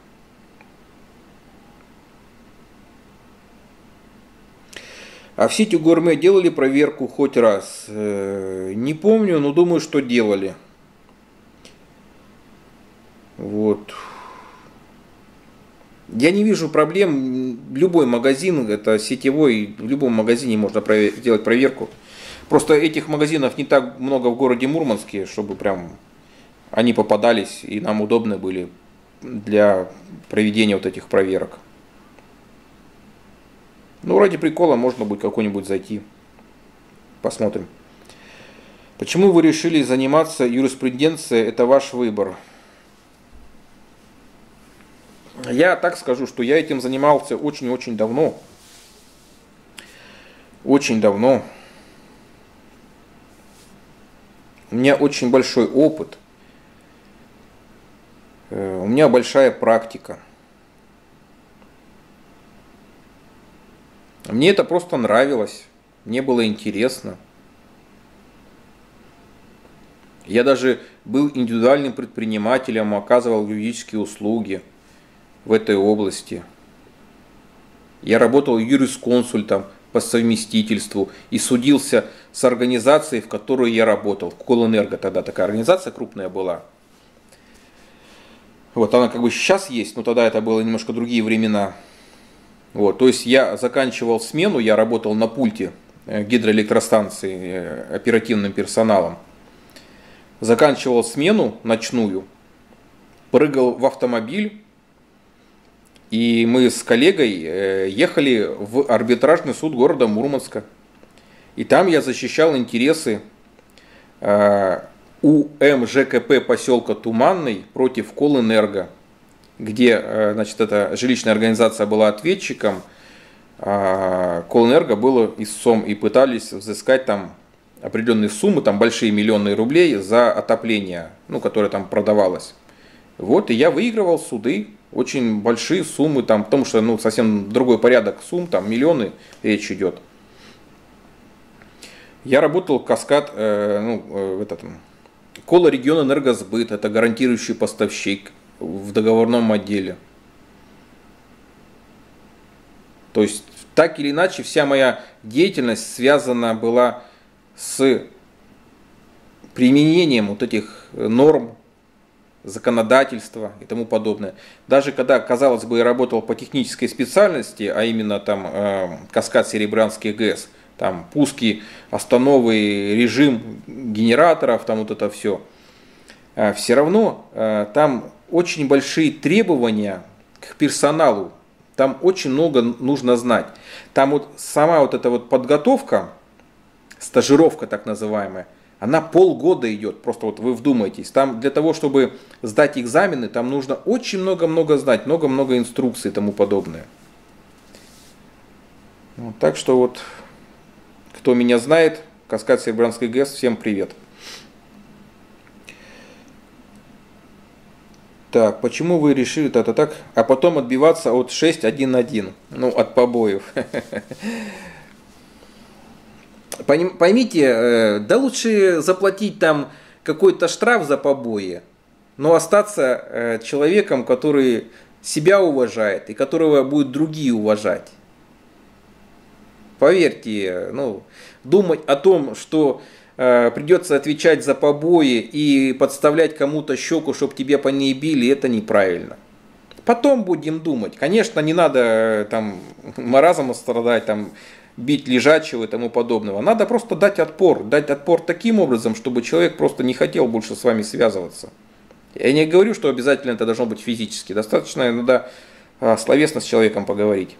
S1: А в сети Гурме делали проверку хоть раз? Не помню, но думаю, что делали. Вот. Я не вижу проблем. Любой магазин, это сетевой, в любом магазине можно сделать проверку. Просто этих магазинов не так много в городе Мурманске, чтобы прям они попадались и нам удобны были для проведения вот этих проверок. Ну, ради прикола можно будет какой-нибудь зайти. Посмотрим. Почему вы решили заниматься юриспруденцией? Это ваш выбор. Я так скажу, что я этим занимался очень-очень давно. Очень давно. У меня очень большой опыт. У меня большая практика. Мне это просто нравилось. Мне было интересно. Я даже был индивидуальным предпринимателем, оказывал юридические услуги в этой области. Я работал юрисконсультом по совместительству и судился с организацией, в которой я работал. Колэнерго тогда такая организация крупная была. Вот она как бы сейчас есть, но тогда это было немножко другие времена. Вот, то есть я заканчивал смену, я работал на пульте гидроэлектростанции оперативным персоналом. Заканчивал смену ночную, прыгал в автомобиль, и мы с коллегой ехали в арбитражный суд города Мурманска. И там я защищал интересы У М Ж К П поселка Туманный против Колэнерго, где, значит, эта жилищная организация была ответчиком, а Колэнерго было истцом, и пытались взыскать там определенные суммы, там большие миллионные рублей за отопление, ну, которое там продавалось. Вот, и я выигрывал суды, очень большие суммы, там, потому что, ну, совсем другой порядок сумм, там миллионы речь идет. Я работал в Каскад, э, ну, э, в этом, Колрегионэнергосбыт, это гарантирующий поставщик в договорном отделе. То есть, так или иначе, вся моя деятельность связана была с применением вот этих норм, законодательства и тому подобное. Даже когда, казалось бы, я работал по технической специальности, а именно там э, Каскад-Серебрянский ГЭС, там пуски, остановы, режим генераторов, там вот это все, э, все равно э, там очень большие требования к персоналу, там очень много нужно знать. Там вот сама вот эта вот подготовка, стажировка так называемая, она полгода идет, просто вот вы вдумайтесь. Там для того, чтобы сдать экзамены, там нужно очень много-много знать, много-много инструкций и тому подобное. Вот, так что вот, кто меня знает, Каскад-Серебрянский ГЭС, всем привет. Так, почему вы решили это так, а потом отбиваться от шесть один один, ну, от побоев? Поймите, да лучше заплатить там какой-то штраф за побои, но остаться человеком, который себя уважает и которого будут другие уважать. Поверьте, ну, думать о том, что э, придется отвечать за побои и подставлять кому-то щеку, чтобы тебе по ней били, это неправильно. Потом будем думать. Конечно, не надо там маразмом страдать, там, бить лежачего и тому подобного. Надо просто дать отпор. Дать отпор таким образом, чтобы человек просто не хотел больше с вами связываться. Я не говорю, что обязательно это должно быть физически. Достаточно иногда словесно с человеком поговорить.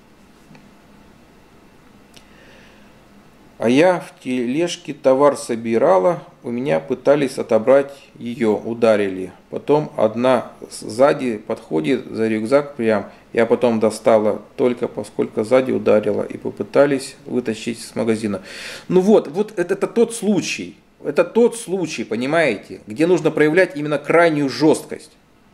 S1: А я в тележке товар собирала, у меня пытались отобрать ее, ударили. Потом одна сзади подходит за рюкзак прям. Я потом достала только поскольку сзади ударила и попытались вытащить с магазина. Ну вот, вот это, это тот случай, это тот случай, понимаете, где нужно проявлять именно крайнюю жесткость.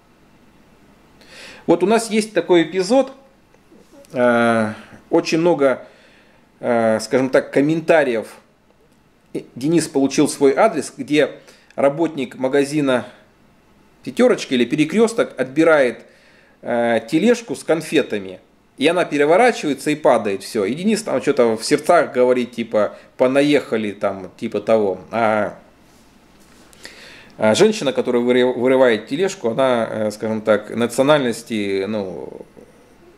S1: Вот у нас есть такой эпизод, э, очень много, э, скажем так, комментариев. Денис получил свой адрес, где работник магазина «Пятерочка» или «Перекресток» отбирает э, тележку с конфетами, и она переворачивается и падает, все. И Денис там что-то в сердцах говорит, типа, понаехали там, типа того. А, а женщина, которая вырывает тележку, она, скажем так, национальности, ну,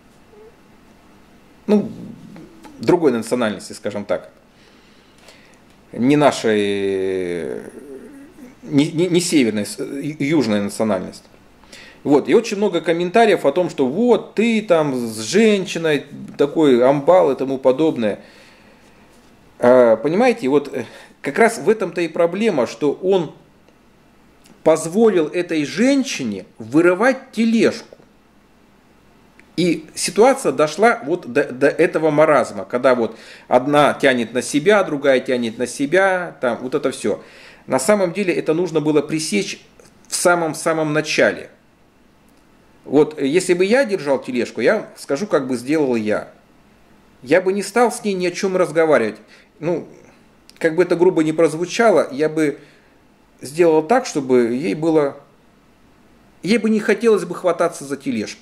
S1: ну, другой национальности, скажем так. Не нашей, не, не, не северной, южная национальность. Вот. И очень много комментариев о том, что вот ты там с женщиной, такой амбал и тому подобное. А, понимаете, вот как раз в этом-то и проблема, что он позволил этой женщине вырывать тележку. И ситуация дошла вот до, до этого маразма, когда вот одна тянет на себя, другая тянет на себя, там вот это все. На самом деле это нужно было пресечь в самом-самом начале. Вот если бы я держал тележку, я скажу, как бы сделал я. Я бы не стал с ней ни о чем разговаривать. Ну, как бы это грубо не прозвучало, я бы сделал так, чтобы ей было... Ей бы не хотелось бы хвататься за тележку.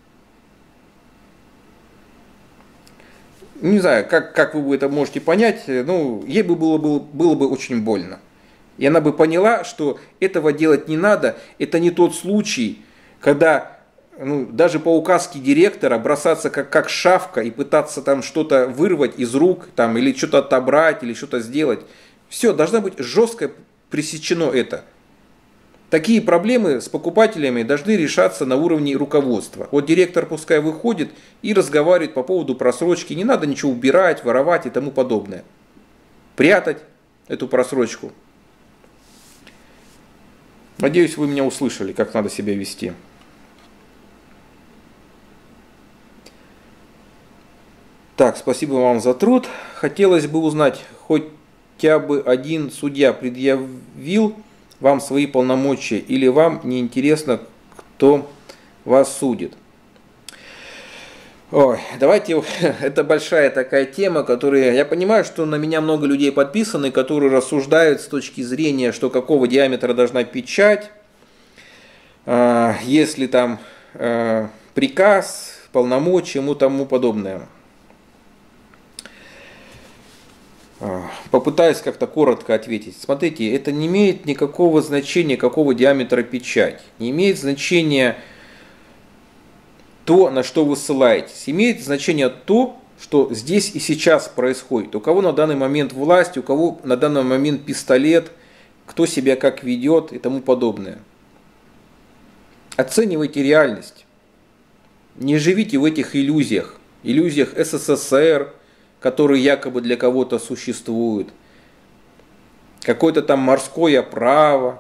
S1: Не знаю, как, как вы это можете понять, ну, ей бы было, было, было бы очень больно. И она бы поняла, что этого делать не надо, это не тот случай, когда ну, даже по указке директора бросаться как, как шавка и пытаться там что-то вырвать из рук, там, или что-то отобрать, или что-то сделать. Все, должно быть жестко пресечено это. Такие проблемы с покупателями должны решаться на уровне руководства. Вот директор пускай выходит и разговаривает по поводу просрочки. Не надо ничего убирать, воровать и тому подобное. Прятать эту просрочку. Надеюсь, вы меня услышали, как надо себя вести. Так, спасибо вам за труд. Хотелось бы узнать, хотя бы один судья предъявил вам свои полномочия, или вам не интересно, кто вас судит? Ой, давайте, это большая такая тема, которая, я понимаю, что на меня много людей подписаны, которые рассуждают с точки зрения, что какого диаметра должна печать, если там приказ, полномочия, ему тому подобное. Попытаюсь как-то коротко ответить. Смотрите, это не имеет никакого значения, какого диаметра печать. Не имеет значения то, на что вы ссылаетесь. Имеет значение то, что здесь и сейчас происходит. У кого на данный момент власть, у кого на данный момент пистолет, кто себя как ведет и тому подобное. Оценивайте реальность. Не живите в этих иллюзиях. Иллюзиях СССР, которые якобы для кого-то существуют, какое-то там морское право,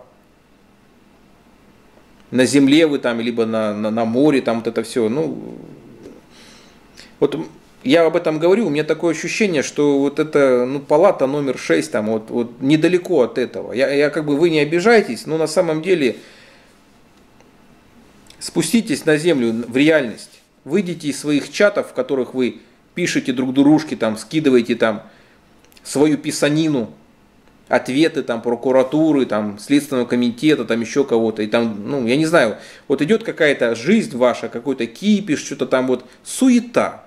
S1: на земле вы там, либо на, на, на море, там вот это все. Ну, вот я об этом говорю, у меня такое ощущение, что вот это ну, палата номер шесть, там вот, вот недалеко от этого. Я, я как бы, вы не обижайтесь, но на самом деле спуститесь на землю, в реальность, выйдите из своих чатов, в которых вы пишите друг дружке, там, скидываете там свою писанину, ответы там прокуратуры, там, Следственного комитета, там еще кого-то. И там, ну, я не знаю, вот идет какая-то жизнь ваша, какой-то кипиш, что-то там вот, суета.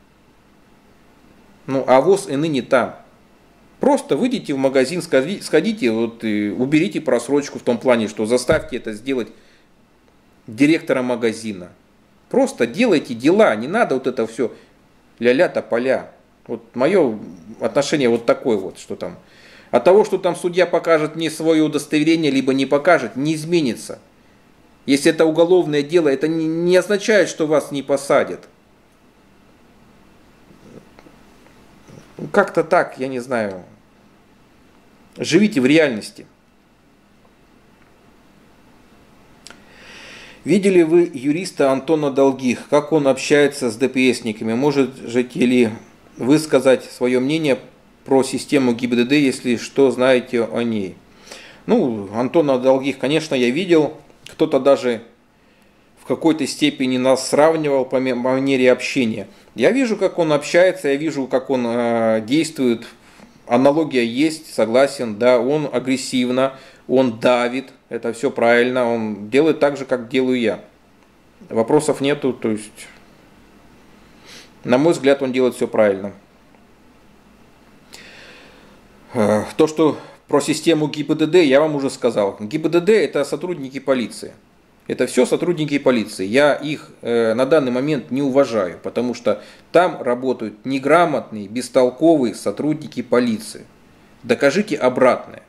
S1: Ну, а ВОЗ и ныне там. Просто выйдите в магазин, сходите, вот, и уберите просрочку в том плане, что заставьте это сделать директора магазина. Просто делайте дела, не надо вот это все ля-ля тополя. Вот мое отношение вот такое вот, что там. От того, что там судья покажет мне свое удостоверение, либо не покажет, не изменится. Если это уголовное дело, это не, не означает, что вас не посадят. Как-то так, я не знаю. Живите в реальности. Видели вы юриста Антона Долгих, как он общается с ДПСниками? Можете ли вы сказать свое мнение про систему ГИБДД, если что знаете о ней? Ну, Антона Долгих, конечно, я видел. Кто-то даже в какой-то степени нас сравнивал по манере общения. Я вижу, как он общается, я вижу, как он э, действует. Аналогия есть, согласен, да, он агрессивно, он давит, это все правильно, он делает так же, как делаю я. Вопросов нету, то есть, на мой взгляд, он делает все правильно. То, что про систему ГИБДД, я вам уже сказал. ГИБДД – это сотрудники полиции. Это все сотрудники полиции. Я их э, на данный момент не уважаю, потому что там работают неграмотные, бестолковые сотрудники полиции. Докажите обратное.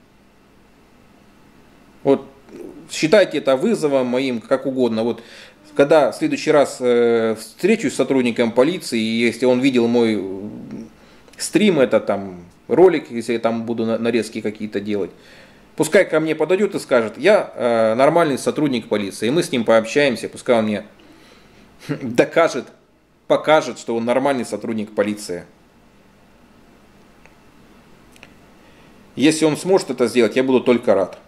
S1: Вот считайте это вызовом моим, как угодно. Вот когда в следующий раз э, встречусь с сотрудником полиции, и если он видел мой стрим, это там ролик, если я там буду нарезки какие-то делать, пускай ко мне подойдет и скажет: я э, нормальный сотрудник полиции, и мы с ним пообщаемся, пускай он мне докажет, покажет, что он нормальный сотрудник полиции. Если он сможет это сделать, я буду только рад.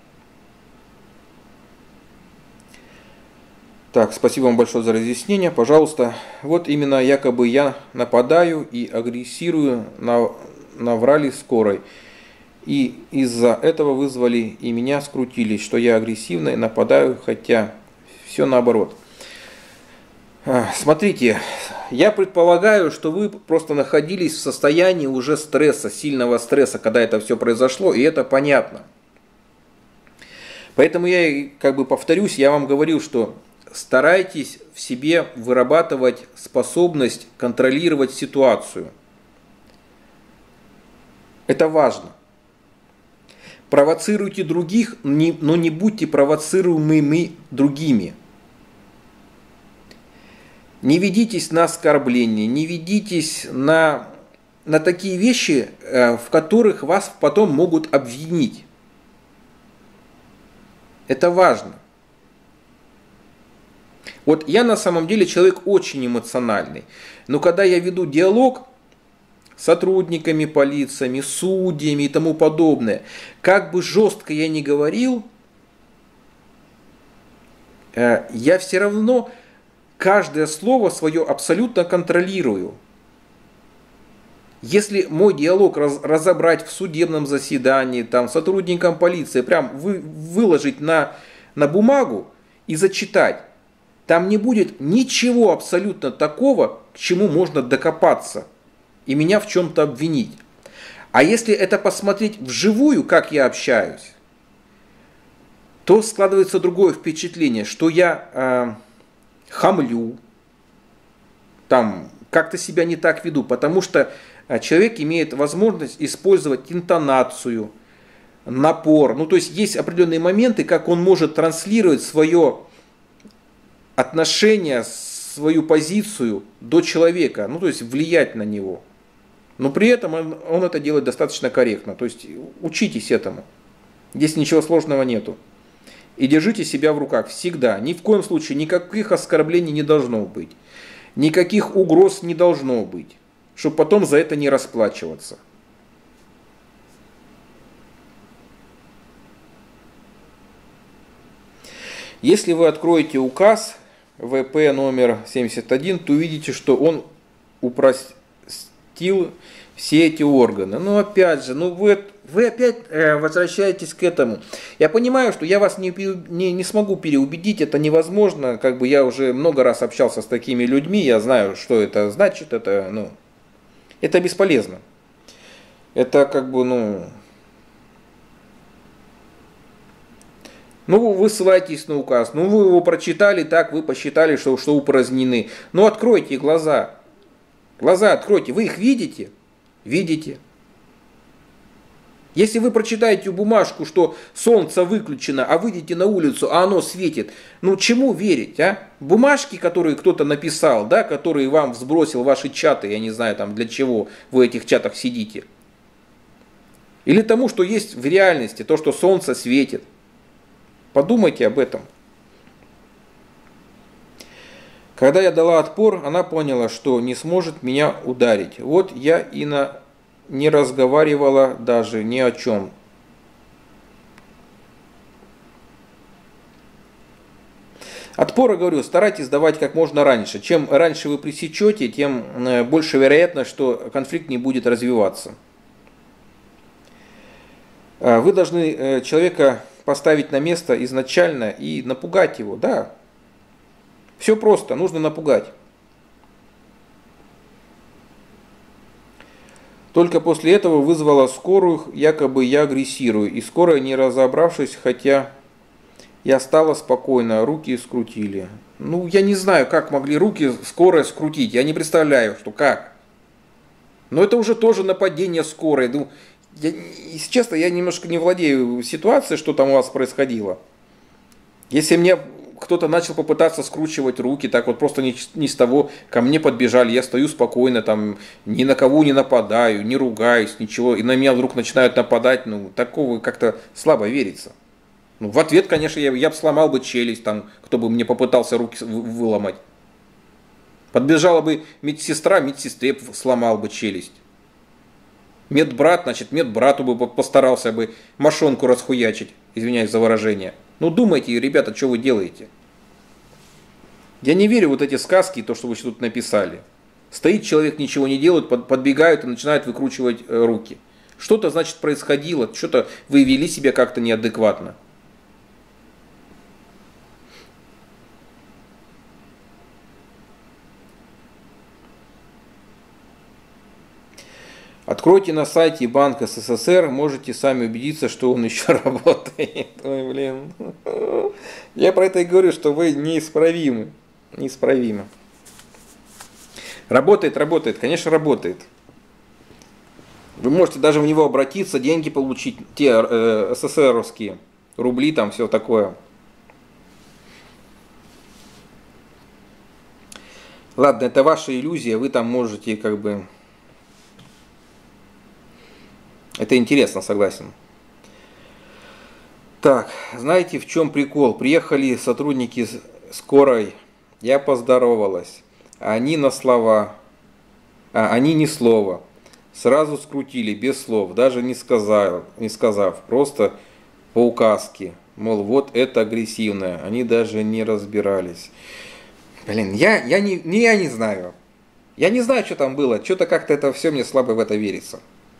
S1: Так, спасибо вам большое за разъяснение. Пожалуйста, вот именно якобы я нападаю и агрессирую, на, наврали скорой. И из-за этого вызвали и меня скрутили, что я агрессивно и нападаю, хотя все наоборот. Смотрите, я предполагаю, что вы просто находились в состоянии уже стресса, сильного стресса, когда это все произошло, и это понятно. Поэтому я как бы повторюсь, я вам говорил, что старайтесь в себе вырабатывать способность контролировать ситуацию. Это важно. Провоцируйте других, но не будьте провоцируемыми другими. Не ведитесь на оскорбления, не ведитесь на, на такие вещи, в которых вас потом могут обвинить. Это важно. Вот я на самом деле человек очень эмоциональный, но когда я веду диалог с сотрудниками полиции, судьями и тому подобное, как бы жестко я ни говорил, я все равно каждое слово свое абсолютно контролирую. Если мой диалог раз, разобрать в судебном заседании, там, сотрудникам полиции, прям вы, выложить на, на бумагу и зачитать, там не будет ничего абсолютно такого, к чему можно докопаться и меня в чем-то обвинить. А если это посмотреть вживую, как я общаюсь, то складывается другое впечатление, что я э, хамлю, там, как-то себя не так веду, потому что человек имеет возможность использовать интонацию, напор. Ну, то есть есть определенные моменты, как он может транслировать свое отношение, свою позицию до человека, ну, то есть влиять на него. Но при этом он, он это делает достаточно корректно. То есть учитесь этому. Здесь ничего сложного нету. И держите себя в руках всегда. Ни в коем случае никаких оскорблений не должно быть. Никаких угроз не должно быть. Чтобы потом за это не расплачиваться. Если вы откроете указ вэ пэ номер семьдесят один, то увидите, что он упростил все эти органы. Ну опять же, ну вы, вы опять э, возвращаетесь к этому. Я понимаю, что я вас не, не, не смогу переубедить, это невозможно. Как бы я уже много раз общался с такими людьми, я знаю, что это значит, это, ну, это бесполезно. Это как бы, ну... Ну, вы ссылаетесь на указ, ну, вы его прочитали, так, вы посчитали, что, что упразднены. Ну, откройте глаза. Глаза откройте. Вы их видите? Видите. Если вы прочитаете бумажку, что солнце выключено, а выйдете на улицу, а оно светит, ну, чему верить, а? Бумажки, которые кто-то написал, да, которые вам сбросил в ваши чаты, я не знаю, там, для чего вы в этих чатах сидите. Или тому, что есть в реальности, то, что солнце светит. Подумайте об этом. Когда я дала отпор, она поняла, что не сможет меня ударить. Вот я и на... не разговаривала даже ни о чем. Отпора, говорю, старайтесь давать как можно раньше. Чем раньше вы пресечете, тем больше вероятность, что конфликт не будет развиваться. Вы должны человека поставить на место изначально и напугать его, да. Все просто, нужно напугать. Только после этого вызвала скорую, якобы я агрессирую. И скорая, не разобравшись, хотя Я стала спокойно, руки скрутили. Ну, я не знаю, как могли руки скорой скрутить. Я не представляю, что как. Но это уже тоже нападение скорой. Ну, я, если честно, я немножко не владею ситуацией, что там у вас происходило. Если мне кто-то начал попытаться скручивать руки, так вот просто ни, ни с того, ко мне подбежали, я стою спокойно, там, ни на кого не нападаю, не ругаюсь, ничего, и на меня вдруг начинают нападать, ну, такого как-то слабо верится. Ну, в ответ, конечно, я, я бы сломал бы челюсть, там, кто бы мне попытался руки выломать. Подбежала бы медсестра, медсестре сломал бы челюсть. Медбрат, значит, медбрату бы постарался бы мошонку расхуячить, извиняюсь за выражение. Ну, думайте, ребята, что вы делаете? Я не верю в вот эти сказки, то, что вы тут написали. Стоит человек, ничего не делает, подбегают и начинают выкручивать руки. Что-то, значит, происходило, что-то вы вели себя как-то неадекватно. Откройте на сайте Банка СССР, можете сами убедиться, что он еще работает. Ой, блин. Я про это и говорю, что вы неисправимы. Неисправимы. Работает, работает, конечно, работает. Вы можете даже в него обратиться, деньги получить, те э, СССРовские, рубли, там все такое. Ладно, это ваша иллюзия, вы там можете как бы... Это интересно, согласен. Так, знаете, в чем прикол? Приехали сотрудники скорой, я поздоровалась. Они на слова, а они ни слова. Сразу скрутили, без слов, даже не сказав, не сказав, просто по указке. Мол, вот это агрессивное. Они даже не разбирались. Блин, я, я, не, я не знаю. Я не знаю, что там было. Что-то как-то это все, мне слабо в это верится.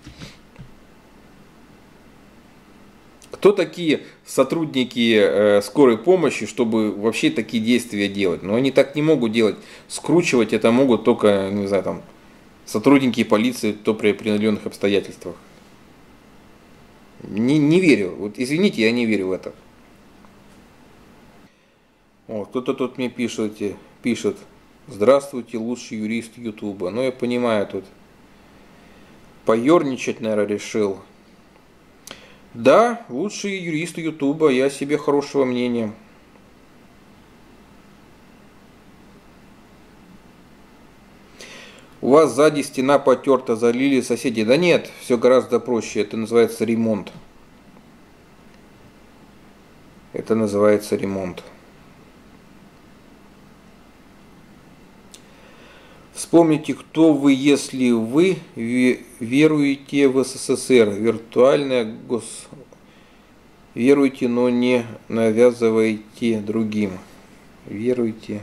S1: Кто такие сотрудники э, скорой помощи, чтобы вообще такие действия делать? Но они так не могут делать. Скручивать это могут только, не знаю, там, сотрудники полиции, то при определенных обстоятельствах. Не, не верю. Вот извините, я не верю в это. О, кто-то тут мне пишет, пишет. Здравствуйте, лучший юрист Ютуба. Ну, я понимаю, тут поерничать, наверное, решил. Да, лучший юрист Ютуба, я себе хорошего мнения. У вас сзади стена потерта, залили соседи. Да нет, все гораздо проще. Это называется ремонт. Это называется ремонт. Вспомните, кто вы, если вы веруете в СССР, виртуальное гос... Веруйте, но не навязывайте другим. Веруйте.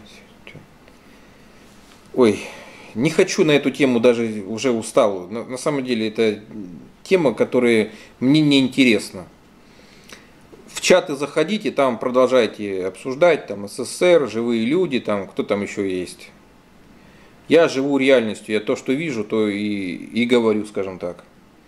S1: Ой, не хочу на эту тему, даже уже устал. На, на самом деле, это тема, которая мне не интересна. В чаты заходите, там продолжайте обсуждать, там СССР, живые люди, там кто там еще есть. Я живу реальностью, я то, что вижу, то и, и говорю, скажем так.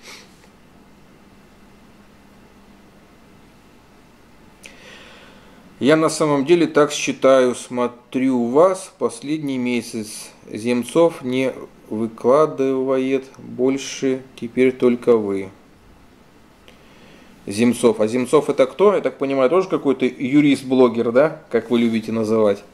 S1: Я на самом деле так считаю, смотрю вас, последний месяц Земцов не выкладывает больше, теперь только вы. Земцов. А Земцов это кто? Я так понимаю, тоже какой-то юрист-блогер, да? Как вы любите называть.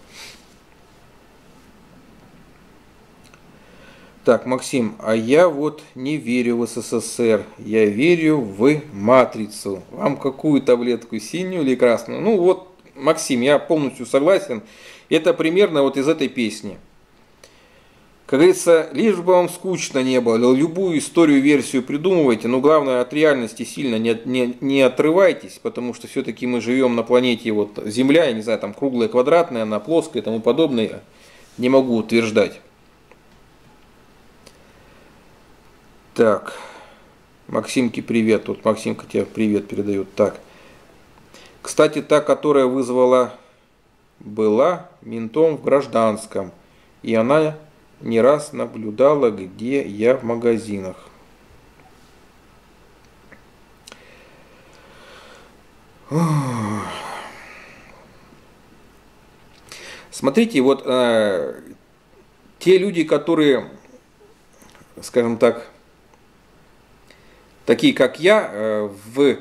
S1: Так, Максим, а я вот не верю в СССР, я верю в матрицу. Вам какую таблетку, синюю или красную? Ну вот, Максим, я полностью согласен. Это примерно вот из этой песни. Как говорится, лишь бы вам скучно не было, любую историю, версию придумывайте, но главное от реальности сильно не, не, не отрывайтесь, потому что все-таки мы живем на планете вот Земля, я не знаю, там круглая, квадратная, она плоская и тому подобное, не могу утверждать. Так, Максимке привет, тут Максимка тебе привет передает. Так, кстати, та, которая вызвала, была ментом в гражданском, и она не раз наблюдала, где я в магазинах. Смотрите, вот э, те люди, которые, скажем так, такие как я, э, в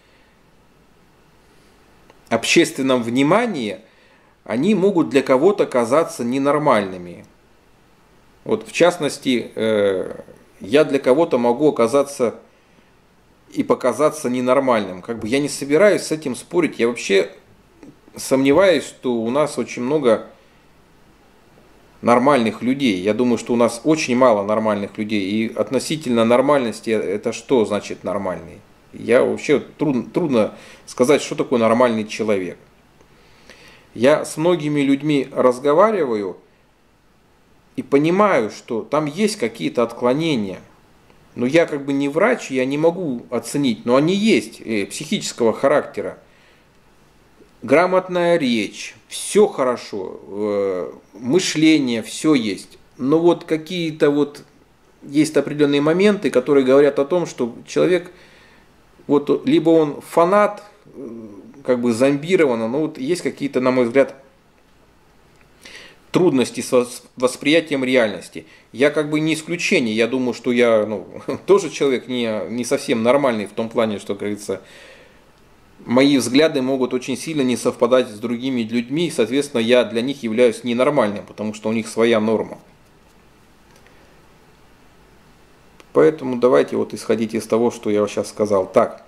S1: общественном внимании, они могут для кого-то казаться ненормальными. Вот в частности, э, я для кого-то могу оказаться и показаться ненормальным. Как бы я не собираюсь с этим спорить. Я вообще сомневаюсь, что у нас очень много нормальных людей. Я думаю, что у нас очень мало нормальных людей. И относительно нормальности, это что значит нормальный? Я вообще трудно, трудно сказать, что такое нормальный человек. Я с многими людьми разговариваю и понимаю, что там есть какие-то отклонения. Но я как бы не врач, я не могу оценить, но они есть, э, психического характера. Грамотная речь, все хорошо, э, мышление, все есть. Но вот какие-то вот есть определенные моменты, которые говорят о том, что человек, вот либо он фанат, как бы зомбировано, но вот есть какие-то, на мой взгляд, трудности с восприятием реальности. Я как бы не исключение, я думаю, что я ну, тоже человек не, не совсем нормальный в том плане, что, как говорится, мои взгляды могут очень сильно не совпадать с другими людьми, и, соответственно, я для них являюсь ненормальным, потому что у них своя норма. Поэтому давайте вот исходить из того, что я сейчас сказал. Так.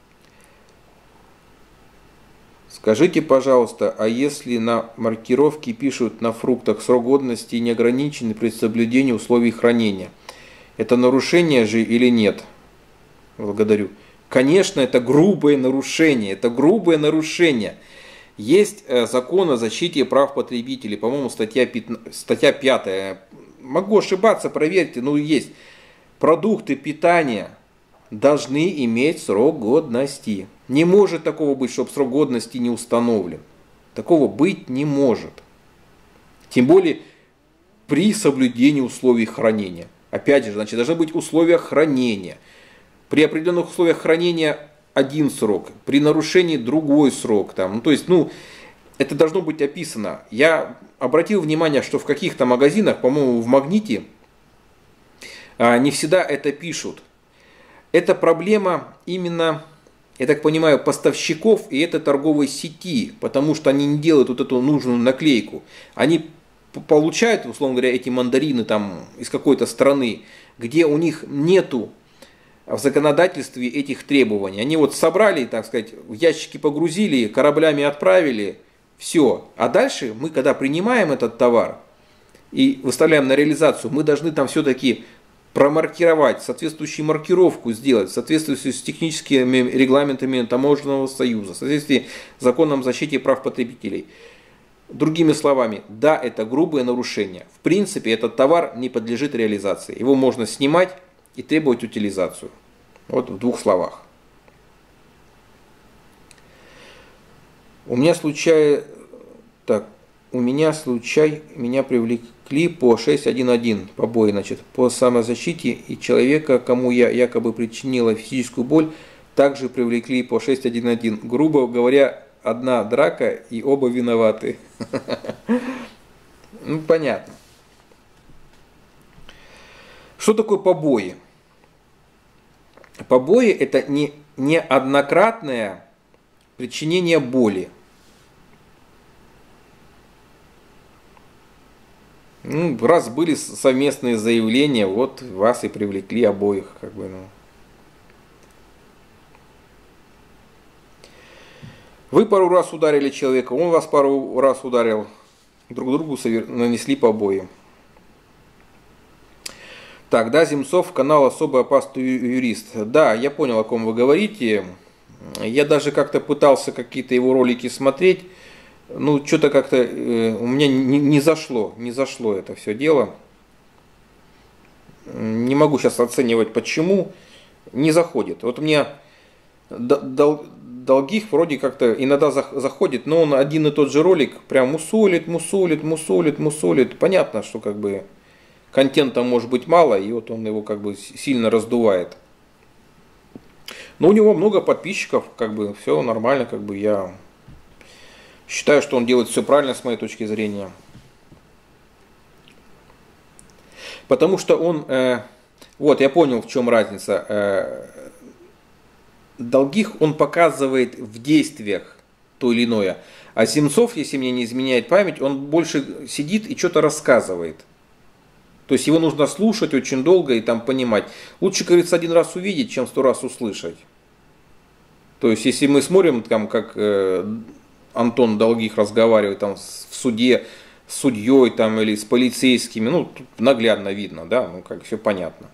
S1: Скажите, пожалуйста, а если на маркировке пишут на фруктах срок годности не ограничен при соблюдении условий хранения, это нарушение же или нет? Благодарю. Конечно, это грубое нарушение, это грубое нарушение. Есть закон о защите прав потребителей, по-моему, статья, статья пятая. Могу ошибаться, проверьте, но есть. Продукты питания должны иметь срок годности. Не может такого быть, чтобы срок годности не установлен. Такого быть не может. Тем более при соблюдении условий хранения. Опять же, значит, должны быть условия хранения. При определенных условиях хранения один срок, при нарушении другой срок. Там. Ну, то есть, ну, это должно быть описано. Я обратил внимание, что в каких-то магазинах, по-моему, в Магните, не всегда это пишут. Это проблема именно, я так понимаю, поставщиков и этой торговой сети, потому что они не делают вот эту нужную наклейку. Они получают, условно говоря, эти мандарины там из какой-то страны, где у них нету в законодательстве этих требований. Они вот собрали, так сказать, в ящики погрузили, кораблями отправили, все. А дальше мы, когда принимаем этот товар и выставляем на реализацию, мы должны там все-таки промаркировать, соответствующую маркировку сделать, в соответствии с техническими регламентами Таможенного союза, в соответствии с законом о защите прав потребителей. Другими словами, да, это грубое нарушение. В принципе, этот товар не подлежит реализации. Его можно снимать и требовать утилизацию. Вот в двух словах. У меня случай, так, у меня случай, меня привлекли по шесть один один побои, значит, по самозащите, и человека, кому я якобы причинила физическую боль, также привлекли по шесть один один. Грубо говоря, одна драка и оба виноваты. Ну, понятно. Что такое побои? Побои – это не неоднократное причинение боли. Ну, раз были совместные заявления, вот вас и привлекли обоих, как бы, ну. Вы пару раз ударили человека, он вас пару раз ударил, друг другу нанесли побои. Так, да, Земцов, канал «Особо опасный юрист». Да, я понял, о ком вы говорите. Я даже как-то пытался какие-то его ролики смотреть. Ну, что-то как-то э, у меня не, не зашло, не зашло это все дело. Не могу сейчас оценивать, почему. Не заходит. Вот у меня дол, Долгих вроде как-то иногда заходит, но он один и тот же ролик прям мусолит, мусолит, мусолит, мусолит. Понятно, что как бы контента может быть мало, и вот он его как бы сильно раздувает. Но у него много подписчиков, как бы все нормально, как бы я Считаю, что он делает все правильно с моей точки зрения. Потому что он, э, вот я понял, в чем разница. Э, Долгих он показывает в действиях то или иное. А Земцов, если мне не изменяет память, он больше сидит и что-то рассказывает. То есть его нужно слушать очень долго и там понимать. Лучше, говорится, один раз увидеть, чем сто раз услышать. То есть если мы смотрим, там, как э, Антон Долгих разговаривает там, в суде с судьей там, или с полицейскими, ну, тут наглядно видно, да, ну, как все понятно.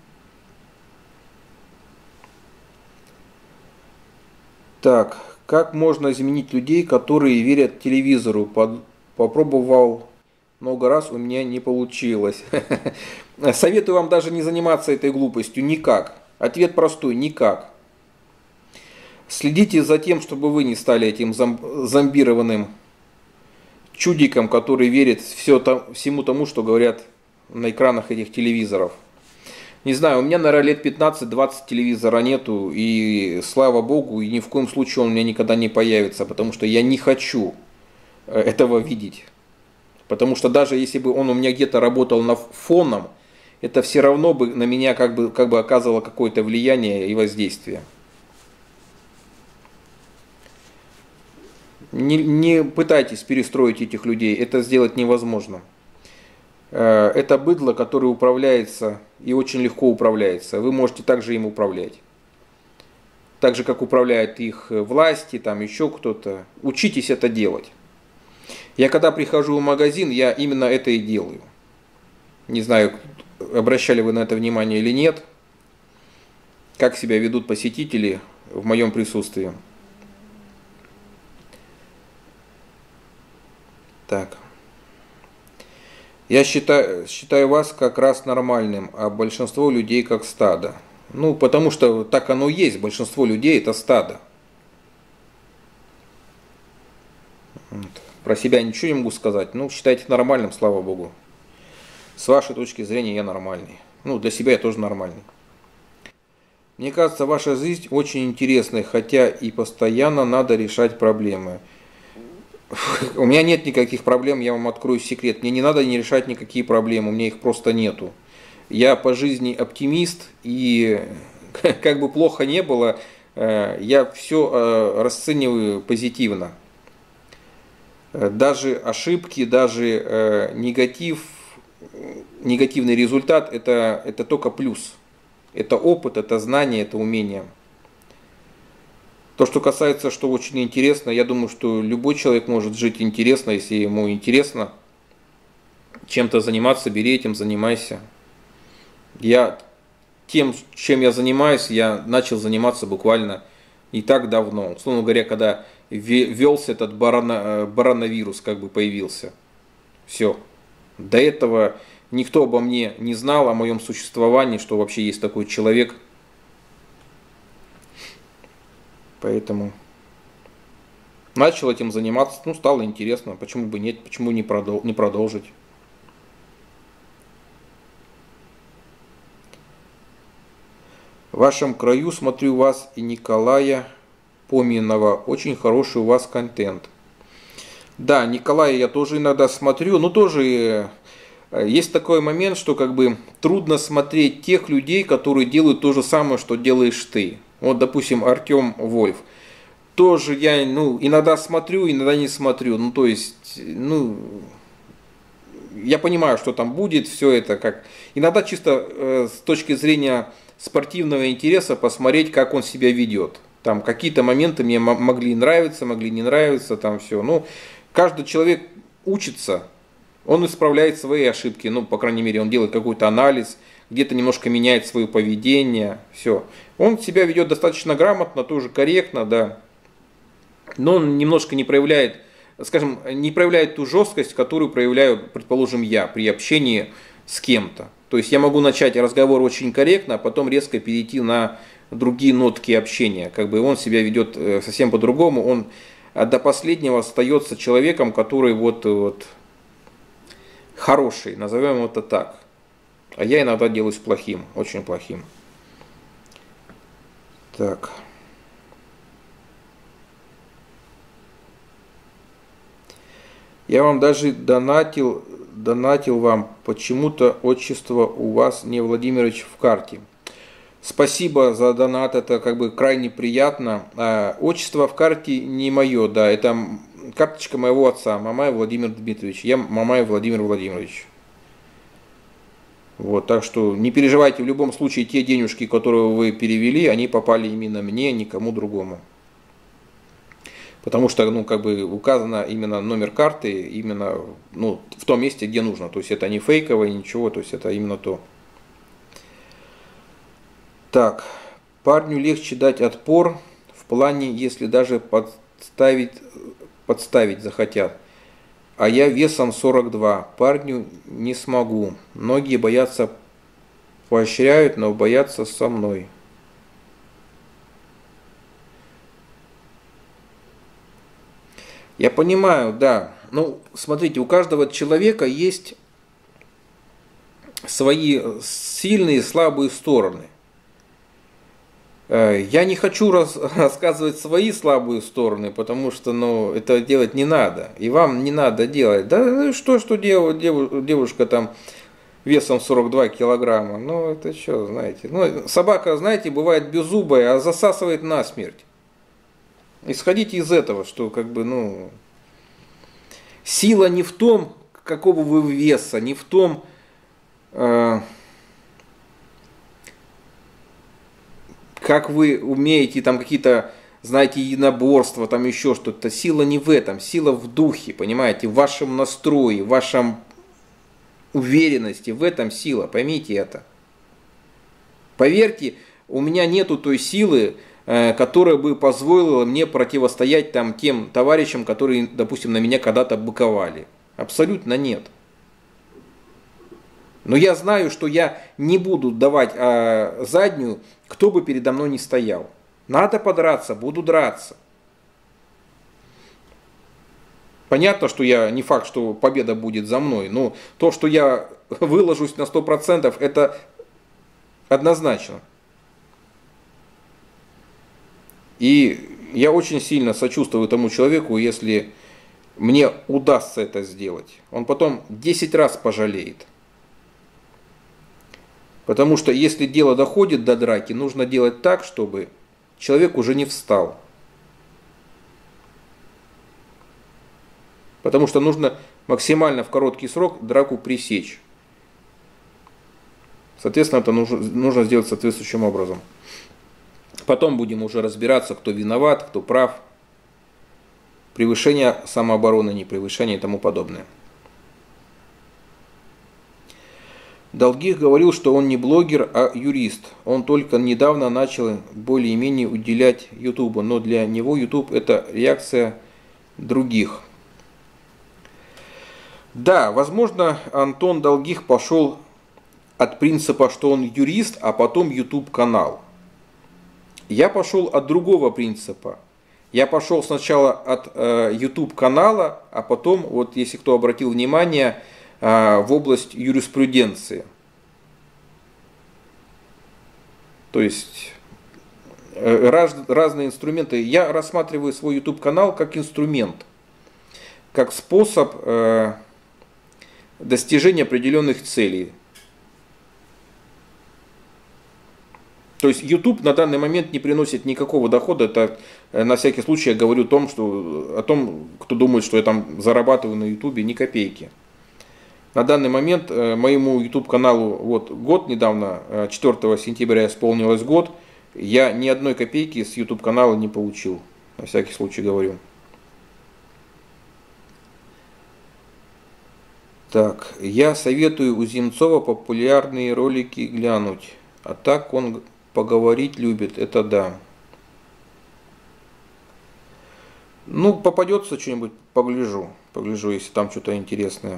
S1: Так, как можно изменить людей, которые верят телевизору? Под, попробовал много раз, у меня не получилось. Советую вам даже не заниматься этой глупостью, никак. Ответ простой, никак. Следите за тем, чтобы вы не стали этим зомбированным чудиком, который верит все там, всему тому, что говорят на экранах этих телевизоров. Не знаю, у меня, наверное, лет пятнадцать-двадцать телевизора нету, и слава богу, и ни в коем случае он у меня никогда не появится, потому что я не хочу этого видеть. Потому что даже если бы он у меня где-то работал на фоном, это все равно бы на меня как бы, как бы оказывало какое-то влияние и воздействие. Не, не пытайтесь перестроить этих людей, это сделать невозможно. Это быдло, которое управляется и очень легко управляется. Вы можете также им управлять. Так же, как управляют их власти, там еще кто-то. Учитесь это делать. Я когда прихожу в магазин, я именно это и делаю. Не знаю, обращали вы на это внимание или нет. Как себя ведут посетители в моем присутствии. Так. Я считаю, считаю вас как раз нормальным, а большинство людей как стадо. Ну, потому что так оно и есть. Большинство людей это стадо. Вот. Про себя ничего не могу сказать. Ну, считайте нормальным, слава богу. С вашей точки зрения я нормальный. Ну, для себя я тоже нормальный. Мне кажется, ваша жизнь очень интересная, хотя и постоянно надо решать проблемы. У меня нет никаких проблем, я вам открою секрет. Мне не надо не решать никакие проблемы, у меня их просто нету. Я по жизни оптимист, и как бы плохо не было, я все расцениваю позитивно. Даже ошибки, даже негатив, негативный результат, это, это только плюс. Это опыт, это знание, это умение. То, что касается, что очень интересно, я думаю, что любой человек может жить интересно, если ему интересно чем-то заниматься, бери этим, занимайся. Я тем, чем я занимаюсь, я начал заниматься буквально не так давно. Условно говоря, когда велся этот барано, барановирус, как бы появился. Все. До этого никто обо мне не знал, о моем существовании, что вообще есть такой человек. Поэтому начал этим заниматься, ну, стало интересно, почему бы нет, почему не продолжить. В вашем краю смотрю вас и Николая Поминова, очень хороший у вас контент. Да, Николая я тоже иногда смотрю, но тоже есть такой момент, что как бы трудно смотреть тех людей, которые делают то же самое, что делаешь ты. Вот, допустим, Артем Вольф. Тоже я, ну, иногда смотрю, иногда не смотрю. Ну, то есть, ну, я понимаю, что там будет, все это как... Иногда чисто э, с точки зрения спортивного интереса посмотреть, как он себя ведет. Там какие-то моменты мне могли нравиться, могли не нравиться, там все. Ну, каждый человек учится, он исправляет свои ошибки. Ну, по крайней мере, он делает какой-то анализ, где-то немножко меняет свое поведение, все. Он себя ведет достаточно грамотно, тоже корректно, да. Но он немножко не проявляет, скажем, не проявляет ту жесткость, которую проявляю, предположим, я при общении с кем-то. То есть я могу начать разговор очень корректно, а потом резко перейти на другие нотки общения. Как бы он себя ведет совсем по-другому. Он до последнего остается человеком, который вот, вот хороший, назовем это так. А я иногда делаюсь плохим, очень плохим. Так. Я вам даже донатил, донатил вам, почему-то отчество у вас не Владимирович в карте. Спасибо за донат, это как бы крайне приятно. А, отчество в карте не мое, да, это карточка моего отца, Мамаев Владимир Дмитриевич. Я Мамаев Владимир Владимирович. Вот, так что не переживайте, в любом случае те денежки, которые вы перевели, они попали именно мне, никому другому. Потому что, ну, как бы указано именно номер карты, именно, ну, в том месте, где нужно. То есть это не фейковое, ничего, то есть это именно то. Так, парню легче дать отпор в плане, если даже подставить, подставить захотят. А я весом сорок два, парню не смогу. Многие боятся, поощряют, но боятся со мной. Я понимаю, да. Ну, смотрите, у каждого человека есть свои сильные и слабые стороны. Я не хочу рассказывать свои слабые стороны, потому что, ну, это делать не надо. И вам не надо делать. Да что, что делать, девушка там весом сорок два килограмма. Ну, это что, знаете. Ну, собака, знаете, бывает беззубая, а засасывает насмерть. Исходите из этого, что как бы, ну, сила не в том, какого вы веса, не в том, э, как вы умеете, там какие-то, знаете, единоборства, там еще что-то. Сила не в этом, сила в духе, понимаете, в вашем настрое, в вашем уверенности, в этом сила, поймите это. Поверьте, у меня нету той силы, которая бы позволила мне противостоять там тем товарищам, которые, допустим, на меня когда-то быковали. Абсолютно нет. Но я знаю, что я не буду давать а, заднюю, кто бы передо мной ни стоял. Надо подраться, буду драться. Понятно, что я не факт, что победа будет за мной, но то, что я выложусь на сто процентов, это однозначно. И я очень сильно сочувствую тому человеку, если мне удастся это сделать. Он потом десять раз пожалеет. Потому что если дело доходит до драки, нужно делать так, чтобы человек уже не встал. Потому что нужно максимально в короткий срок драку пресечь. Соответственно, это нужно, нужно сделать соответствующим образом. Потом будем уже разбираться, кто виноват, кто прав. Превышение самообороны, не превышение и тому подобное. Долгих говорил, что он не блогер, а юрист. Он только недавно начал более-менее уделять Ютубу, но для него Ютуб это реакция других. Да, возможно, Антон Долгих пошел от принципа, что он юрист, а потом Ютуб канал. Я пошел от другого принципа. Я пошел сначала от э, YouTube канала, а потом, вот если кто обратил внимание, э, в область юриспруденции. То есть э, раз, разные инструменты. Я рассматриваю свой YouTube канал как инструмент, как способ э, достижения определенных целей. То есть YouTube на данный момент не приносит никакого дохода. Это на всякий случай я говорю о том, что, о том, кто думает, что я там зарабатываю на YouTube, ни копейки. На данный момент моему YouTube каналу вот год недавно, четвёртого сентября исполнилось год, я ни одной копейки с YouTube канала не получил. На всякий случай говорю. Так, я советую у Земцова популярные ролики глянуть. А так он поговорить любит, это да. Ну, попадется что-нибудь, погляжу. Погляжу, если там что-то интересное.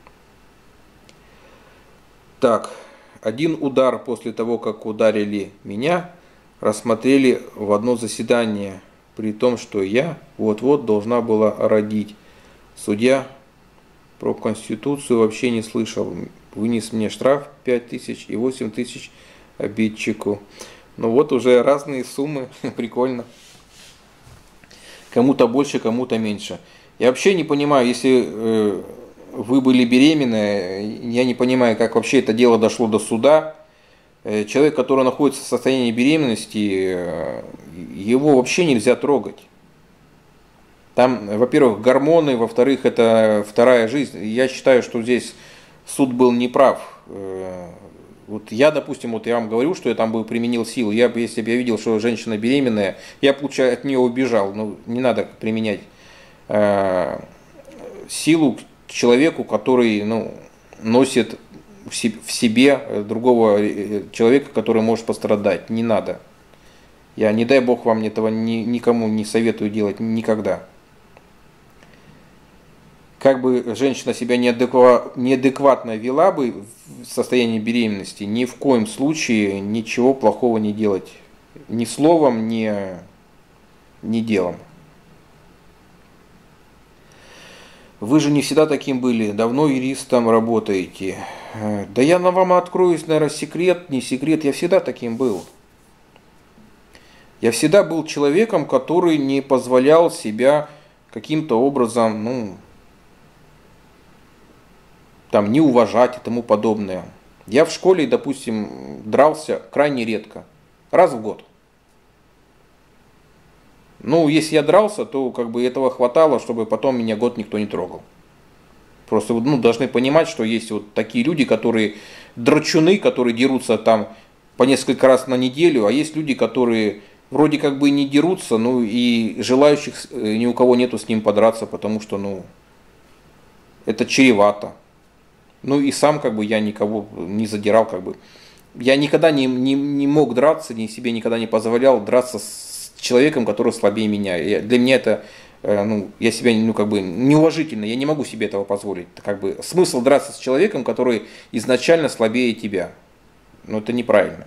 S1: Так, один удар после того, как ударили меня, рассмотрели в одно заседание, при том, что я вот-вот должна была родить. Судья про Конституцию вообще не слышал. Вынес мне штраф пять тысяч и восемь тысяч обидчику. Ну вот уже разные суммы, прикольно. Кому-то больше, кому-то меньше. Я вообще не понимаю, если э, вы были беременны, я не понимаю, как вообще это дело дошло до суда. Э, человек, который находится в состоянии беременности, э, его вообще нельзя трогать. Там, во-первых, гормоны, во-вторых, это вторая жизнь. Я считаю, что здесь суд был неправ. Э, вот я, допустим, вот я вам говорю, что я там бы применил силу. Я, если бы я видел, что женщина беременная, я бы лучше от нее убежал. Ну, не надо применять силу к человеку, который, ну, носит в себе другого человека, который может пострадать. Не надо. Я, не дай бог, вам этого ни, никому не советую делать никогда. Как бы женщина себя неадекватно вела бы в состоянии беременности, ни в коем случае ничего плохого не делать. Ни словом, ни, ни делом. Вы же не всегда таким были, давно юристом работаете. Да я на вам откроюсь, наверное, секрет, не секрет, я всегда таким был. Я всегда был человеком, который не позволял себя каким-то образом, ну, там, не уважать и тому подобное. Я в школе, допустим, дрался крайне редко, раз в год. Ну, если я дрался, то как бы этого хватало, чтобы потом меня год никто не трогал. Просто, ну, должны понимать, что есть вот такие люди, которые драчуны, которые дерутся там по несколько раз на неделю, а есть люди, которые вроде как бы не дерутся, ну и желающих ни у кого нету с ним подраться, потому что, ну, это чревато. Ну и сам как бы я никого не задирал, как бы. Я никогда не, не, не мог драться, ни себе никогда не позволял драться с человеком, который слабее меня. Я, для меня это, э, ну, я себя, ну, как бы неуважительно, я не могу себе этого позволить. Как бы смысл драться с человеком, который изначально слабее тебя. Ну, это неправильно.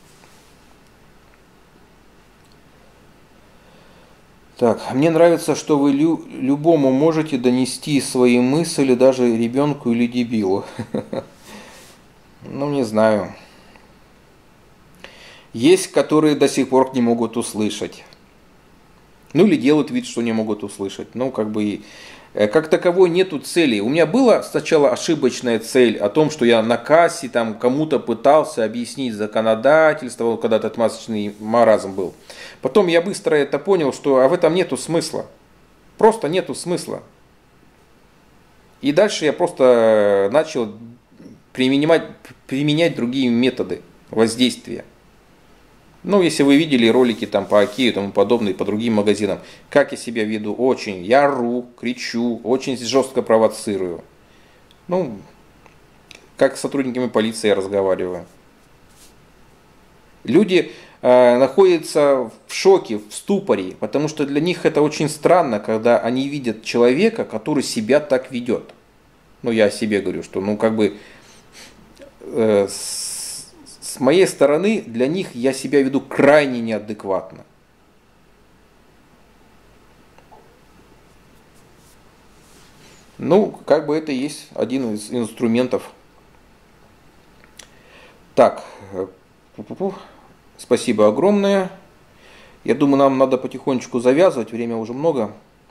S1: Так, мне нравится, что вы лю любому можете донести свои мысли, даже ребенку или дебилу. Ну, не знаю. Есть, которые до сих пор не могут услышать. Ну, или делают вид, что не могут услышать. Ну, как бы, как таковой нету цели. У меня была сначала ошибочная цель о том, что я на кассе там кому-то пытался объяснить законодательство, когда этот масочный маразм был. Потом я быстро это понял, что а в этом нету смысла. Просто нету смысла. И дальше я просто начал применять, применять другие методы воздействия. Ну, если вы видели ролики там по Окею и тому подобное, по другим магазинам, как я себя веду, очень, я ору, кричу, очень жестко провоцирую. Ну, как с сотрудниками полиции я разговариваю. Люди э, находятся в шоке, в ступоре, потому что для них это очень странно, когда они видят человека, который себя так ведет. Ну, я о себе говорю, что, ну, как бы, э, с, с моей стороны, для них я себя веду крайне неадекватно. Ну, как бы это и есть один из инструментов. Так, спасибо огромное. Я думаю, нам надо потихонечку завязывать, время уже много.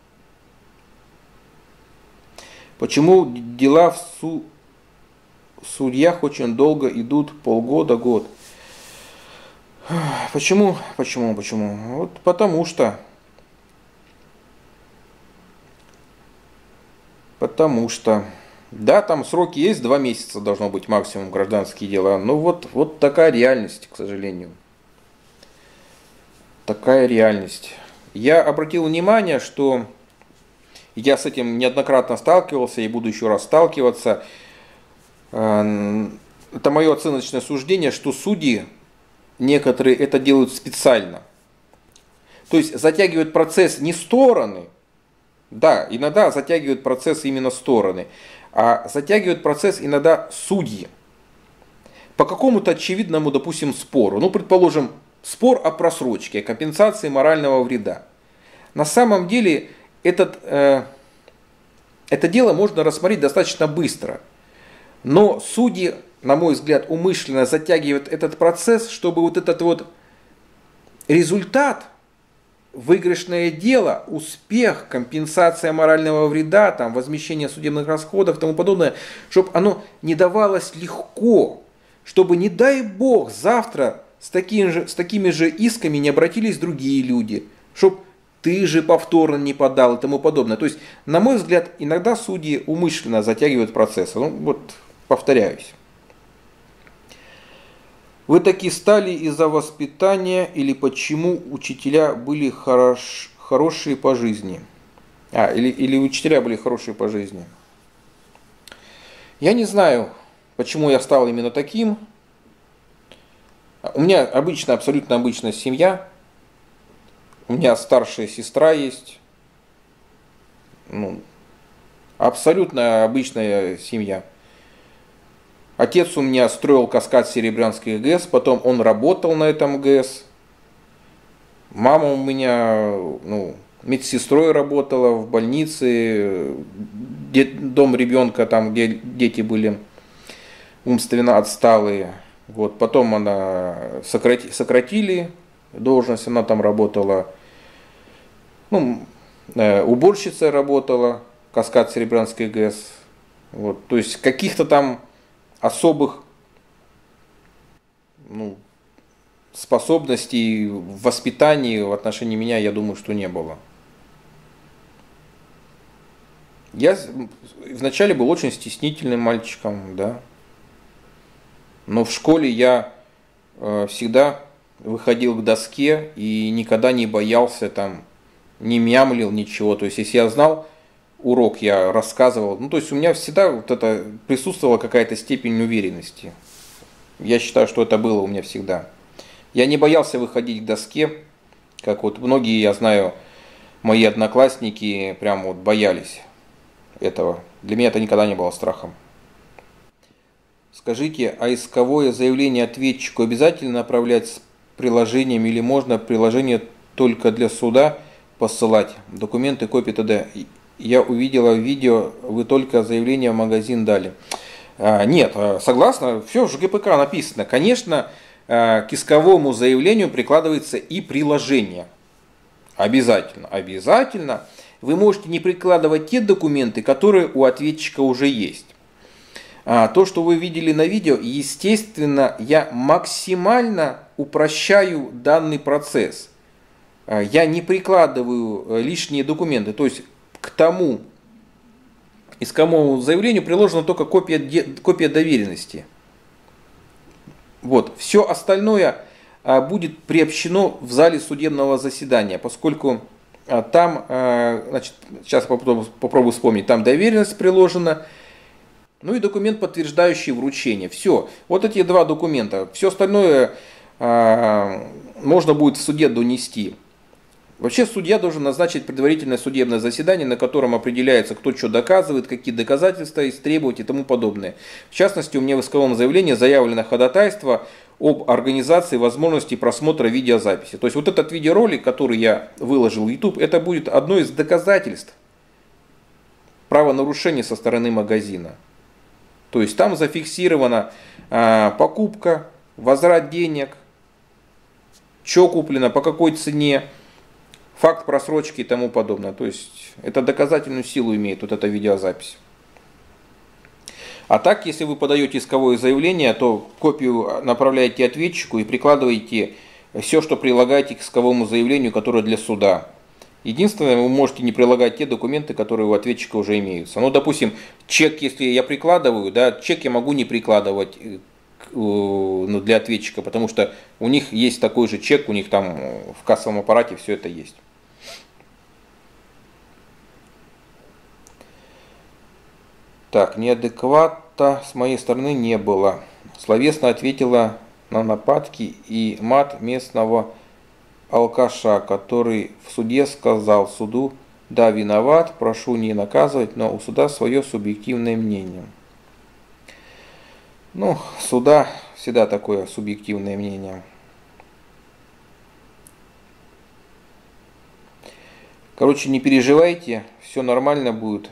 S1: Почему дела в су... судьях очень долго идут, полгода, год? Почему? Почему? Почему? Вот потому что. Потому что. Да, там сроки есть, два месяца должно быть максимум гражданские дела. Но вот, вот такая реальность, к сожалению. Такая реальность. Я обратил внимание, что я с этим неоднократно сталкивался и буду еще раз сталкиваться. Это мое оценочное суждение, что судьи некоторые это делают специально. То есть затягивают процесс не стороны, да, иногда затягивают процесс именно стороны, а затягивают процесс иногда судьи. По какому-то очевидному, допустим, спору. Ну, предположим, спор о просрочке, о компенсации морального вреда. На самом деле этот, э, это дело можно рассмотреть достаточно быстро. Но судьи, на мой взгляд, умышленно затягивают этот процесс, чтобы вот этот вот результат выигрышное дело, успех, компенсация морального вреда, там, возмещение судебных расходов и тому подобное, чтобы оно не давалось легко, чтобы, не дай бог, завтра с такими же, с такими же исками не обратились другие люди, чтобы ты же повторно не подал и тому подобное. То есть, на мой взгляд, иногда судьи умышленно затягивают процессы. Ну, вот, повторяюсь. Вы таки стали из-за воспитания или почему учителя были хорош, хорошие по жизни? А, или, или учителя были хорошие по жизни? Я не знаю, почему я стал именно таким. У меня обычная, абсолютно обычная семья. У меня старшая сестра есть. Ну, абсолютно обычная семья. Отец у меня строил каскад Серебрянской ГЭС, потом он работал на этом ГЭС. Мама у меня ну, медсестрой работала в больнице, дом ребенка, там, где дети были умственно отсталые. Вот, потом она сократи, сократили должность, она там работала, ну, уборщицей работала, каскад Серебрянской ГЭС. Вот, то есть каких-то там особых ну, способностей в воспитании в отношении меня, я думаю, что не было. Я вначале был очень стеснительным мальчиком, да. Но в школе я э, всегда выходил к доске и никогда не боялся, там, не мямлил ничего. То есть, если я знал урок, я рассказывал. Ну, то есть, у меня всегда вот это присутствовала какая-то степень уверенности. Я считаю, что это было у меня всегда. Я не боялся выходить к доске, как вот многие, я знаю, мои одноклассники прям вот боялись этого. Для меня это никогда не было страхом. Скажите, а исковое заявление ответчику обязательно направлять с приложением или можно приложение только для суда посылать? Документы, копии т.д. Я увидела в видео, вы только заявление в магазин дали. А, нет, согласно, все в ЖГПК написано. Конечно, к исковому заявлению прикладывается и приложение. Обязательно, обязательно. Вы можете не прикладывать те документы, которые у ответчика уже есть. А, то, что вы видели на видео, естественно, я максимально упрощаю данный процесс. А, я не прикладываю лишние документы. То есть к тому исковому заявлению приложена только копия, копия доверенности. Вот. Все остальное а, будет приобщено в зале судебного заседания, поскольку а, там, а, значит, сейчас попробую, попробую вспомнить, там доверенность приложена. Ну и документ, подтверждающий вручение. Все. Вот эти два документа. Все остальное э, можно будет в суде донести. Вообще судья должен назначить предварительное судебное заседание, на котором определяется, кто что доказывает, какие доказательства истребовать и тому подобное. В частности, у меня в исковом заявлении заявлено ходатайство об организации возможности просмотра видеозаписи. То есть вот этот видеоролик, который я выложил в YouTube, это будет одно из доказательств правонарушения со стороны магазина. То есть там зафиксирована а, покупка, возврат денег, что куплено, по какой цене, факт просрочки и тому подобное. То есть это доказательную силу имеет вот эта видеозапись. А так, если вы подаете исковое заявление, то копию направляете ответчику и прикладываете все, что прилагаете к исковому заявлению, которое для суда. Единственное, вы можете не прилагать те документы, которые у ответчика уже имеются. Ну, допустим, чек, если я прикладываю, да, чек я могу не прикладывать ну, для ответчика, потому что у них есть такой же чек, у них там в кассовом аппарате все это есть. Так, неадеквата с моей стороны не было. Словесно ответила на нападки и мат местного алкаша, который в суде сказал суду: да, виноват, прошу не наказывать, но у суда свое субъективное мнение. Ну, суда всегда такое субъективное мнение. Короче, не переживайте, все нормально будет.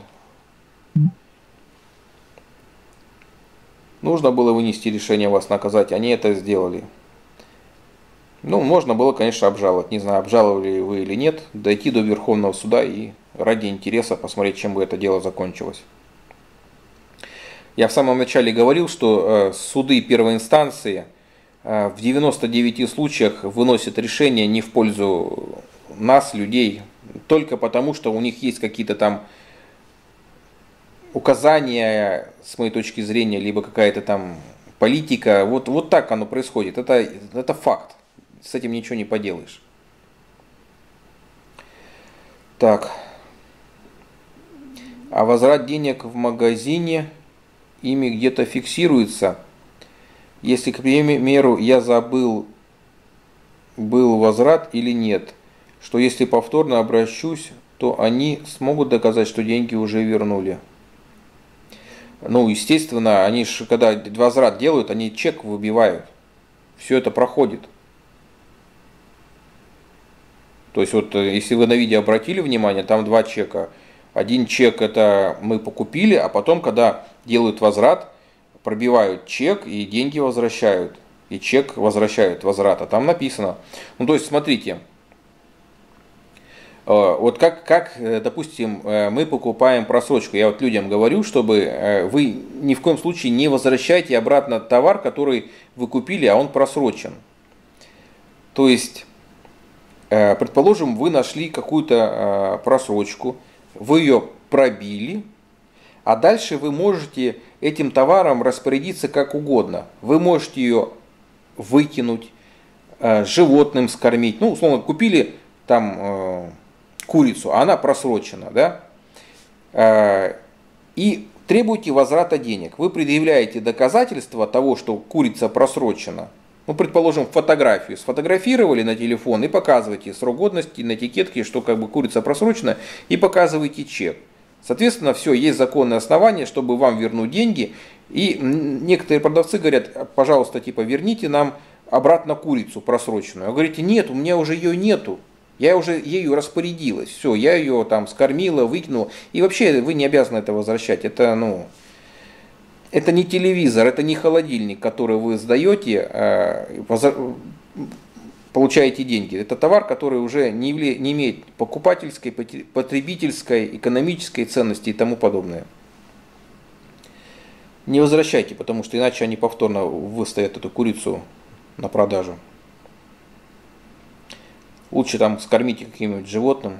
S1: Нужно было вынести решение вас наказать, они это сделали. Ну, можно было, конечно, обжаловать. Не знаю, обжаловали вы или нет. Дойти до Верховного суда и ради интереса посмотреть, чем бы это дело закончилось. Я в самом начале говорил, что суды первой инстанции в девяноста девяти случаях выносят решение не в пользу нас, людей, только потому, что у них есть какие-то там указания, с моей точки зрения, либо какая-то там политика. Вот, вот так оно происходит. Это, это факт. С этим ничего не поделаешь. Так. А возврат денег в магазине ими где-то фиксируется. Если, к примеру, я забыл, был возврат или нет, что если повторно обращусь, то они смогут доказать, что деньги уже вернули. Ну, естественно, они же, когда возврат делают, они чек выбивают. Все это проходит. То есть, вот, если вы на видео обратили внимание, там два чека. Один чек это мы покупили, а потом, когда делают возврат, пробивают чек и деньги возвращают. И чек возвращают возврата. Там написано. Ну, то есть, смотрите. Вот как, как, допустим, мы покупаем просрочку. Я вот людям говорю, чтобы вы ни в коем случае не возвращайте обратно товар, который вы купили, а он просрочен. То есть, предположим, вы нашли какую-то просрочку, вы ее пробили, а дальше вы можете этим товаром распорядиться как угодно. Вы можете ее выкинуть, животным скормить. Ну, условно, купили там курицу, а она просрочена, да? И требуете возврата денег. Вы предъявляете доказательства того, что курица просрочена. Ну, предположим, фотографию сфотографировали на телефон и показываете срок годности на этикетке, что как бы курица просрочена, и показываете чек. Соответственно, все, есть законное основание, чтобы вам вернуть деньги. И некоторые продавцы говорят, пожалуйста, типа, верните нам обратно курицу просроченную. Вы говорите, нет, у меня уже ее нету. Я уже ею распорядилась. Все, я ее там скормила, выкинула. И вообще вы не обязаны это возвращать. Это, ну... Это не телевизор, это не холодильник, который вы сдаете, получаете деньги. Это товар, который уже не имеет покупательской, потребительской, экономической ценности и тому подобное. Не возвращайте, потому что иначе они повторно выставят эту курицу на продажу. Лучше там скормите каким-нибудь животным.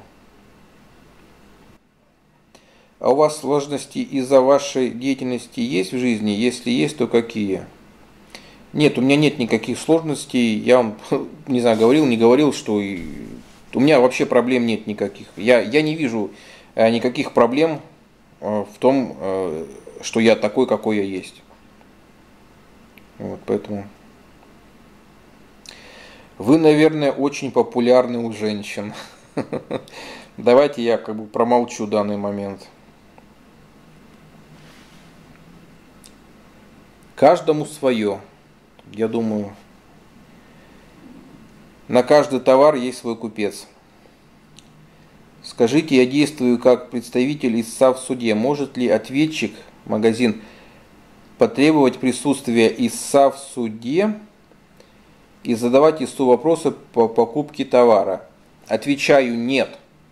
S1: А у вас сложности из-за вашей деятельности есть в жизни? Если есть, то какие? Нет, у меня нет никаких сложностей. Я вам, не знаю, говорил, не говорил, что и... у меня вообще проблем нет никаких. Я, я не вижу никаких проблем в том, что я такой, какой я есть. Вот, поэтому... Вы, наверное, очень популярны у женщин. Давайте я как бы промолчу данный момент. Каждому свое. Я думаю, на каждый товар есть свой купец. Скажите, я действую как представитель истца в суде. Может ли ответчик, магазин, потребовать присутствия истца в суде и задавать истцу вопросы по покупке товара? Отвечаю, нет.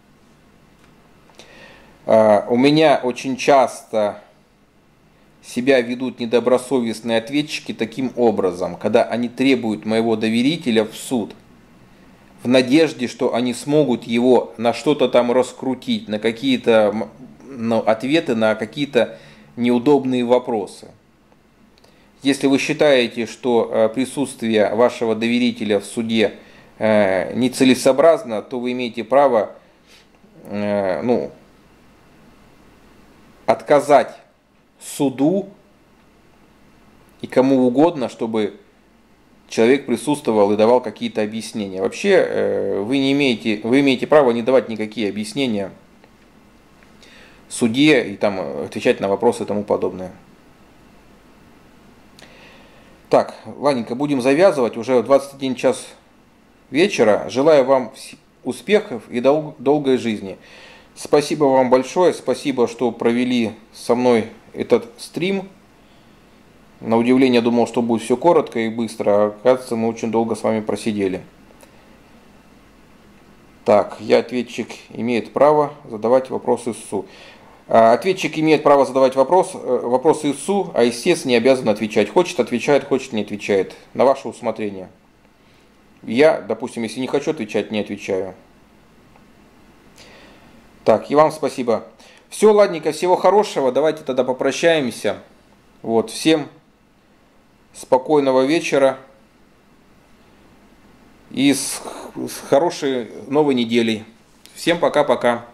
S1: У меня очень часто себя ведут недобросовестные ответчики таким образом, когда они требуют моего доверителя в суд, в надежде, что они смогут его на что-то там раскрутить, на какие-то, ну, ответы на какие-то неудобные вопросы. Если вы считаете, что присутствие вашего доверителя в суде нецелесообразно, то вы имеете право, ну, отказать суду и кому угодно, чтобы человек присутствовал и давал какие-то объяснения. Вообще вы не имеете, вы имеете право не давать никакие объяснения суде и там отвечать на вопросы и тому подобное. Так, ладненько, будем завязывать. Уже двадцать один час вечера. Желаю вам успехов и дол- долгой жизни. Спасибо вам большое. Спасибо, что провели со мной этот стрим. На удивление думал, что будет все коротко и быстро, а оказывается, мы очень долго с вами просидели. Так, я ответчик имеет право задавать вопросы ИСУ. Ответчик имеет право задавать вопрос, вопросы ИСУ, а истец не обязан отвечать. Хочет отвечает, хочет не отвечает. На ваше усмотрение. Я, допустим, если не хочу отвечать, не отвечаю. Так, и вам спасибо. Все, ладненько, всего хорошего. Давайте тогда попрощаемся. Вот, всем спокойного вечера и с, с хорошей новой неделей. Всем пока-пока.